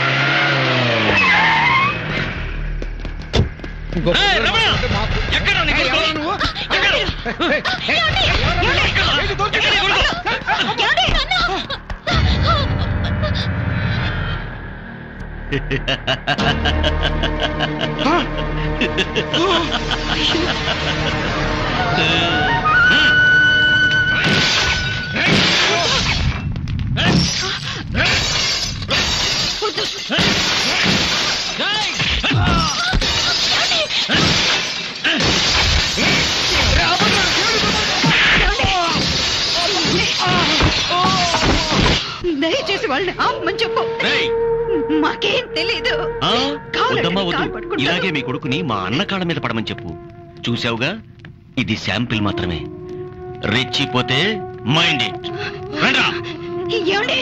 దయచేసి వాళ్ళని ఆపమని చెప్పు. మాకేం తెలీదు. వద్దమ్మా వద్దు, ఇలాగే మీ కొడుకుని మా అన్న కాళ్ళ మీద పడమని చెప్పు. చూసావుగా, ఇది శాంపిల్ మాత్రమే. రెచ్చిపోతే మైండ్ ఇట్. ఏమండి?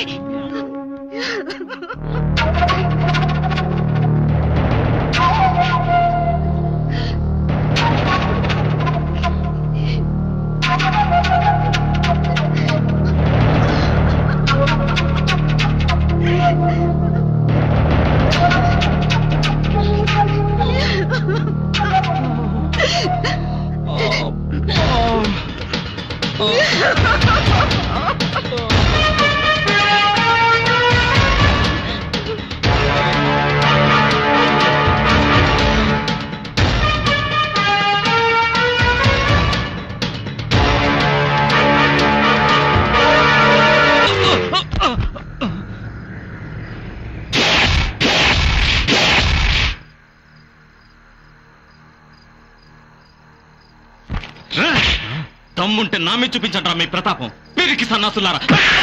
దమ్ముంటే నామే చూపించండి రా మీ ప్రతాపం, పెరికి సన్నాసులారా.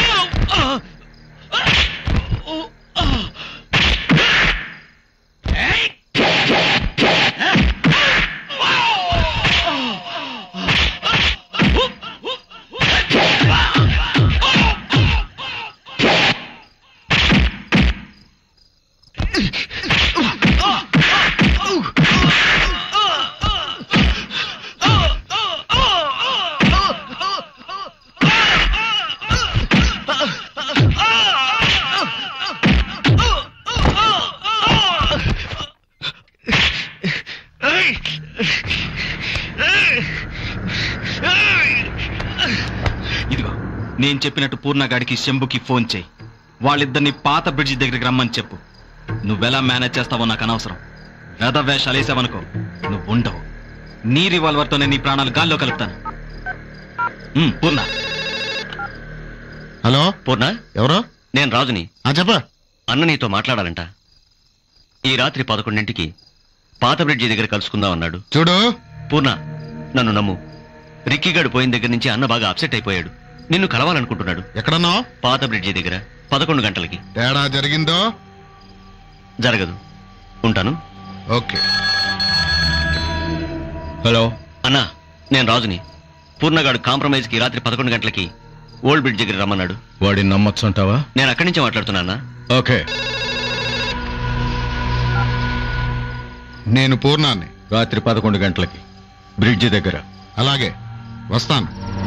ఇదిగో, నేను చెప్పినట్టు పూర్ణగాడికి శంభుకి ఫోన్ చేయి. వాళ్ళిద్దరిని పాత బ్రిడ్జి దగ్గరికి రమ్మని చెప్పు. నువ్వెలా మేనేజ్ చేస్తావో నాకు అనవసరం. రథ వేషాలు వేసావనుకో, నువ్వు ఉండవు. నీ రివాల్వర్తోనే నీ ప్రాణాలు గాల్లో కలుపుతాను. ఉమ్, పూర్ణ. హలో పూర్ణ, ఎవరో? నేను రాజుని. చెప్ప. అన్న నీతో మాట్లాడాలంట. ఈ రాత్రి పదకొండింటికి పాత బ్రిడ్జి దగ్గర కలుసుకుందాం అన్నాడు. చూడు పూర్ణ, నన్ను నమ్ము. రిక్కిగాడు పోయిన దగ్గర నుంచి అన్న బాగా అప్సెట్ అయిపోయాడు. నిన్ను కలవాలనుకుంటున్నాడు. ఎక్కడన్నా? పాత బ్రిడ్జి దగ్గర పదకొండు గంటలకి. తేడా జరిగిందో? జరగదు. ఉంటాను. ఓకే. హలో అన్నా, నేను రాజుని. పూర్ణగాడు కాంప్రమైజ్ కి రాత్రి పదకొండు గంటలకి ఓల్డ్ బ్రిడ్జ్ దగ్గర రమ్మన్నాడు. వాడిని నమ్మొచ్చు అంటావా? నేను అక్కడి నుంచే మాట్లాడుతున్నా. ఓకే. నేను పూర్ణాన్ని. రాత్రి పదకొండు గంటలకి బ్రిడ్జి దగ్గర. అలాగే వస్తాను.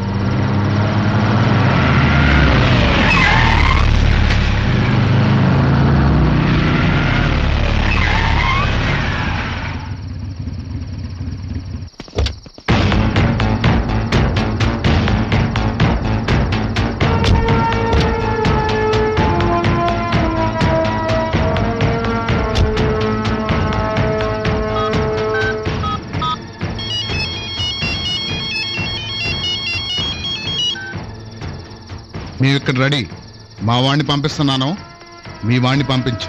మేము ఇక్కడ రెడీ. మా వాడిని పంపిస్తున్నాను, మీ వాడిని పంపించు.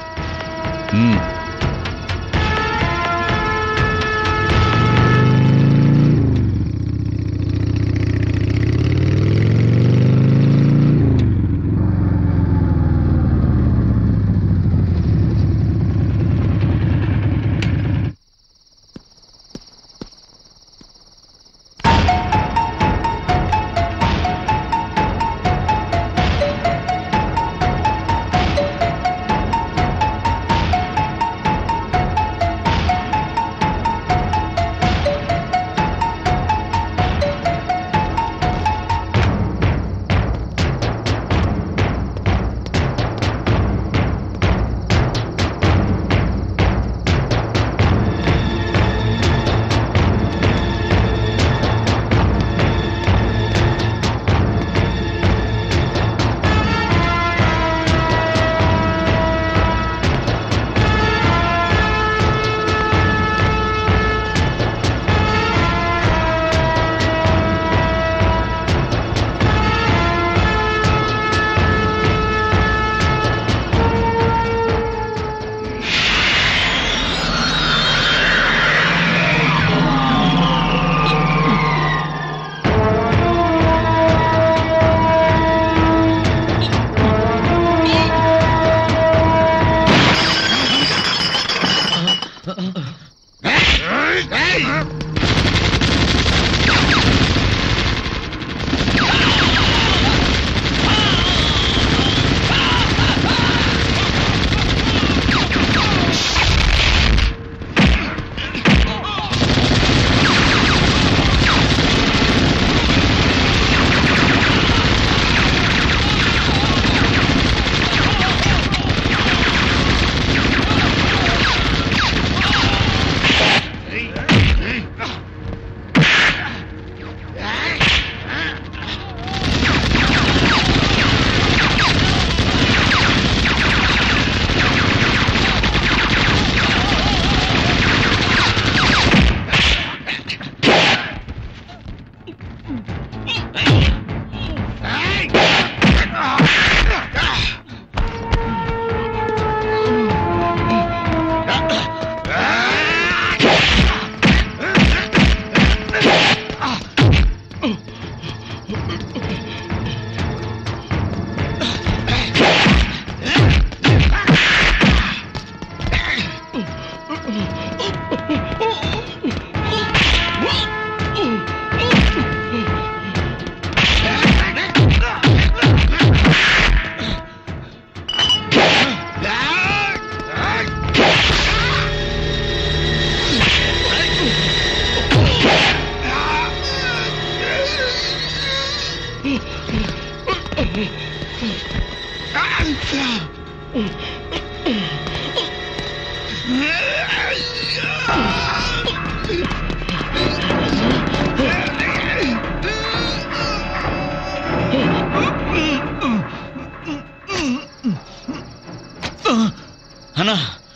అన్నా,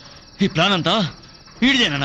ఈ ప్లాన్ అంతా వీడిదేనా?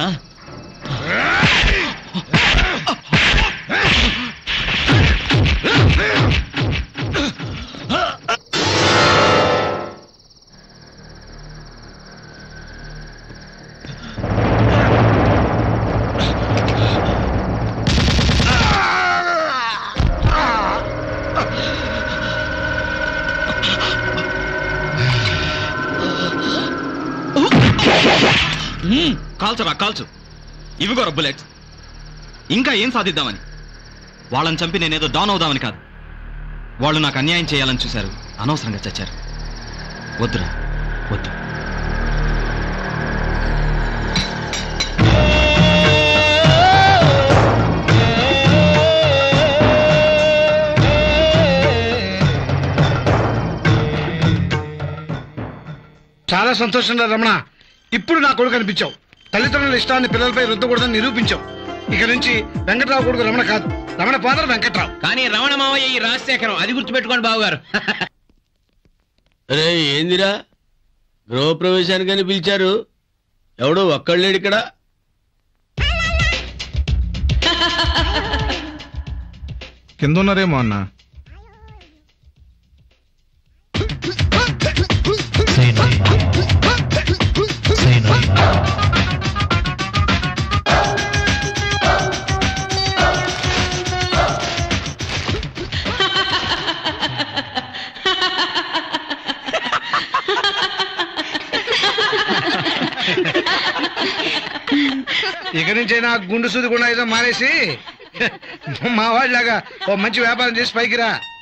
కాల్చరా కాల్చు. ఇవిగో బుల్లెట్స్. ఇంకా ఏం సాధిద్దామని? వాళ్ళని చంపి నేనేదో డౌన్ అవుదామని కాదు. వాళ్ళు నాకు అన్యాయం చేయాలని చూశారు, అనవసరంగా చచ్చారు. వద్దురా, వద్దు. చాలా సంతోషంగా రమణ, ఇప్పుడు నా కొడుకు అనిపించావు. తల్లిదండ్రుల ఇష్టాన్ని పిల్లలపై రుద్దకూడదని నిరూపించావు. ఇక నుంచి వెంకట్రావు కొడుకు రమణ కాదు, రమణ ఫాదర్ వెంకట్రావు. కానీ రమణ మావయ్య ఈ రాజశేఖరం, అది గుర్తుపెట్టుకోండి బావగారు. అరే ఏందిరా గృహప్రవేశానికని పిలిచారు, ఎవడు ఒక్కళ్ళేడు ఇక్కడ? కింద ఉన్నారేమో అన్న. ఇక నుంచైనా గుండు సూది కూడా ఏదో మానేసి మా వాళ్ళలాగా ఓ మంచి వ్యాపారం చేసి పైకి రా.